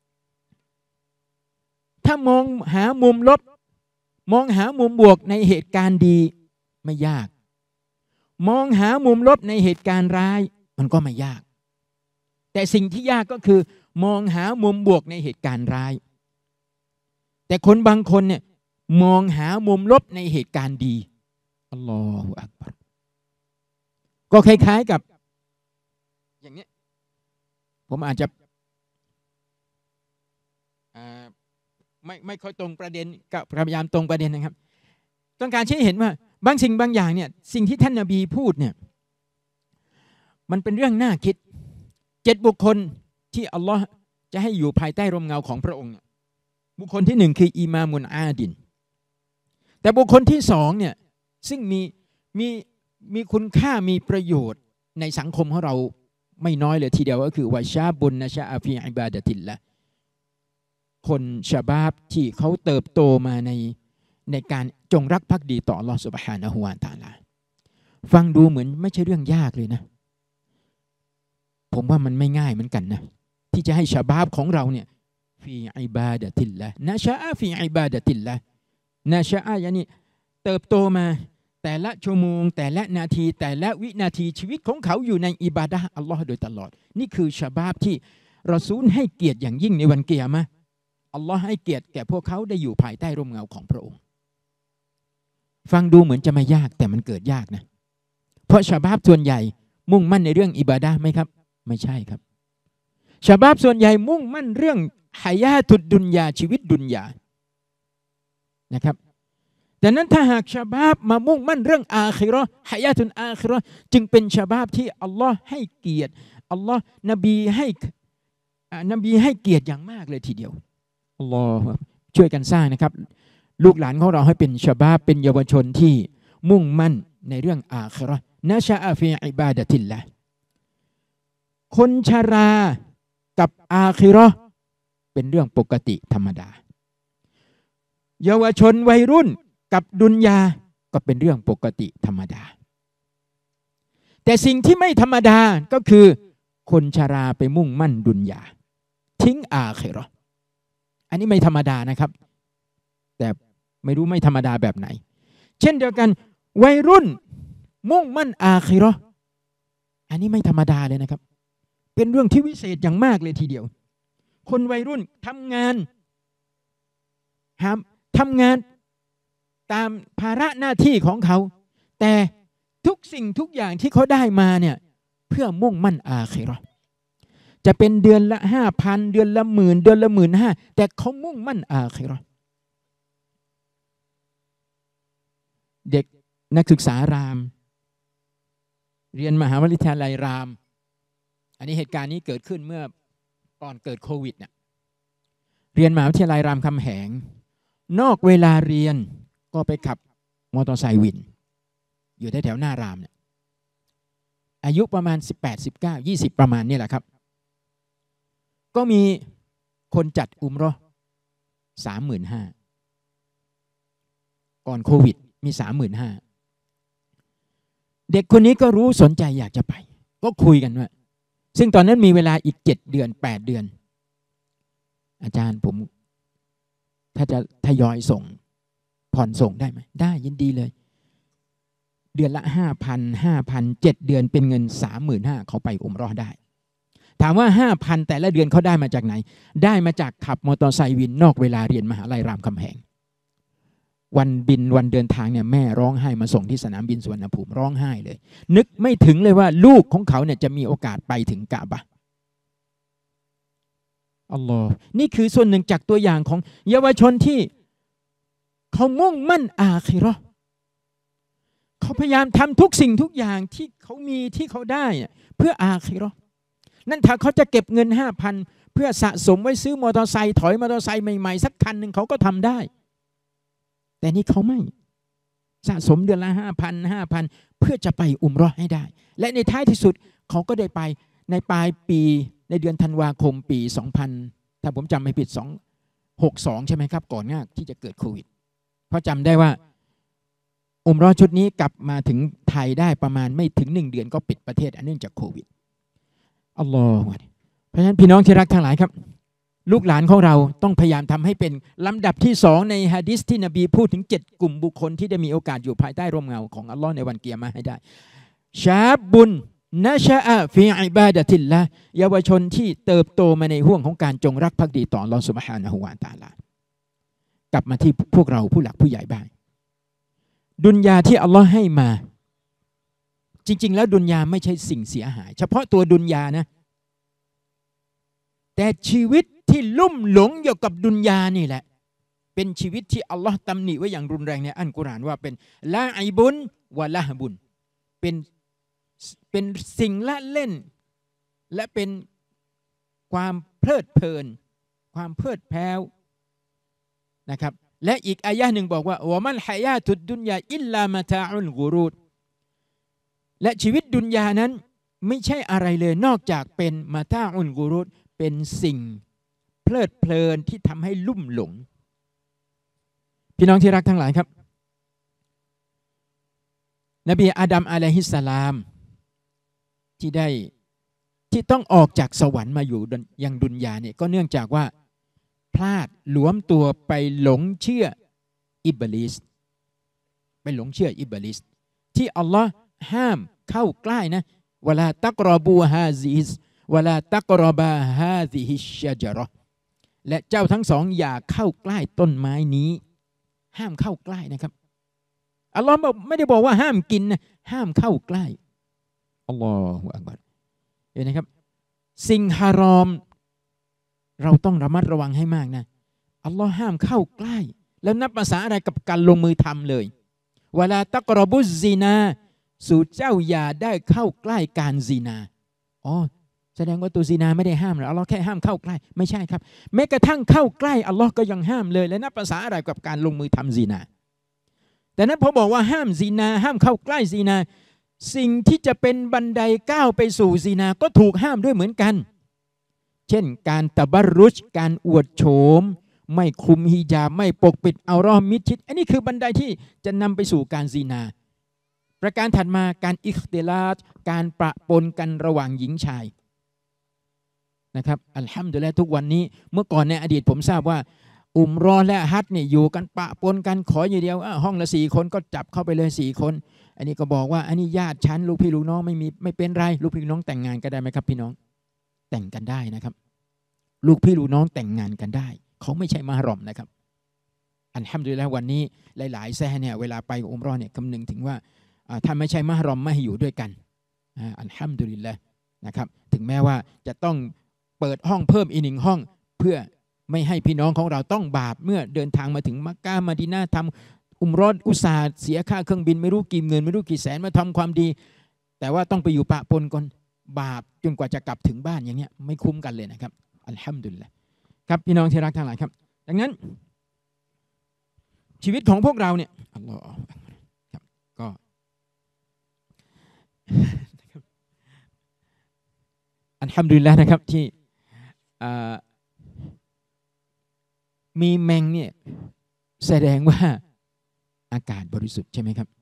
ถ้ามองหามุมลบมองหามุมบวกในเหตุการณ์ดีไม่ยากมองหามุมลบในเหตุการณ์ร้ายมันก็ไม่ยากแต่สิ่งที่ยากก็คือมองหามุมบวกในเหตุการณ์ร้ายแต่คนบางคนเนี่ยมองหามุมลบในเหตุการณ์ดีอัลลอฮฺอักบัรก็คล้ายๆกับอย่างนี้ผมอาจจะไม่ค่อยตรงประเด็นกับพยายามตรงประเด็นนะครับต้องการชี้เห็นว่าบางสิ่งบางอย่างเนี่ยสิ่งที่ท่านนบีพูดเนี่ยมันเป็นเรื่องน่าคิด7 บุคคลที่อัลลอฮ์จะให้อยู่ภายใต้ร่มเงาของพระองค์บุคคลที่1คืออิมามุนอาดินแต่บุคคลที่2เนี่ยซึ่งมีคุณค่ามีประโยชน์ในสังคมของเราไม่น้อยเลยทีเดียวก็คือวะชาบุนนะชะอาฟีอิบาดะติลละคนชะบาบที่เขาเติบโตมาในการจงรักภักดีต่ออัลลอฮฺซุบฮานะฮูวะตะอาลาฟังดูเหมือนไม่ใช่เรื่องยากเลยนะผมว่ามันไม่ง่ายเหมือนกันนะที่จะให้ชะบาบของเราเนี่ยฟีอิบาดะติลละนะชะอาฟีอิบาดะติลละนะชะอาอย่างนี้เติบโตมาแต่ละชั่วโมงแต่ละนาทีแต่ละวินาทีชีวิตของเขาอยู่ในอิบาดะห์อัลลอฮ์โดยตลอดนี่คือชะบาบที่รอซูลให้เกียรติอย่างยิ่งในวันกิยามะห์อัลลอฮ์ให้เกียรติแก่พวกเขาได้อยู่ภายใต้ร่มเงาของพระองค์ฟังดูเหมือนจะไม่ยากแต่มันเกิดยากนะเพราะชะบาบส่วนใหญ่มุ่งมั่นในเรื่องอิบาดะห์ไหมครับไม่ใช่ครับชะบาบส่วนใหญ่มุ่งมั่นเรื่องหายาตุดดุนยาชีวิตดุนยานะครับดังนั้นถ้าหากชะบาบมามุ่งมั่นเรื่องอาคิเราะห์หายาตุนอาคิเราะห์จึงเป็นชะบาบที่อัลลอฮ์ให้เกียรติอัลลอฮ์นบีให้เกียรติอย่างมากเลยทีเดียวอัลลอฮ์ช่วยกันสร้างนะครับลูกหลานของเราให้เป็นชะบาบเป็นเยาวชนที่มุ่งมั่นในเรื่องอาคิเราะห์นะชะอะฟีอิบาดะติลลาห์คนชรากับอาคิเราะห์เป็นเรื่องปกติธรรมดาเยาวชนวัยรุ่นกับดุนยาก็เป็นเรื่องปกติธรรมดาแต่สิ่งที่ไม่ธรรมดาก็คือคนชราไปมุ่งมั่นดุนยาทิ้งอาคิเราะห์อันนี้ไม่ธรรมดานะครับแต่ไม่รู้ไม่ธรรมดาแบบไหนเช่นเดียวกันวัยรุ่นมุ่งมั่นอาคิเราะห์อันนี้ไม่ธรรมดาเลยนะครับเป็นเรื่องที่วิเศษอย่างมากเลยทีเดียวคนวัยรุ่นทำงานตามภาระหน้าที่ของเขาแต่ทุกสิ่งทุกอย่างที่เขาได้มาเนี่ยเพื่อมุ่งมั่นอาคิเราะห์จะเป็นเดือนละ 5,000 เดือนละ 10,000 เดือนละ 15,000 แต่เขามุ่งมั่นอาคิเราะห์เด็กนักศึกษารามเรียนมหาวิทยาลัยรามอันนี้เหตุการณ์นี้เกิดขึ้นเมื่อก่อนเกิดโควิดเนี่ยเรียนมหาวิทยาลัยรามคำแหงนอกเวลาเรียนก็ไปขับมอเตอร์ไซค์วินอยู่แถวหน้ารามเนี่ยอายุประมาณ18 19 20ประมาณนี้แหละครับก็มีคนจัดอุมเราะห์ 35,000 ก่อนโควิดมี 35,000 เด็กคนนี้ก็รู้สนใจอยากจะไปก็คุยกันว่าซึ่งตอนนั้นมีเวลาอีก7 เดือน 8 เดือนอาจารย์ผมถ้าจะทยอยส่งผ่อนส่งได้ไหมได้ยินดีเลยเดือนละ 5,000 7 เดือนเป็นเงิน 35,000 เขาไปอุมเราะห์ได้ถามว่า 5,000 แต่ละเดือนเขาได้มาจากไหนได้มาจากขับมอเตอร์ไซค์วินนอกเวลาเรียนมหาวิทยาลัยรามคำแหงวันบินวันเดินทางเนี่ยแม่ร้องไห้มาส่งที่สนามบินสุวรรณภูมิร้องไห้เลยนึกไม่ถึงเลยว่าลูกของเขาเนี่ยจะมีโอกาสไปถึงกะบะห์อัลลอฮ์นี่คือส่วนหนึ่งจากตัวอย่างของเยาวชนที่เขามุ่งมั่นอาคิเราะห์เขาพยายามทำทุกสิ่งทุกอย่างที่เขามีที่เขาได้เพื่ออาคิเราะห์นั่นถ้าเขาจะเก็บเงิน 5,000 เพื่อสะสมไว้ซื้อมอเตอร์ไซค์ถอยมอเตอร์ไซค์ใหม่ๆสักคันหนึ่งเขาก็ทำได้แต่นี่เขาไม่สะสมเดือนละ 5,000 เพื่อจะไปอุมเราะห์ให้ได้และในท้ายที่สุดเขาก็ได้ไปในปลายปีในเดือนธันวาคมปี 2000 ถ้าผมจำไม่ผิด262ใช่ไหมครับก่อนหน้าที่จะเกิดโควิดเพราะจำได้ว่าอุมเราะห์ชุดนี้กลับมาถึงไทยได้ประมาณไม่ถึง1 เดือนก็ปิดประเทศเนื่องจากโควิดอัลลอฮฺเพราะฉะนั้นพี่น้องที่รักทั้งหลายครับลูกหลานของเราต้องพยายามทำให้เป็นลำดับที่2ในหะดีษที่นบีพูดถึง7 กลุ่มบุคคลที่ได้มีโอกาสอยู่ภายใต้ร่มเงาของอัลลอฮ์ในวันเกียรมาให้ได้ชาบุนนะชะอะฟีอิบาดะติลละเยาวชนที่เติบโตมาในห่วงของการจงรักภักดีต่ออัลลอฮ์ซุบฮานะฮูวะตะอาลากลับมาที่พวกเราผู้หลักผู้ใหญ่บ้างดุนยาที่อัลลอฮ์ให้มาจริงๆแล้วดุนยาไม่ใช่สิ่งเสียหายเฉพาะตัวดุนยานะแต่ชีวิตที่ลุ่มหลงอยู่กับดุนยานี่แหละเป็นชีวิตที่อัลลอฮ์ตำหนิไว้อย่างรุนแรงในอัลกุรอานว่าเป็นละไอบุนวะละฮบุนเป็นสิ่งละเล่นและเป็นความเพลิดเพลินความเพลิดเพลินนะครับและอีกอายะห์หนึ่งบอกว่าวะมัลฮะยาตุดดุนยาอิลลามะตาอุลกุรูรและชีวิตดุนยานั้นไม่ใช่อะไรเลยนอกจากเป็นมาตาอุลกุรูรเป็นสิ่งเพลิดเพลินที่ทำให้ลุ่มหลงพี่น้องที่รักทั้งหลายครับนบีอาดัมอะลัยฮิสสลามที่ต้องออกจากสวรรค์มาอยู่ยังดุนยาเนี่ยก็เนื่องจากว่าพลาดหลวมตัวไปหลงเชื่ออิบลิสไปหลงเชื่ออิบลิสที่อัลลอฮ์ห้ามเข้าใกล้นะวะลาตักรอบูฮาซิสวะลาตักรอบาฮาซิฮิชชะญะเราะห์และเจ้าทั้งสองอย่าเข้าใกล้ต้นไม้นี้ห้ามเข้าใกล้นะครับอัลลอฮ์ไม่ได้บอกว่าห้ามกินนะห้ามเข้าใกล้อัลลอฮฺอักบัรเห็นไหมครับสิ่งฮารอมเราต้องระมัดระวังให้มากนะอัลลอฮ์ห้ามเข้าใกล้แล้วนับภาษาอะไรกับการลงมือทำเลยเวลาตักรบุซซีนาสู่เจ้าอย่าได้เข้าใกล้การซีนาอ๋อแสดงว่าตัวซีนาไม่ได้ห้ามหรออัลลอฮ์แค่ห้ามเข้าใกล้ไม่ใช่ครับแม้กระทั่งเข้าใกล้อัลลอฮ์ก็ยังห้ามเลยและนับภาษาอะไรกับการลงมือทำซีนาแต่นั้นพอบอกว่าห้ามซีนาห้ามเข้าใกล้ซีนาสิ่งที่จะเป็นบันไดก้าวไปสู่ซีนาก็ถูกห้ามด้วยเหมือนกันเช่นการตะบัรรุจการอวดโฉมไม่คลุมฮิญาบไม่ปกปิดเอารอมิดชิดอันนี้คือบันไดที่จะนำไปสู่การซีนาประการถัดมาการอิคติลาตการปะปนกันระหว่างหญิงชายนะครับอัลฮัมดุลิลละห์ทุกวันนี้เมื่อก่อนในอดีตผมทราบว่าอุมรอและฮัจญ์เนี่ยอยู่กันปะปนกันขออย่างเดียวห้องละ4 คนก็จับเข้าไปเลย4 คนอันนี้ก็บอกว่าอันนี้ญาติฉันลูกพี่ลูกน้องไม่เป็นไรลูกพี่ลูกน้องแต่งงานกันได้ไหมครับพี่น้องแต่งกันได้นะครับลูกพี่ลูกน้องแต่งงานกันได้เขาไม่ใช่มะฮรอมนะครับอัลฮัมดุลิลละห์วันนี้หลายๆแซ่เนี่ยเวลาไปอุมรอเนี่ยคำนึงถึงว่าถ้าไม่ใช่มะฮรอมไม่ให้อยู่ด้วยกันอัลฮัมดุลิลละห์นะครับถึงแม้ว่าจะต้องเปิดห้องเพิ่มอีก1 ห้องเพื่อไม่ให้พี่น้องของเราต้องบาปเมื่อเดินทางมาถึงมักกะห์มะดีนะห์ทำอุมรออุตส่าห์เสียค่าเครื่องบินไม่รู้กี่เงินไม่รู้กี่แสนมาทำความดีแต่ว่าต้องไปอยู่ปะปนกันบาปจนกว่าจะกลับถึงบ้านอย่างเงี้ยไม่คุ้มกันเลยนะครับอัลฮัมดุลิลละห์ครับพี่น้องที่รักทั้งหลายครับดังนั้นชีวิตของพวกเราเนี่ยอัลลอฮฺครับก็อัลฮัมดุลิลละห์นะครับที่มีแมงเนี่ยแสดงว่าอากาศบริสุทธิ์ใช่ไหมครับ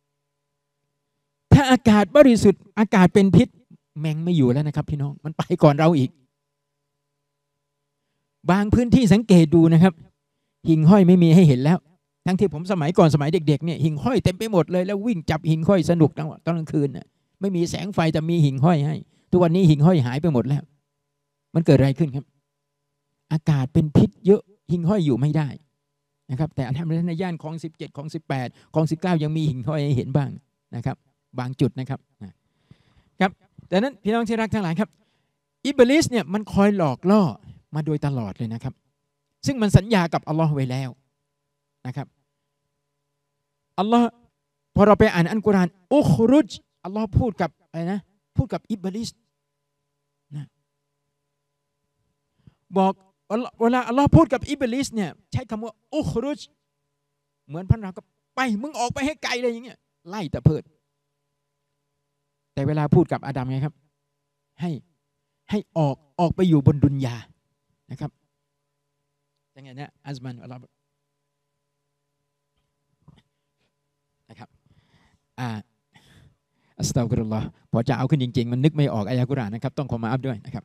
ถ้าอากาศบริสุทธิ์อากาศเป็นพิษแมงไม่อยู่แล้วนะครับพี่น้องมันไปก่อนเราอีกบางพื้นที่สังเกตดูนะครับหิ่งห้อยไม่มีให้เห็นแล้วทั้งที่ผมสมัยก่อนสมัยเด็กๆเนี่ยหิ่งห้อยเต็มไปหมดเลยแล้ววิ่งจับหิ่งห้อยสนุกตอนกลางคืนน่ะไม่มีแสงไฟแต่มีหิ่งห้อยให้ทุกวันนี้หิ่งห้อยหายไปหมดแล้วมันเกิดอะไรขึ้นครับอากาศเป็นพิษเยอะหิ่งห้อยอยู่ไม่ได้นะครับแต่อันทำในย่านของ17ของ18ของ19ยังมีหิ่งห้อยให้เห็นบ้างนะครับบางจุดนะครับครับแต่นั้นพี่น้องที่รักทั้งหลายครับอิบลิสเนี่ยมันคอยหลอกล่อมาโดยตลอดเลยนะครับซึ่งมันสัญญากับอัลลอฮ์ไว้แล้วนะครับอัลลอฮ์พอเราไปอ่านอัลกุรอานอุครุจอัลลอฮ์พูดกับอะไรนะพูดกับอิบลิสนะบอกเวลาอัลลอฮ์พูดกับอิบลิสเนี่ยใช้คำว่าอุครุจเหมือนพระนามก็ไปมึงออกไปให้ไกลเลยอย่างเงี้ยไล่ตะเพิดแต่เวลาพูดกับอาดัมไงครับให้ออกไปอยู่บนดุนยานะครับยังไงนะอัซมันอัลลอฮ์นะครับอัสตัฆฟิรุลลอฮ์พอจะเอาขึ้นจริงๆมันนึกไม่ออกอายะกุรอานนะครับต้องขอมาอัพด้วยนะครับ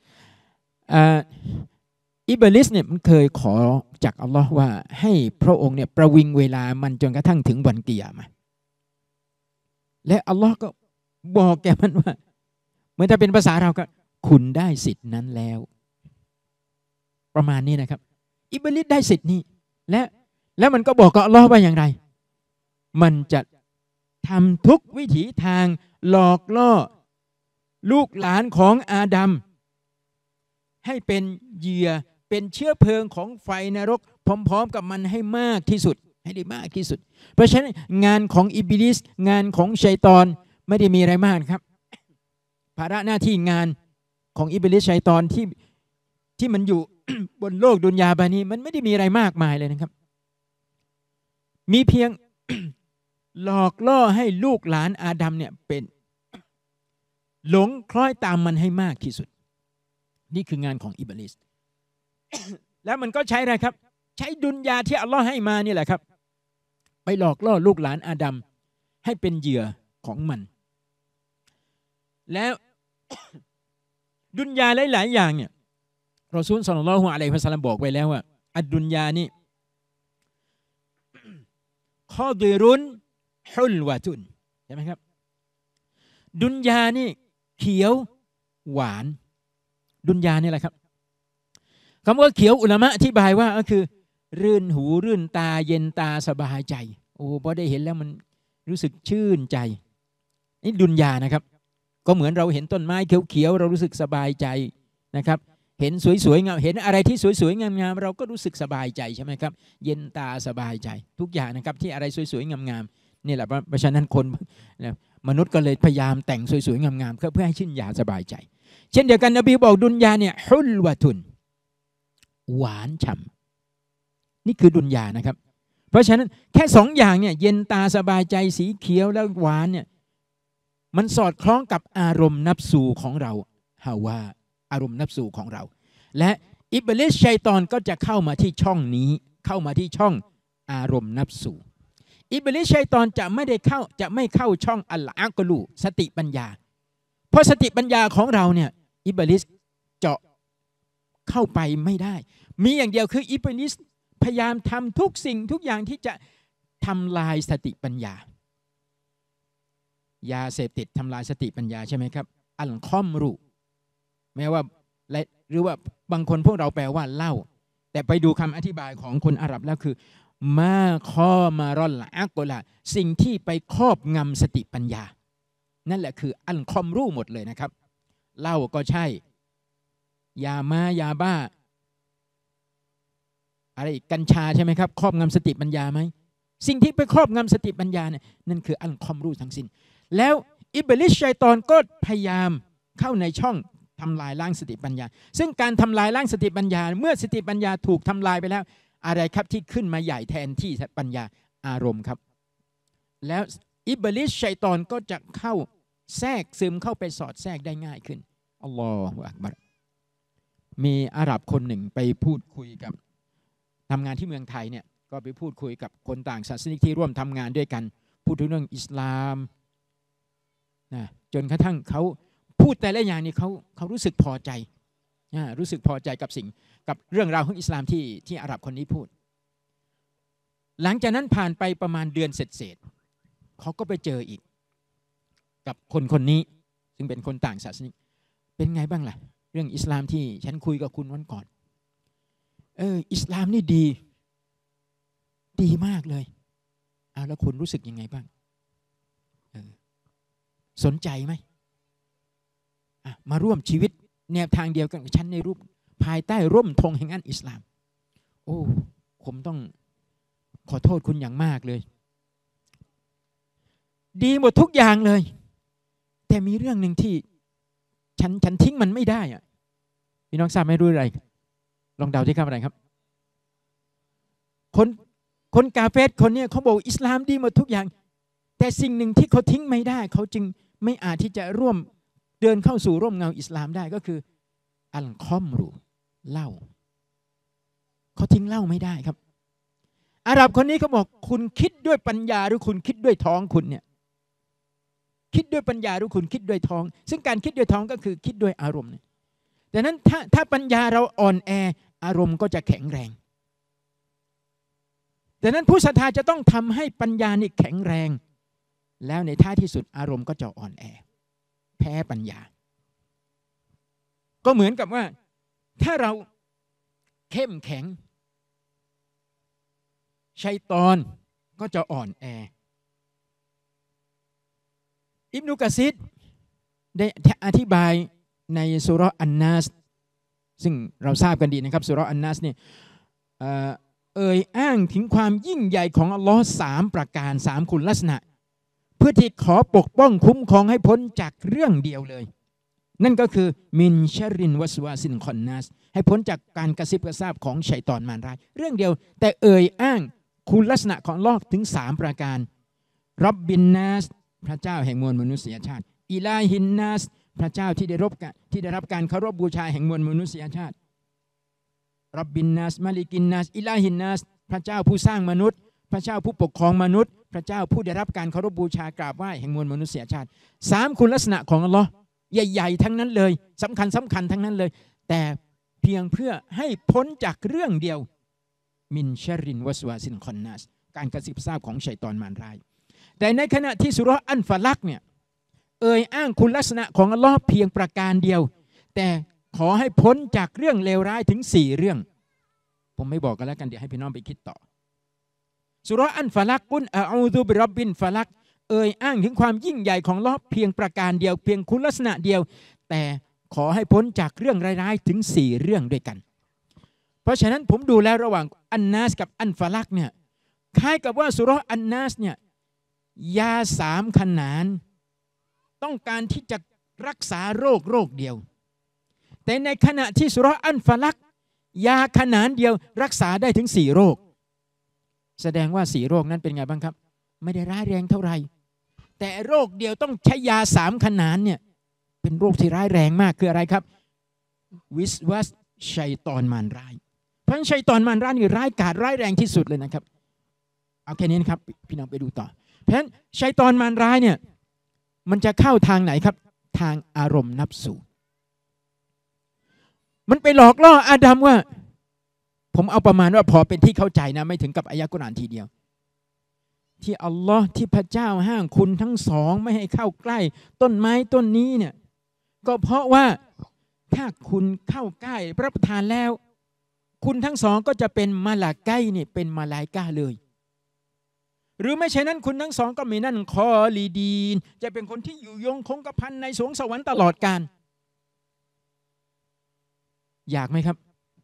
อิบลิสเนี่ยมันเคยขอจากอัลลอฮ์ว่าให้พระองค์เนี่ยประวิงเวลามันจนกระทั่งถึงวันกิยามะห์และอัลลอฮ์ก็บอกแกมันว่าเหมือนถ้าเป็นภาษาเราก็คุณได้สิทธินั้นแล้วประมาณนี้นะครับอิบลิสได้สิทธินี้และมันก็บอกกับอัลลอฮ์ว่าอย่างไรมันจะทำทุกวิถีทางหลอกล่อลูกหลานของอาดัมให้เป็นเหยื่อเป็นเชื้อเพลิงของไฟนรกพร้อมๆกับมันให้มากที่สุดให้ได้มากที่สุดเพราะฉะนั้นงานของอิบลิสงานของชัยฏอนไม่ได้มีอะไรมากครับภาระหน้าที่งานของอิบลิสชัยฏอนที่มันอยู่ บนโลกดุนยาบานี้มันไม่ได้มีอะไรมากมายเลยนะครับมีเพียง หลอกล่อให้ลูกหลานอาดัมเนี่ยเป็นหลงคล้อยตามมันให้มากที่สุดนี่คืองานของอิบลิส แล้วมันก็ใช้อะไรครับใช้ดุนยาที่อัลลอฮ์ให้มานี่แหละครับไปหลอกล่อลูกหลานอาดัมให้เป็นเหยื่อของมันแล้ว ดุนยาหลายๆอย่างเนี่ยรอซูลศ็อลลัลลอฮุอะลัยฮิวะซัลลัมบอกไว้แล้วว่าอัดดุนยานี่คอดิรุนฮุลวะตุนใช่ไหมครับดุนยานี่เขียวหวานดุนยานี่แหละครับคำว่าเขียวอุลามะอธิบายว่าก็คือรื่นหูรื่นตาเย็นตาสบายใจโอ้พอได้เห็นแล้วมันรู้สึกชื่นใจนี่ดุนยานะครับก็เหมือนเราเห็นต้นไม้เขียวๆเรารู้สึกสบายใจนะครับเห็นสวยๆงามเห็นอะไรที่สวยๆงามๆเราก็รู้สึกสบายใจใช่ไหมครับเย็นตาสบายใจทุกอย่างนะครับที่อะไรสวยๆงามๆนี่แหละเพราะฉะนั้นคนมนุษย์ก็เลยพยายามแต่งสวยๆงามๆเพื่อให้ชื่นยาสบายใจเช่นเดียวกันนบีบอกดุนยาเนี่ยฮุลวะตุนหวานฉ่ำนี่คือดุนยานะครับเพราะฉะนั้นแค่2 อย่างเนี่ยเย็นตาสบายใจสีเขียวแล้วหวานเนี่ยมันสอดคล้องกับอารมณ์นับสูของเราฮาวาอารมณ์นับสูของเราและอิบลิสชัยฏอนก็จะเข้ามาที่ช่องนี้เข้ามาที่ช่องอารมณ์นับสูอิบลิสชัยฏอนจะไม่เข้าช่องอัลอักลูสติปัญญาเพราะสติปัญญาของเราเนี่ยอิบลิสเจาะเข้าไปไม่ได้มีอย่างเดียวคืออิบลิสพยายามทำทุกสิ่งทุกอย่างที่จะทำลายสติปัญญายาเสพติดทำลายสติปัญญาใช่ไหมครับอัลคอมรุแม้ว่าหรือว่าบางคนพวกเราแปลว่าเหล้าแต่ไปดูคำอธิบายของคนอาหรับแล้วคือมาข้อมารอนละอักละสิ่งที่ไปครอบงำสติปัญญานั่นแหละคืออัลคอมรุหมดเลยนะครับเหล้าก็ใช่ยายาบ้าอะไรกัญชาใช่ไหมครับครอบงำสติปัญญาไหมสิ่งที่ไปครอบงำสติปัญญาเนี่ยนั่นคืออัลคอมรุทั้งสิ้นแล้วอิบลิสชัยฏอนก็พยายามเข้าในช่องทำลายล้างสติปัญญาซึ่งการทำลายล้างสติปัญญาเมื่อสติปัญญาถูกทำลายไปแล้วอะไรครับที่ขึ้นมาใหญ่แทนที่ปัญญาอารมณ์ครับแล้วอิบลิสชัยฏอนก็จะเข้าแทรกซึมเข้าไปสอดแทรกได้ง่ายขึ้นอัลลอฮฺอักบัรมีอาหรับคนหนึ่งไปพูดคุยกับทำงานที่เมืองไทยเนี่ยก็ไปพูดคุยกับคนต่างศาสนิกที่ร่วมทำงานด้วยกันพูดถึงเรื่องอิสลามนะจนกระทั่งเขาพูดแต่ละอย่างนี่เขารู้สึกพอใจรู้สึกพอใจกับเรื่องราวของอิสลามที่อาหรับคนนี้พูดหลังจากนั้นผ่านไปประมาณเดือนเศษเขาก็ไปเจออีกกับคนนี้ซึ่งเป็นคนต่างศาสนิกเป็นไงบ้างล่ะเรื่องอิสลามที่ฉันคุยกับคุณวันก่อนอิสลามนี่ดีมากเลยแล้วคุณรู้สึกยังไงบ้างสนใจไหมมาร่วมชีวิตแนวทางเดียวกันกับฉันในรูปภายใต้ร่มธงแห่งอันอิสลามโอ้ผมต้องขอโทษคุณอย่างมากเลยดีหมดทุกอย่างเลยแต่มีเรื่องหนึ่งที่ฉันทิ้งมันไม่ได้อะพี่น้องทราบไหมรู้อะไรลองเดาที่คำอะไรครับคนกาเฟรคนนี้เขาบอกอิสลามดีหมดทุกอย่างแต่สิ่งหนึ่งที่เขาทิ้งไม่ได้เขาจึงไม่อาจที่จะร่วมเดินเข้าสู่ร่มเงาอิสลามได้ก็คืออัลคอมรูเหล้าเขาทิ้งเหล้าไม่ได้ครับอาหรับคนนี้เขาบอกคุณคิดด้วยปัญญาหรือคุณคิดด้วยท้องคุณเนี่ยคิดด้วยปัญญาหรือคุณคิดด้วยท้องซึ่งการคิดด้วยท้องก็คือคิดด้วยอารมณ์ดังนั้นถ้าปัญญาเราอ่อนแออารมณ์ก็จะแข็งแรงดังนั้นผู้ศรัทธาจะต้องทำให้ปัญญานี่แข็งแรงแล้วในท้ายที่สุดอารมณ์ก็จะอ่อนแอแพ้ปัญญาก็เหมือนกับว่าถ้าเราเข้มแข็งชัยฏอนก็จะอ่อนแออิบนุกะซีรได้อธิบายในซูเราะห์อันนัสซึ่งเราทราบกันดีนะครับซูเราะห์อันนัสเนี่ยอ้างถึงความยิ่งใหญ่ของอัลลอฮ์3 ประการ3 คุณลักษณะเพื่อที่ขอปกป้องคุ้มครองให้พ้นจากเรื่องเดียวเลยนั่นก็คือมินชะรินวัสวาสินคอนนัสให้พ้นจากการกระซิบกระซาบของชัยฏอนมารร้ายเรื่องเดียวแต่อ้างคุณลักษณะของอัลเลาะห์ถึง3 ประการร็อบบินนัสพระเจ้าแห่งมวลมนุษยชาติอิลาฮินนัสพระเจ้าที่ได้รับการเคารพบูชาแห่งมวลมนุษยชาติร็อบบินนัสมาลิกินนัสอิลาฮินนัสพระเจ้าผู้สร้างมนุษย์พระเจ้าผู้ปกครองมนุษย์พระเจ้าผู้ได้รับการเคารพบูชากราบไหว้แห่งมวลมนุษยชาติ3 คุณลักษณะของอัลเลาะห์ใหญ่ๆทั้งนั้นเลยสำคัญทั้งนั้นเลยแต่เพียงเพื่อให้พ้นจากเรื่องเดียวมินชะรินวัสวาสินคอนนัสการกระซิบซาบของชัยฏอนมารร้ายแต่ในขณะที่ซูเราะห์อันฟะลักเนี่ยอ้างคุณลักษณะของอัลเลาะห์เพียงประการเดียวแต่ขอให้พ้นจากเรื่องเลวร้ายถึง4 เรื่องผมไม่บอกกันแล้วกันเดี๋ยวให้พี่น้องไปคิดต่อซูเราะห์อันฟะลักกุลอะอูซุบิร็อบบินฟะลักเอ่ยอ้างถึงความยิ่งใหญ่ของอัลเลาะห์เพียงประการเดียวเพียงคุณลักษณะเดียวแต่ขอให้พ้นจากเรื่องร้ายๆถึง4เรื่องด้วยกันเพราะฉะนั้นผมดูแล้วระหว่างอันนัสกับอันฟะลักเนี่ยคล้ายกับว่าสุเราะห์อันนัสเนี่ยยา3 ขนานต้องการที่จะรักษาโรคเดียวแต่ในขณะที่สุเราะห์อันฟะลักยาขนานเดียวรักษาได้ถึง4โรคแสดงว่า4โรคนั้นเป็นไงบ้างครับไม่ได้ร้ายแรงเท่าไหร่แต่โรคเดียวต้องใช้ยา3 ขนานเนี่ยเป็นโรคที่ร้ายแรงมากคืออะไรครับวิสวัสชัยฏอนมารร้ายเพราะฉะนั้นชัยฏอนมารร้ายนี่ร้ายกาจร้ายแรงที่สุดเลยนะครับเอาแค่นี้นะครับพี่น้องไปดูต่อเพราะฉะนั้นชัยฏอนมารร้ายเนี่ยมันจะเข้าทางไหนครับทางอารมณ์นับสูมันไปหลอกล่ออาดัมว่าผมเอาประมาณว่าพอเป็นที่เข้าใจนะไม่ถึงกับอายะกุรอานทีเดียวที่อัลลอฮ์ที่พระเจ้าห้ามคุณทั้งสองไม่ให้เข้าใกล้ต้นไม้ต้นนี้เนี่ยก็เพราะว่าถ้าคุณเข้าใกล้รับประทานแล้วคุณทั้งสองก็จะเป็นมาลาไกนี่เป็นมาลายกาเลยหรือไม่ใช่นั้นคุณทั้งสองก็มีนั่นคอลีดีนจะเป็นคนที่อยู่ยงคงกระพันในสวงสวรรค์ตลอดกาลอยากไหมครับ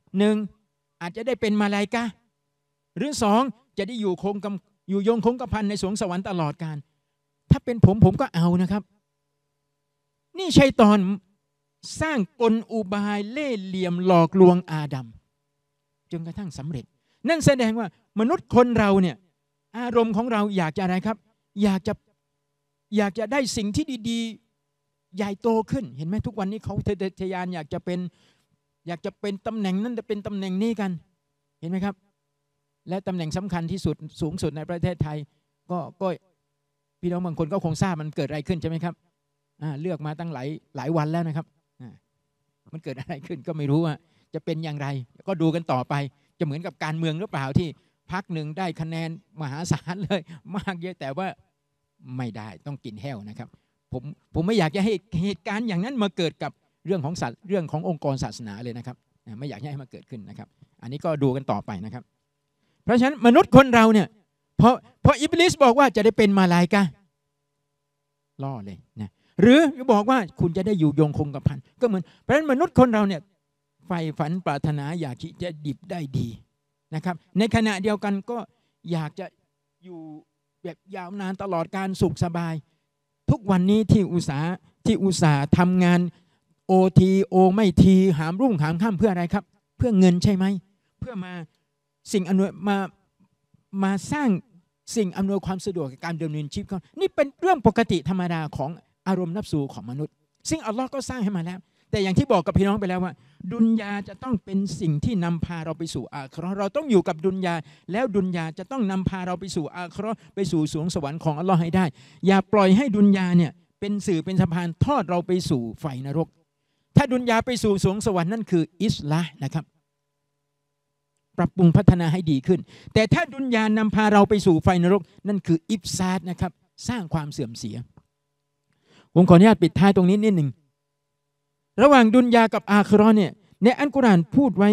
1อาจจะได้เป็นมาลายกาหรือ2จะได้อยู่ยงคงกระพันในสวงสวรรค์ตลอดกาลถ้าเป็นผมก็เอานะครับนี่ชัยฏอนสร้างกลอุบายเล่ห์เหลี่ยมหลอกลวงอาดัมจนกระทั่งสำเร็จนั่นแสดงว่ามนุษย์คนเราเนี่ยอารมณ์ของเราอยากจะอะไรครับอยากจะได้สิ่งที่ดีๆใหญ่โตขึ้นเห็นไหมทุกวันนี้เขาทะยานอยากจะเป็นตำแหน่งนั้นจะเป็นตำแหน่งนี้กันเห็นไหมครับและตำแหน่งสำคัญที่สุดสูงสุดในประเทศไทยก็พี่น้องบางคนก็คงทราบมันเกิดอะไรขึ้นใช่ไหมครับเลือกมาตั้งหลายวันแล้วนะครับมันเกิดอะไรขึ้นก็ไม่รู้ว่าจะเป็นอย่างไรก็ดูกันต่อไปจะเหมือนกับการเมืองหรือเปล่าที่พรรคหนึ่งได้คะแนนมหาศาลเลยมากเยอะแต่ว่าไม่ได้ต้องกินแห้วนะครับผมไม่อยากจะให้เหตุการณ์อย่างนั้นมาเกิดกับเรื่องของเรื่องขององค์กรศาสนาเลยนะครับไม่อยากให้มันเกิดขึ้นนะครับอันนี้ก็ดูกันต่อไปนะครับเพราะฉะนั้นมนุษย์คนเราเนี่ยพออิบลิสบอกว่าจะได้เป็นมาลายกาล่อเลยนะหรือบอกว่าคุณจะได้อยู่ยงคงกระพันก็เหมือนเพราะฉะนั้นมนุษย์คนเราเนี่ยใฝ่ฝันปรารถนาอยากที่จะดิบได้ดีนะครับในขณะเดียวกันก็อยากจะอยู่แบบยาวนานตลอดการสุขสบายทุกวันนี้ที่อุตสาห์ทำงานโอไม่ทีหามรุ่งหามค่ำเพื่ออะไรครับเพื่อเงินใช่ไหมเพื่อมาสิ่งอำนวยมาสร้างสิ่งอำนวยความสะดวกกับการดำเนินชีพเขานี่เป็นเรื่องปกติธรรมดาของอารมณ์นับสูของมนุษย์ซึ่งอัลลอฮ์ก็สร้างให้มาแล้วแต่อย่างที่บอกกับพี่น้องไปแล้วว่าดุนยาจะต้องเป็นสิ่งที่นำพาเราไปสู่อาคิเราะห์เราต้องอยู่กับดุนยาแล้วดุนยาจะต้องนำพาเราไปสู่อาคิเราะห์ไปสู่สวงสวรรค์ของอัลลอฮ์ให้ได้อย่าปล่อยให้ดุนยาเนี่ยเป็นสื่อเป็นสะพานทอดเราไปสู่ไฟนรกถ้าดุนยาไปสู่สวงสวรรค์นั่นคืออิสลาห์นะครับปรับปรุงพัฒนาให้ดีขึ้นแต่ถ้าดุนยานำพาเราไปสู่ไฟนรกนั่นคืออิฟซาดนะครับสร้างความเสื่อมเสียผมขออนุญาตปิดท้ายตรงนี้นิดหนึ่งระหว่างดุนยากับอาคิเราะห์เนี่ยในอัลกุรอานพูดไว้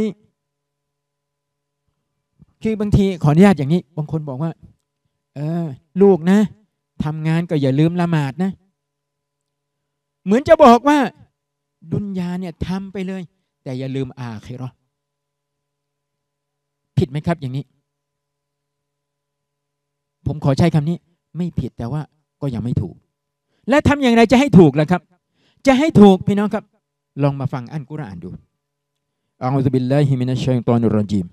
คือบางทีขออนุญาตอย่างนี้บางคนบอกว่าลูกนะทำงานก็อย่าลืมละหมาดนะเหมือนจะบอกว่าดุนยาเนี่ยทำไปเลยแต่อย่าลืมอาคิเราะห์ผิดไหมครับอย่างนี้ผมขอใช้คำนี้ไม่ผิดแต่ว่าก็ยังไม่ถูกและทำอย่างไรจะให้ถูกล่ะครับจะให้ถูกพี่น้องครับลองมาฟังอัลกุรอานดูอะอูซุบิลลาฮิมินัชชัยฏอนิรเราะญีม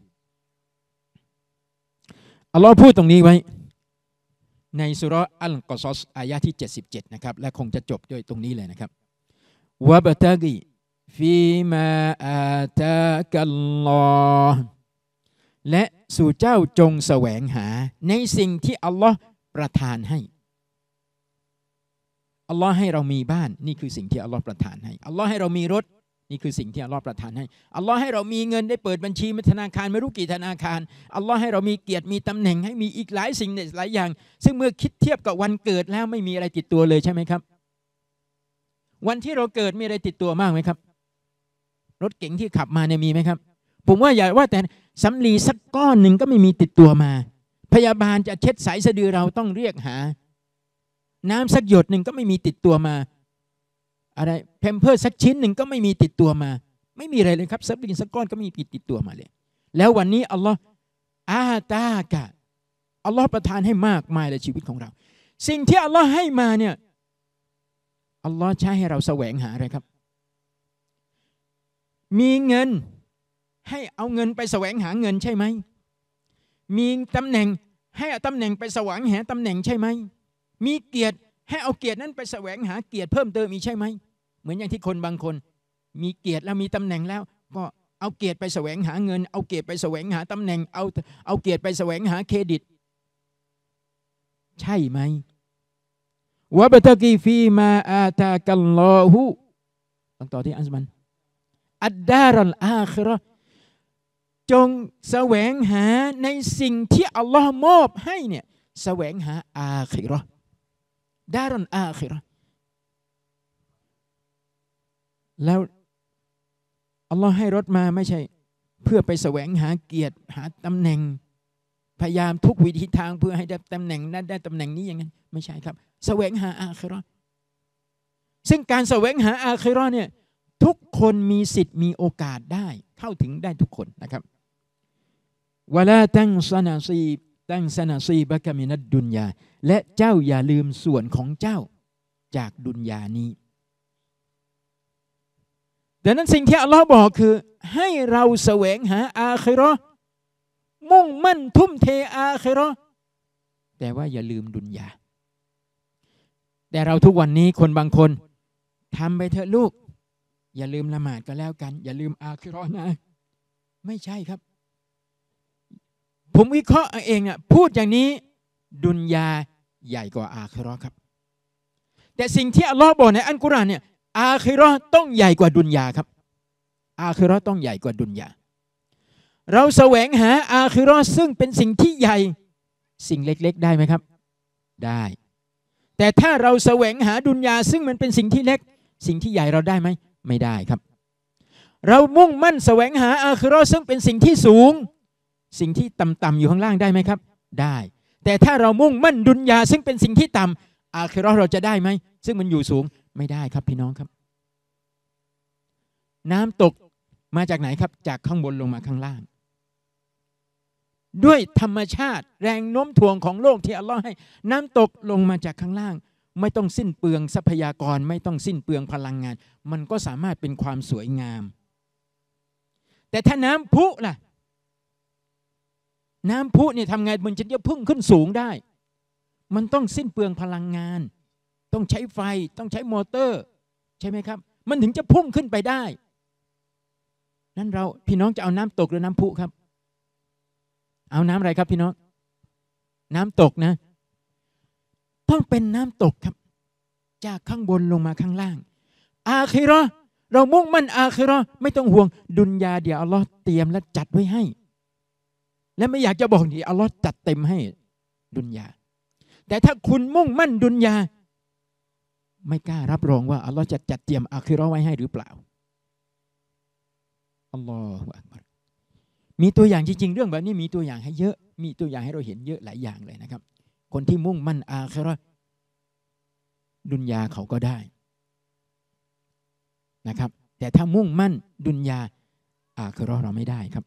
อัลลอฮ์พูดตรงนี้ไว้ในซูเราะห์อัลกอซอสอายะที่77นะครับและคงจะจบด้วยตรงนี้เลยนะครับวะบะตะกิฟีมาอาตากัลลอฮ์และสู่เจ้าจงแสวงหาในสิ่งที่อัลลอฮ์ประทานให้อัลลอฮ์ให้เรามีบ้านนี่คือสิ่งที่อัลลอฮ์ประทานให้อัลลอฮ์ให้เรามีรถนี่คือสิ่งที่อัลลอฮ์ประทานให้อัลลอฮ์ให้เรามีเงินได้เปิดบัญชีธนาคารไม่รู้กี่ธนาคารอัลลอฮ์ให้เรามีเกียรติมีตำแหน่งให้มีอีกหลายสิ่งหลายอย่างซึ่งเมื่อคิดเทียบกับวันเกิดแล้วไม่มีอะไรติดตัวเลยใช่ไหมครับวันที่เราเกิดมีอะไรติดตัวมากไหมครับรถเก๋งที่ขับมาเนี่ยมีไหมครับผมว่าอย่าว่าแต่สำลีสักก้อนหนึ่งก็ไม่มีติดตัวมาพยาบาลจะเช็ดสายสะดือเราต้องเรียกหาน้ำสักหยดหนึ่งก็ไม่มีติดตัวมาอะไรแพมเพิร์สสักชิ้นหนึ่งก็ไม่มีติดตัวมาไม่มีอะไรเลยครับซับลินสักก้อนก็ไม่มีติดตัวมาเลยแล้ววันนี้อัลลอฮ์อาตากะอัลลอฮ์ประทานให้มากมายในชีวิตของเราสิ่งที่อัลลอฮ์ให้มาเนี่ยอัลลอฮ์ใช้ให้เราแสวงหาอะไรครับมีเงินให้เอาเงินไปแสวงหาเงินใช่ไหมมีตำแหน่งให้เอาตำแหน่งไปแสวงหาตำแหน่งใช่ไหมมีเกียรติให้เอาเกียรตินั้นไปแสวงหาเกียรติเพิ่มเติมอีกใช่ไหมเหมือนอย่างที่คนบางคนมีเกียรติแล้วมีตำแหน่งแล้วก็เอาเกียรติไปแสวงหาเงินเอาเกียรติไปแสวงหาตำแหน่งเอาเกียรติไปแสวงหาเครดิตใช่ไหมวะบะตะกีฟีมาอาตากัลลอฮุต่อที่อัสมันอัดดารัลอาคิเราะห์จงแสวงหาในสิ่งที่อัลลอฮ์มอบให้เนี่ยแสวงหาอาคิเราะห์ดารัลอาคิเราะห์แล้วอัลลอฮ์ให้รถมาไม่ใช่เพื่อไปแสวงหาเกียรติหาตำแหน่งพยายามทุกวิธีทางเพื่อให้ได้ตำแหน่งนั้นได้ตำแหน่งนี้อย่างนั้นไม่ใช่ครับแสวงหาอาคิเราะห์ซึ่งการแสวงหาอาคิเราะห์เนี่ยทุกคนมีสิทธิ์มีโอกาสได้เข้าถึงได้ทุกคนนะครับวะลาตังซะนาซีบะกะมินัดดุนยาและเจ้าอย่าลืมส่วนของเจ้าจากดุนยานี้ดังนั้นสิ่งที่อัลลอฮ์บอกคือให้เราแสวงหาอาคิเราะห์มุ่งมั่นทุ่มเทอาคิเราะห์แต่ว่าอย่าลืมดุนยาแต่เราทุกวันนี้คนบางคนทำไปเถอะลูกอย่าลืมละหมาดก็แล้วกันอย่าลืมอาคิเราะห์นะไม่ใช่ครับผมวิเคราะห์เองอ่ะพูดอย่างนี้ดุนยาใหญ่กว่าอาคิเราะห์ครับแต่สิ่งที่อัลลอฮ์บอกในอัลกุรอานเนี่ยอาคิเราะห์ต้องใหญ่กว่าดุนยาครับอาคิเราะห์ต้องใหญ่กว่าดุนยาเราแสวงหาอาคิเราะห์ซึ่งเป็นสิ่งที่ใหญ่สิ่งเล็กๆได้ไหมครับได้แต่ถ้าเราแสวงหาดุนยาซึ่งมันเป็นสิ่งที่เล็กสิ่งที่ใหญ่เราได้ไหมไม่ได้ครับเรามุ่งมั่นแสวงหาอาคิเราะห์ซึ่งเป็นสิ่งที่สูงสิ่งที่ต่ำๆอยู่ข้างล่างได้ไหมครับได้แต่ถ้าเรามุ่งมั่นดุนยาซึ่งเป็นสิ่งที่ต่ำอาคิเราะห์เราจะได้ไหมซึ่งมันอยู่สูงไม่ได้ครับพี่น้องครับน้ำตกมาจากไหนครับจากข้างบนลงมาข้างล่างด้วยธรรมชาติแรงโน้มถ่วงของโลกที่อัลลอฮ์ให้น้ำตกลงมาจากข้างล่างไม่ต้องสิ้นเปลืองทรัพยากรไม่ต้องสิ้นเปลืองพลังงานมันก็สามารถเป็นความสวยงามแต่ถ้าน้ำพุล่ะน้ำพุเนี่ยทำไงมันจะพุ่งขึ้นสูงได้มันต้องสิ้นเปลืองพลังงานต้องใช้ไฟต้องใช้มอเตอร์ใช่ไหมครับมันถึงจะพุ่งขึ้นไปได้นั้นเราพี่น้องจะเอาน้ำตกหรือน้ำพุครับเอาน้ำอะไรครับพี่น้องน้ำตกนะต้องเป็นน้ำตกครับจากข้างบนลงมาข้างล่างอาคิเราะห์เรามุ่งมั่นอาคิเราะห์ไม่ต้องห่วงดุนยาเดี๋ยวอัลลอฮ์เตรียมและจัดไว้ให้และไม่อยากจะบอกที่อัลลอฮ์จัดเต็มให้ดุนยาแต่ถ้าคุณมุ่งมั่นดุนยาไม่กล้ารับรองว่าอัลลอฮ์จะจัดเตรียมอาคิเราะห์ไว้ให้หรือเปล่าอัลลอฮฺอักบัรมีตัวอย่างจริงๆเรื่องแบบนี้มีตัวอย่างให้เยอะมีตัวอย่างให้เราเห็นเยอะหลายอย่างเลยนะครับคนที่มุ่งมั่นอาคิเราะห์ดุนยาเขาก็ได้นะครับแต่ถ้ามุ่งมั่นดุนยาอาคิเราะห์เราไม่ได้ครับ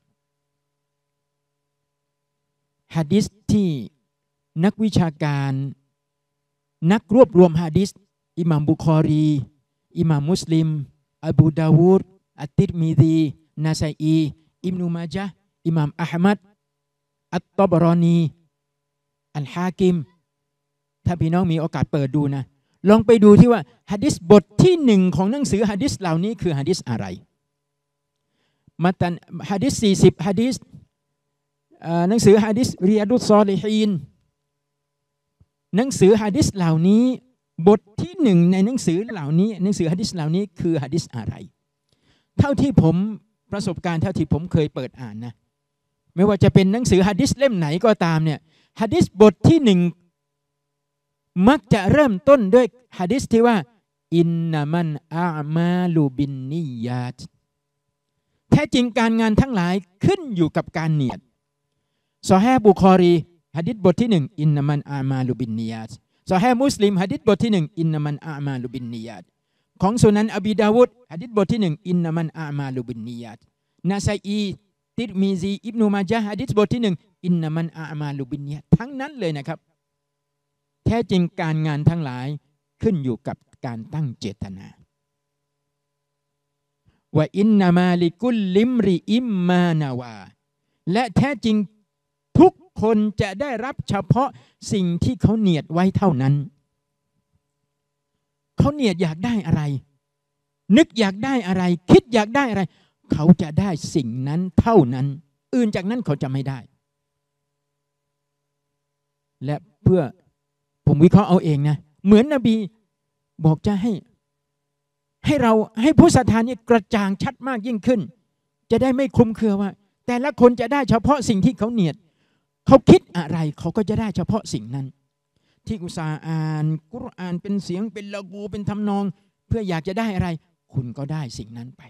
หะดีษที่นักวิชาการนักรวบรวมหะดีษอิหม่ามบุคอรีอิหม่ามมุสลิมอบูดาวูดอัตติรมิซีนาซาอีอิบนุมาญะห์อิหม่ามอะห์มัดอัตตอบรอนีอัลฮากิมถ้าพี่น้องมีโอกาสเปิดดูนะลองไปดูที่ว่าหะดีษบทที่1ของหนังสือหะดีษเหล่านี้คือหะดีษอะไรมัตันหะดีษ40หะดีษหนังสือหะดีษริยาดุศศอลิฮีนหนังสือหะดีษเหล่านี้บทที่1ในหนังสือเหล่านี้หนังสือหะดีษเหล่านี้คือหะดีษอะไรเท่าที่ผมประสบการณ์เท่าที่ผมเคยเปิดอ่านนะไม่ว่าจะเป็นหนังสือหะดีษเล่มไหนก็ตามเนี่ยหะดีษบทที่1มักจะเริ่มต้นด้วยหะดีษที่ว่าอินนามันอามาลูบินนิยาตแท้จริงการงานทั้งหลายขึ้นอยู่กับการเนียดซอฮีฮ์บุคอรีหะดีษบทที่1อินนามันอามาลูบินนิยาตซอฮีฮ์มุสลิมหะดีษบทที่1อินนามันอามาลุบินนียาตของสุนันอบีดาวุดหะดีษบทที่1อินนามันอามาลุบินนียาตนาซาอีติรมิซีอิบนุมาญะฮ์หะดีษบทที่1อินนามันอามาลุบินนียาตทั้งนั้นเลยนะครับแท้จริงการงานทั้งหลายขึ้นอยู่กับการตั้งเจตนาว่าอินนามาลิกุลลิมริอิมมานาวาและแท้จริงทุกคนจะได้รับเฉพาะสิ่งที่เขาเนียดไว้เท่านั้นเขาเนียดอยากได้อะไรนึกอยากได้อะไรคิดอยากได้อะไรเขาจะได้สิ่งนั้นเท่านั้นอื่นจากนั้นเขาจะไม่ได้และเพื่อผมวิเคราะห์เอาเองนะเหมือนนบีบอกจะให้เราให้ผู้ศรัทธานี่กระจ่างชัดมากยิ่งขึ้นจะได้ไม่คลุมเครือว่าแต่ละคนจะได้เฉพาะสิ่งที่เขาเนียดเขาคิดอะไรเขาก็จะได้เฉพาะสิ่งนั้นที่อุตส่าห์อ่านกุรอานเป็นเสียงเป็นละกูเป็นทำนองเพื่ออยากจะได้อะไรคุณก็ได้สิ่งนั้นไป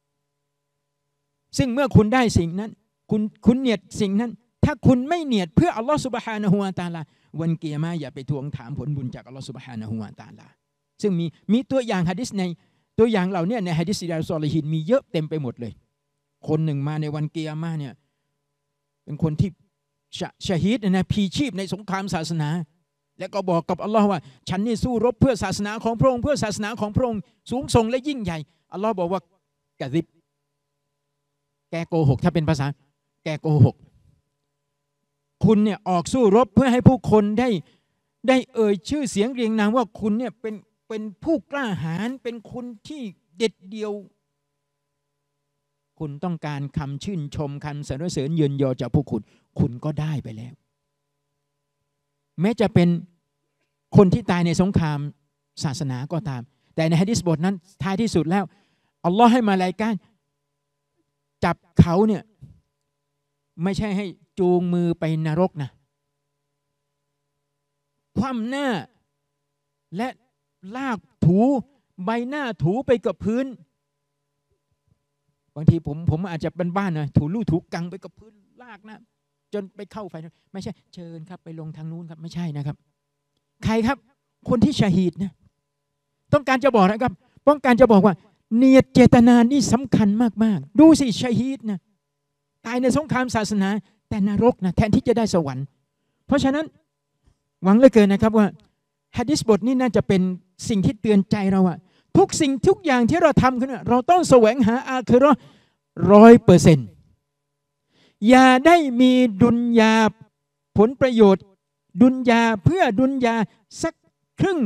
ซึ่งเมื่อคุณได้สิ่งนั้นคุณเนียดสิ่งนั้นถ้าคุณไม่เนียดเพื่ออัลลอฮฺซุบฮานะฮูวะตะอาลาวันกิยามะห์อย่าไปทวงถามผลบุญจากอัลลอฮฺซุบฮานะฮูวะตะอาลาซึ่งมีตัวอย่างหะดีษในตัวอย่างเหล่านี้ในหะดีษริยาดุศอลิฮีนมีเยอะเต็มไปหมดเลยคนหนึ่งมาในวันกิยามะห์เนี่ยเป็นคนที่ชะฮีดนะพีชีพในสงครามศาสนาและก็บอกกับอัลลอฮ์ว่าฉันนี่สู้รบเพื่อศาสนาของพระองค์เพื่อศาสนาของพระองค์สูงส่งและยิ่งใหญ่อัลลอฮ์บอกว่ากะซิบแกโกหกถ้าเป็นภาษาแกโกหกคุณเนี่ยออกสู้รบเพื่อให้ผู้คนได้เอ่ยชื่อเสียงเรียงนามว่าคุณเนี่ยเป็นผู้กล้าหาญเป็นคนที่เด็ดเดี่ยวคุณต้องการคำชื่นชมคำสรรเสริญเยินยอจากพวกคุณก็ได้ไปแล้วแม้จะเป็นคนที่ตายในสงครามศาสนาก็ตามแต่ในหะดีษบทนั้นท้ายที่สุดแล้วอัลลอฮ์ให้มาลาอิกะฮ์จับเขาเนี่ยไม่ใช่ให้จูงมือไปนรกนะคว่ำหน้าและลากถูใบหน้าถูไปกับพื้นบางทีผมอาจจะเป็นบ้านนะถูลู่ถูกังไปกับพื้นลากนะจนไปเข้าไฟไม่ใช่เชิญครับไปลงทางนู้นครับไม่ใช่นะครับใครครับคนที่ชะฮีดนะต้องการจะบอกนะครับต้องการจะบอกว่าเนียดเจตนานี่สำคัญมากๆดูสิชะฮีดนะตายในสงครามศาสนาแต่นรกนะแทนที่จะได้สวรรค์เพราะฉะนั้นหวังเหลือเกินนะครับว่าหะดีษบทนี้น่าจะเป็นสิ่งที่เตือนใจเราว่าทุกสิ่งทุกอย่างที่เราทำขึ้นเราต้องแสวงหาอาคิเราะห์ 100%อย่าได้มีดุนยาผลประโยชน์ดุนยาเพื่อดุนยาสักครึ่ง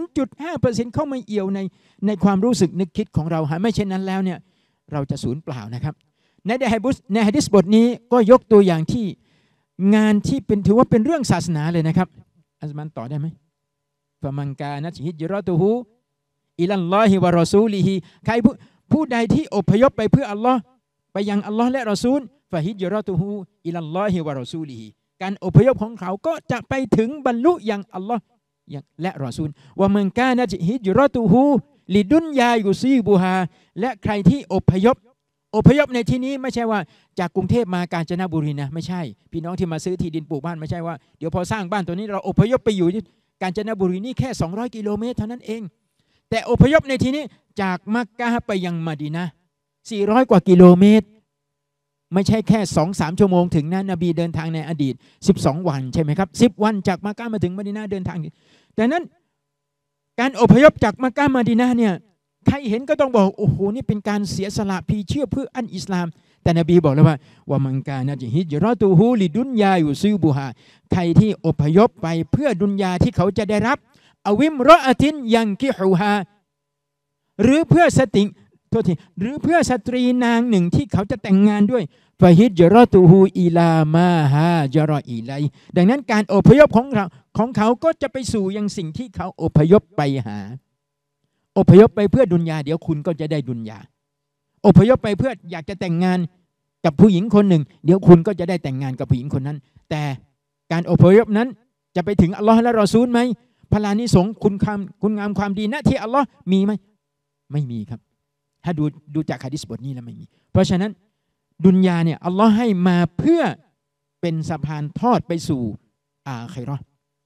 0.5% เข้ามาเอี่ยวในความรู้สึกนึกคิดของเราหากไม่เช่นนั้นแล้วเนี่ยเราจะสูญเปล่านะครับในหะดีษบทนี้ก็ยกตัวอย่างที่งานที่ถือว่าเป็นเรื่องศาสนาเลยนะครับอัสมันต่อได้ไหมฟะมันกานะฮิจเราะตุฮูอิลัลลอฮิวะรอซูลิฮิใครผู้ใดที่อพยพไปเพื่ออัลลอฮ์ไปยังอัลลอฮ์และรอซูลฟะฮิจเราะตุฮูอิลัลลอฮิวะรอซูลิฮิการอพยพของเขาก็จะไปถึงบรรลุยังอัลลอฮ์และรอซูลว่ามันกานะฮิจเราะตุฮูลิดุนยายุซีบุฮาและใครที่อพยพในที่นี้ไม่ใช่ว่าจากกรุงเทพมากาญจนบุรีนะไม่ใช่พี่น้องที่มาซื้อที่ดินปลูกบ้านไม่ใช่ว่าเดี๋ยวพอสร้างบ้านตัวนี้เราอพยพไปอยู่กาญจนบุรีนี่แค่200 กิโลเมตรเท่านั้นเองแต่อพยพในที่นี้จากมักกะฮ์ไปยังมะดีนะห์400 กว่ากิโลเมตรไม่ใช่แค่ 2-3 ชั่วโมงถึงนะนบีเดินทางในอดีต12 วันใช่ไหมครับ10 วันจากมักกะฮ์มาถึงมะดีนะห์เดินทางแต่นั้นการอพยพจากมักกะฮ์มะดีนะห์เนี่ยใครเห็นก็ต้องบอกโอ้โหนี่เป็นการเสียสละพีเชื่อเพื่ออันอิสลามแต่นบีบอกเลยว่ามันกานะฮิจเราะตุฮูลิดุนยายุซีบุฮาใครที่อพยพไปเพื่อดุนยาที่เขาจะได้รับอวิมรออะตินยังกิฮูฮาหรือเพื่อสตรีนางหนึ่งที่เขาจะแต่งงานด้วยฟะฮิจเราะตุฮูอิลามาฮาจารออิไลดังนั้นการอพยพของเขาก็จะไปสู่ยังสิ่งที่เขาอพยพไปหาอพยพไปเพื่อดุนยาเดี๋ยวคุณก็จะได้ดุนยาอพยพไปเพื่ออยากจะแต่งงานกับผู้หญิงคนหนึ่งเดี๋ยวคุณก็จะได้แต่งงานกับผู้หญิงคนนั้นแต่การอพยพนั้นจะไปถึงอัลลอฮ์และรอซูลไหมพลานิสงส์คุณงามความดีหน้าที่อัลลอฮ์มีไหมไม่มีครับถ้าดูจากหะดีษบทนี้แล้วไม่มีเพราะฉะนั้นดุนยาเนี่ยอัลลอฮ์ให้มาเพื่อเป็นสะพานทอดไปสู่อาคิเราะห์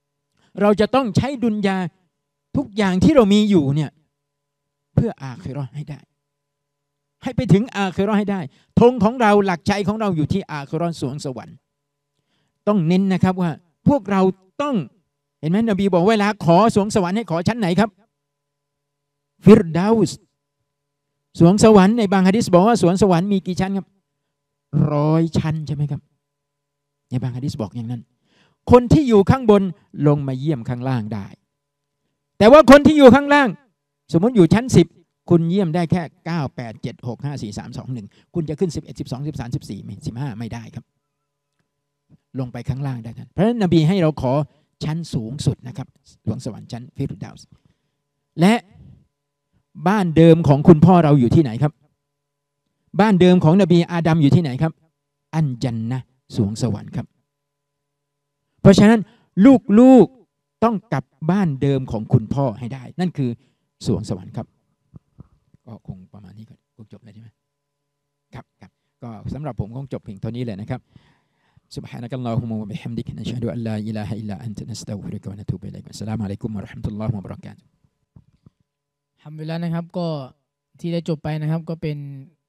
เราจะต้องใช้ดุนยาทุกอย่างที่เรามีอยู่เนี่ยเพื่ออาคิเราะห์ให้ได้ให้ไปถึงอาคิเราะห์ให้ได้ธงของเราหลักใจของเราอยู่ที่อาคิเราะห์สวงสวรรค์ต้องเน้นนะครับว่าพวกเราต้องเห็นไหมนบีบอกเวลาขอสวงสวรรค์ให้ขอชั้นไหนครับฟิรดาวส์สวงสวรรค์ในบางหะดีษบอกว่าสวงสวรรค์มีกี่ชั้นครับ100 ชั้นใช่ไหมครับในบางหะดีษบอกอย่างนั้นคนที่อยู่ข้างบนลงมาเยี่ยมข้างล่างได้แต่ว่าคนที่อยู่ข้างล่างสมมติอยู่ชั้น10คุณเยี่ยมได้แค่9 8 7 6 5 4 3 2 1คุณจะขึ้น11 12 13 14ไม่15ไม่ได้ครับลงไปข้างล่างได้เพราะฉะนั้นนบีให้เราขอชั้นสูงสุดนะครับสวงสวรรค์ชั้นฟิรดาวส์และบ้านเดิมของคุณพ่อเราอยู่ที่ไหนครับบ้านเดิมของนบีอาดัมอยู่ที่ไหนครับอันญันนะห์สวงสวรรค์ครับเพราะฉะนั้นลูกๆต้องกลับบ้านเดิมของคุณพ่อให้ได้นั่นคือสวงสวรรค์ครับก็คงประมาณนี้ก่อนคงจบแล้วใช่ไหมครับก็สำหรับผมคงจบเพียงเท่านี้เลยนะครับ سبحانك اللهم وبحمدك نشهد أن لا إله إلا أنت نستغفرك ونتوب إليك السلام عليكم ورحمة الله وبركاته ฮัมดุลิลละห์นะครับก็ที่ได้จบไปนะครับก็เป็น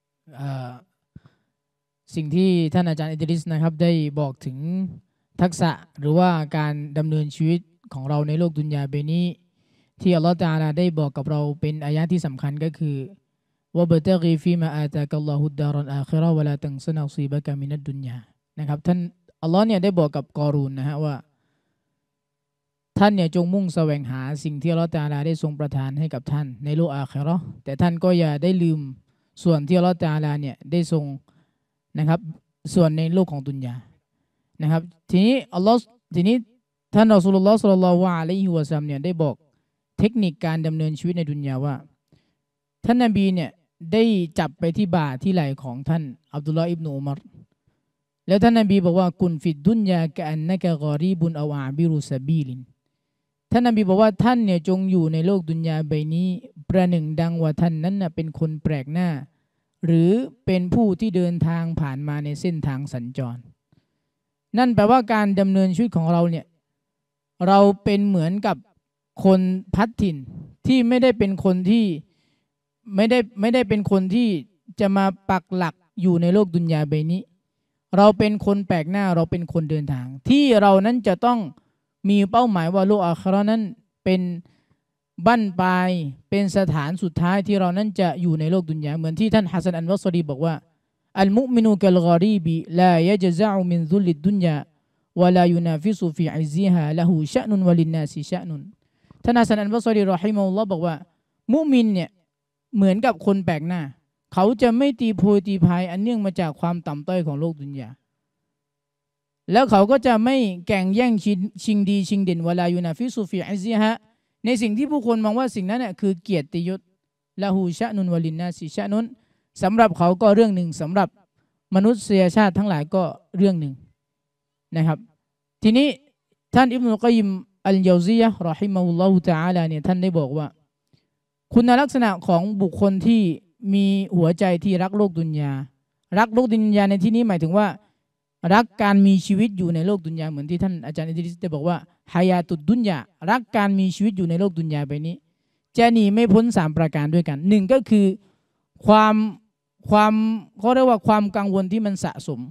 สิ่งที่ท่านอาจารย์อิดริสนะครับได้บอกถึงทักษะหรือว่าการดำเนินชีวิตของเราในโลกดุนยาเบนี้ที่อัลลอฮฺตะอาลาได้บอกกับเราเป็นอายะที่สำคัญก็คือวะบะตะกีฟีมาอาตากัลลอฮุดดารัลอาคิเราะฮ์วะลาตันซะนัซีบะกะมินัดดุนยานะครับท่านอัลลอฮ์เนี่ยได้บอกกับกอรูนนะฮะว่าท่านเนี่ยจงมุ่งแสวงหาสิ่งที่อัลเลาะห์ตะอาลาได้ทรงประทานให้กับท่านในโลกอาคิเราะห์แต่ท่านก็อย่าได้ลืมส่วนที่อัลเลาะห์ตะอาลาเนี่ยได้ทรงนะครับส่วนในโลกของดุนยานะครับทีนี้ท่านรอซูลุลลอฮ์ ศ็อลลัลลอฮุอะลัยฮิวะซัลลัมเนี่ยได้บอกเทคนิคการดำเนินชีวิตในดุนยาว่าท่านนบีเนี่ยได้จับไปที่บ่าที่ไหล่ของท่านอับดุลลอฮ์อิบนุอุมัรแล้วท่านนบีบอกว่ากุนฟิดดุนยากะอันนะกะกอรีบุนเอาอาบิรุซะบีลินท่านนบีบอกว่าท่านเนี่ยจงอยู่ในโลกดุนยาใบนี้ประหนึ่งดังว่าท่านนั้นเป็นคนแปลกหน้าหรือเป็นผู้ที่เดินทางผ่านมาในเส้นทางสัญจรนั่นแปลว่าการดำเนินชีวิตของเราเนี่ยเราเป็นเหมือนกับคนพัดถิ่นที่ไม่ได้เป็นคนที่ไม่ได้เป็นคนที่จะมาปักหลักอยู่ในโลกดุนยาใบนี้เราเป็นคนแปลกหน้าเราเป็นคนเดินทางที่เรานั้นจะต้องมีเป้าหมายว่าโลกอาคิเราะห์นั้นเป็นบั้นปลายเป็นสถานสุดท้ายที่เรานั้นจะอยู่ในโลกดุนยาเหมือนที่ท่านฮัสซันอัลบอศรีบอกว่าอัลมุมินูกัลกอรีบิลายะจซะอุมินซุลลิดดุนยาวะลายุนาฟิซุฟิอิซิฮาละฮูชะนุนวะลินนาซิชะนุนท่านฮัสซันอัลบอศรีรอฮิมะฮุลลอฮ์บอกว่ามุมินเนี่ยเหมือนกับคนแปลกหน้าเขาจะไม่ตีโพยตีพายอันเนื่องมาจากความต่ำต้อยของโลกดุนยาแล้วเขาก็จะไม่แข่งแย่งชิงดีชิงเด่นวะลายุนาฟิซุฟิอิซิฮาในสิ่งที่ผู้คนมองว่าสิ่งนั้นเนี่ยคือเกียรติยศละฮูชะนุนวะลินนาซิชะนุนสำหรับเขาก็เรื่องหนึ่งสำหรับมนุษยชาติทั้งหลายก็เรื่องหนึ่งนะครับทีนี้ท่านอิบนุลกอยยิมอัลญาวซียะห์รอฮิมะฮุลลอฮุตะอาลาเนี่ยท่านได้บอกว่าคุณลักษณะของบุคคลที่มีหัวใจที่รักโลกดุนยารักโลกดุนยาในที่นี้หมายถึงว่ารักการมีชีวิตอยู่ในโลกดุนยาเหมือนที่ท่านอาจารย์อิดริสได้บอกว่าฮายาตุดดุนยารักการมีชีวิตอยู่ในโลกดุนยาไปนี้จะหนีไม่พ้น3ประการด้วยกัน1ก็คือความเขาเรียกว่าความกังวลที่มันสะสม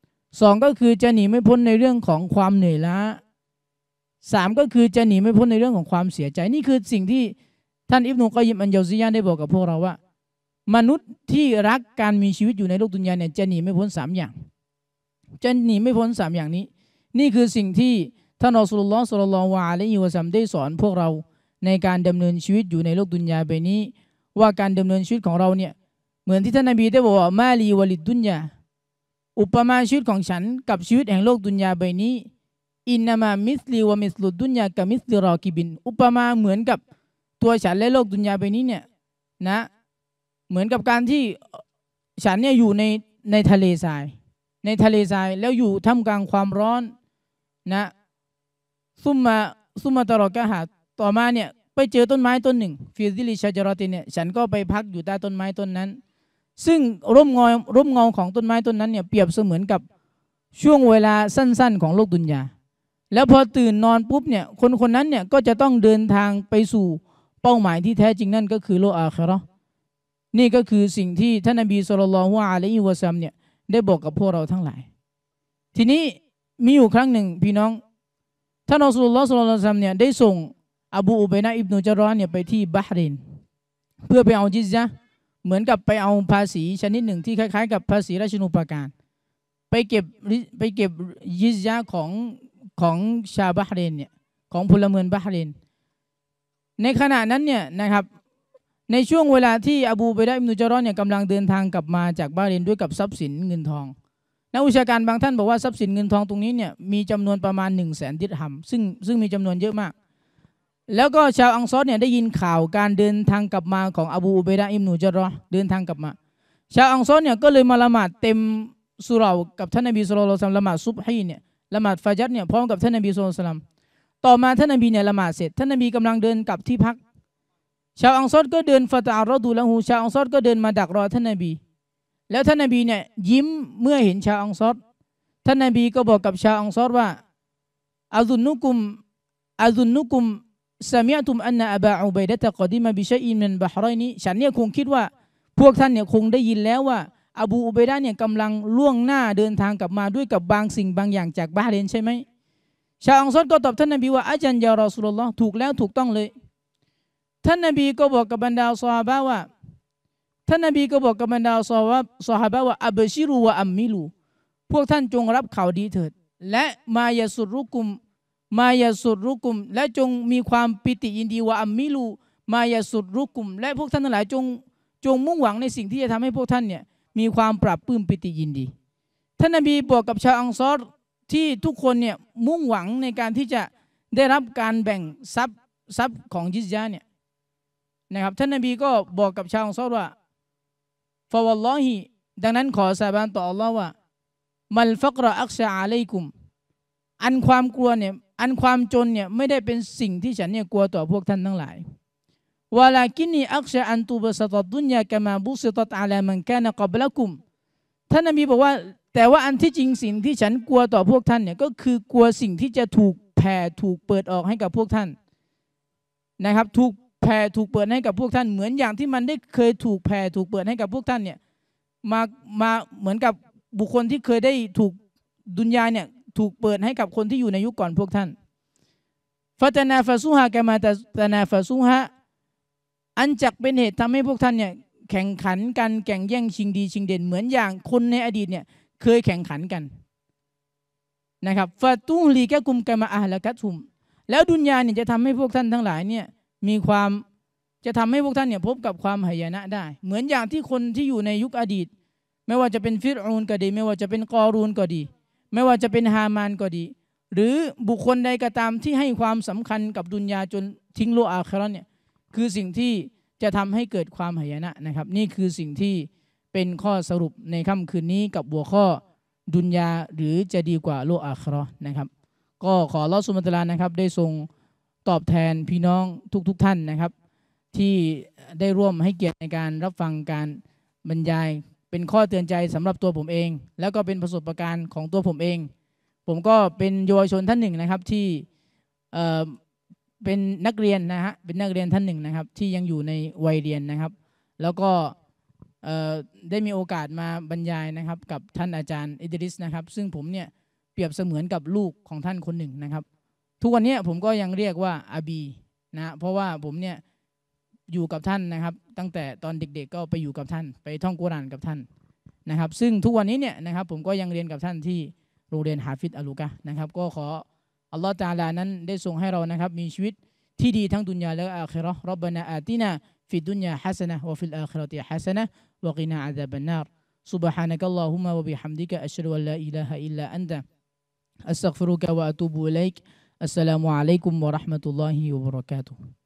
2ก็คือจะหนีไม่พ้นในเรื่องของความเหนื่อยล้า3ก็คือจะหนีไม่พ้นในเรื่องของความเสียใจนี่คือสิ่งที่ท่านอิบนุกอยยิมอัลญาวซียะห์ได้บอกกับพวกเราว่ามนุษย์ที่รักการมีชีวิตอยู่ในโลกดุนยาเนี่ยจะหนีไม่พ้น3อย่างจะหนีไม่พ้น3อย่างนี้นี่คือสิ่งที่ท่านรอซูลุลลอฮ์ ศ็อลลัลลอฮุอะลัยฮิวะซัลลัมได้สอนพวกเราในการดำเนินชีวิตอยู่ในโลกดุนยาใบนี้ว่าการดำเนินชีวิตของเราเนี่ยเหมือนที่ท่านนบีได้บอกว่ามาลีวะลิดดุนยาอุปมาชีวิตของฉันกับชีวิตแห่งโลกดุนยาใบนี้อินนามามิสลีวะมิสลุดดุนยากะมิสลิรอกิบินอุปมาเหมือนกับตัวฉันและโลกดุนยาใบนี้เนี่ยนะเหมือนกับการที่ฉันเนี่ยอยู่ในทะเลทรายแล้วอยู่ท่ามกลางความร้อนนะซุมมาตลอดกะหาต่อมาเนี่ยไปเจอต้นไม้ต้นหนึ่งฟิซิลิชาจารอติเนี่ยฉันก็ไปพักอยู่ใต้ต้นไม้ต้นนั้นซึ่งร่มเงาของต้นไม้ต้นนั้นเนี่ยเปรียบเสมือนกับช่วงเวลาสั้นๆของโลกดุนยาแล้วพอตื่นนอนปุ๊บเนี่ยคนคนนั้นเนี่ยก็จะต้องเดินทางไปสู่เป้าหมายที่แท้จริงนั่นก็คือโลกอาคิเราะห์นี่ก็คือสิ่งที่ท่านนบีศ็อลลัลลอฮุอะลัยฮิวะซัลลัมเนี่ยได้บอกกับพวกเราทั้งหลายทีนี้มีอยู่ครั้งหนึ่งพี่น้องท่านรอซูลุลลอฮ์ศ็อลลัลลอฮุอะลัยฮิวะซัลลัมเนี่ยได้ส่งอบูอุบัยนะห์อิบนุญะเราะห์เนี่ยไปที่บาห์เรนเพื่อไปเอาจิซยะห์เหมือนกับไปเอาภาษีชนิดหนึ่งที่คล้ายๆกับภาษีราชนูปการไปเก็บจิซยะห์ของชาวบาห์เรนเนี่ยของพลเมืองบาห์เรนในขณะนั้นเนี่ยนะครับในช่วงเวลาที่อบูอุบัยดะห์อิบนุญะเราะห์เนี่ยกำลังเดินทางกลับมาจากบาห์เรนด้วยกับทรัพย์สินเงินทองนักวิชาการบางท่านบอกว่าทรัพย์สินเงินทองตรงนี้เนี่ยมีจำนวนประมาณ 100,000 ดิรฮัมซึ่งมีจำนวนเยอะมากแล้วก็ชาวอังซอรเนี่ยได้ยินข่าวการเดินทางกลับมาของอบูอุบัยดะห์อิบนุญะเราะห์เดินทางกลับมาชาวอังซอรเนี่ยก็เลยมาละหมาดเต็มสุเราะห์กับท่านนบีศ็อลลัลลอฮุอะลัยฮิวะซัลลัมละหมาดซุบฮีเนี่ยละหมาดฟะญัรเนี่ยพร้อมกับท่านนบีศ็อลลัลลอฮุอะลัยฮิวะซัลลัมต่อมาท่านนบีเนี่ยละหมาดเสร็จท่านนบีกำลังเดินกลับที่พักชาวอังซอรก็เดินฟะตะอัรรอดูละฮูชาวอังซอรก็เดินมาดักรอท่านนบีแล้วท่านนบีเนี่ยยิ้มเมื่อเห็นชาวอังซอรท่านนบีก็บอกกับชาวอังซอรว่าอัซุนนุกุมซะมิอ์ตุมอันนะอะบาอุบัยดะตะกอดิมะบิชัยอินมินบะฮ์ไรนีฉันเนี่ยคงคิดว่าพวกท่านเนี่ยคงได้ยินแล้วว่าอบูอุบัยดะห์เนี่ยกำลังล่วงหน้าเดินทางกลับมาด้วยกับบางสิ่งบางอย่างจากบาห์เรนใช่ไหมชาวอังซอรก็ตอบท่านนบีว่าอะจันยารอซูลุลลอฮ์ถูกแล้วถูกต้องเลยท่านนบีก็บอกกับบรรดาซอฮาบะห์ว่าท่านนบีก็บอกกับบรรดาซอฮาบะห์ว่าอับชิรุวะอัมมิลูพวกท่านจงรับข่าวดีเถิดและมายะสุรุกุมและจงมีความปิติยินดีวะอัมมิลูมายะสุรุกุมและพวกท่านทั้งหลายจงมุ่งหวังในสิ่งที่จะทำให้พวกท่านเนี่ยมีความปรับปลื้มปิติยินดีท่านนบีบอกกับชาวอังซอรที่ทุกคนเนี่ยมุ่งหวังในการที่จะได้รับการแบ่งทรัพย์ของจิซยะห์เนี่ยนะครับท่านนบีก็บอกกับชาวอังซอรว่าฟะวัลลอฮิดังนั้นขอสาบานต่ออัลเลาะห์ว่ามัลฟักรออักชะอะลัยกุมอันความกลัวเนี่ยอันความจนเนี่ยไม่ได้เป็นสิ่งที่ฉันเนี่ยกลัวต่อพวกท่านทั้งหลายวะลากินนีอักชะอันตุบะซะตัดดุนยากะมาบุซิตัตอะลามันกานะกับละกุมท่านนบีบอกว่าแต่ว่าอันที่จริงสิ่งที่ฉันกลัวต่อพวกท่านเนี่ยก็คือกลัวสิ่งที่จะถูกแผ่ถูกเปิดออกให้กับพวกท่านนะครับถูกแผ่ถูกเปิดให้กับพวกท่านเหมือนอย่างที่มันได้เคยถูกแผ่ถูกเปิดให้กับพวกท่านเนี่ยมาเหมือนกับบุคคลที่เคยได้ถูกดุนยาเนี่ยถูกเปิดให้กับคนที่อยู่ในยุคก่อนพวกท่านฟะตะนาฟะซูฮากะมาตะนาฟะซูฮาอันจักเป็นเหตุทำให้พวกท่านเนี่ยแข่งขันกันแข่งแย่งชิงดีชิงเด่นเหมือนอย่างคนในอดีตเนี่ยเคยแข่งขันกันนะครับฟะตูลีกะกุมกะมาอะละกัตุมแล้วดุนยาเนี่ยจะทำให้พวกท่านทั้งหลายเนี่ยมีความจะทำให้พวกท่านเนี่ยพบกับความหายนะได้เหมือนอย่างที่คนที่อยู่ในยุคอดีตไม่ว่าจะเป็นฟิรอูนก็ดีไม่ว่าจะเป็นกอรูนก็ดีไม่ว่าจะเป็นฮามานก็ดีหรือบุคคลใดก็ตามที่ให้ความสำคัญกับดุนยาจนทิ้งโลกอาคิเราะห์เนี่ยคือสิ่งที่จะทำให้เกิดความหายนะนะครับนี่คือสิ่งที่เป็นข้อสรุปในค่ำคืนนี้กับหัวข้อดุนยาหรือจะดีกว่าโลกอาคิเราะห์นะครับก็ขออัลเลาะห์ซุบฮานะฮูวะตะอาลานะครับได้ทรงตอบแทนพี่น้องทุกท่านนะครับที่ได้ร่วมให้เกียรติในการรับฟังการบรรยายเป็นข้อเตือนใจสำหรับตัวผมเองแล้วก็เป็นประสบการณ์ของตัวผมเองผมก็เป็นเยาวชนท่านหนึ่งนะครับที่เป็นนักเรียนนะฮะเป็นนักเรียนท่านหนึ่งนะครับที่ยังอยู่ในวัยเรียนนะครับแล้วก็ได้มีโอกาสมาบรรยายนะครับกับท่านอาจารย์อิดริสนะครับซึ่งผมเนี่ยเปรียบเสมือนกับลูกของท่านคนหนึ่งนะครับทุกวันนี้ผมก็ยังเรียกว่าอาบีนะเพราะว่าผมเนี่ยอยู่กับท่านนะครับตั้งแต่ตอนเด็กๆก็ไปอยู่กับท่านไปท่องกุรอานกับท่านนะครับซึ่งทุกวันนี้เนี่ยนะครับผมก็ยังเรียนกับท่านที่โรงเรียนฮาฟิซอัลลูกะนะครับก็ขออัลลอฮฺตะอาลานั้นได้ทรงให้เรานะครับมีชีวิตที่ดีทั้งดุนยาและอาคิเราะห์ร็อบบานาอาตินาฟิดดุนยาฮะซะนะฮ์วะฟิลอาคิเราะติฮะซะนะฮ์วะกินาอะซาบันนารซุบฮานะกัลลอฮุมมะวะบิฮัมดิกะอัชฮะดุอัลลาอิลาฮะอิลลาอันตะอัสตัฆฟิรุกะวะอะตูบุอิลัยกอัสสลามุอะลัยกุมวะเราะห์มะตุลลอฮิวะบะเราะกาตุฮ์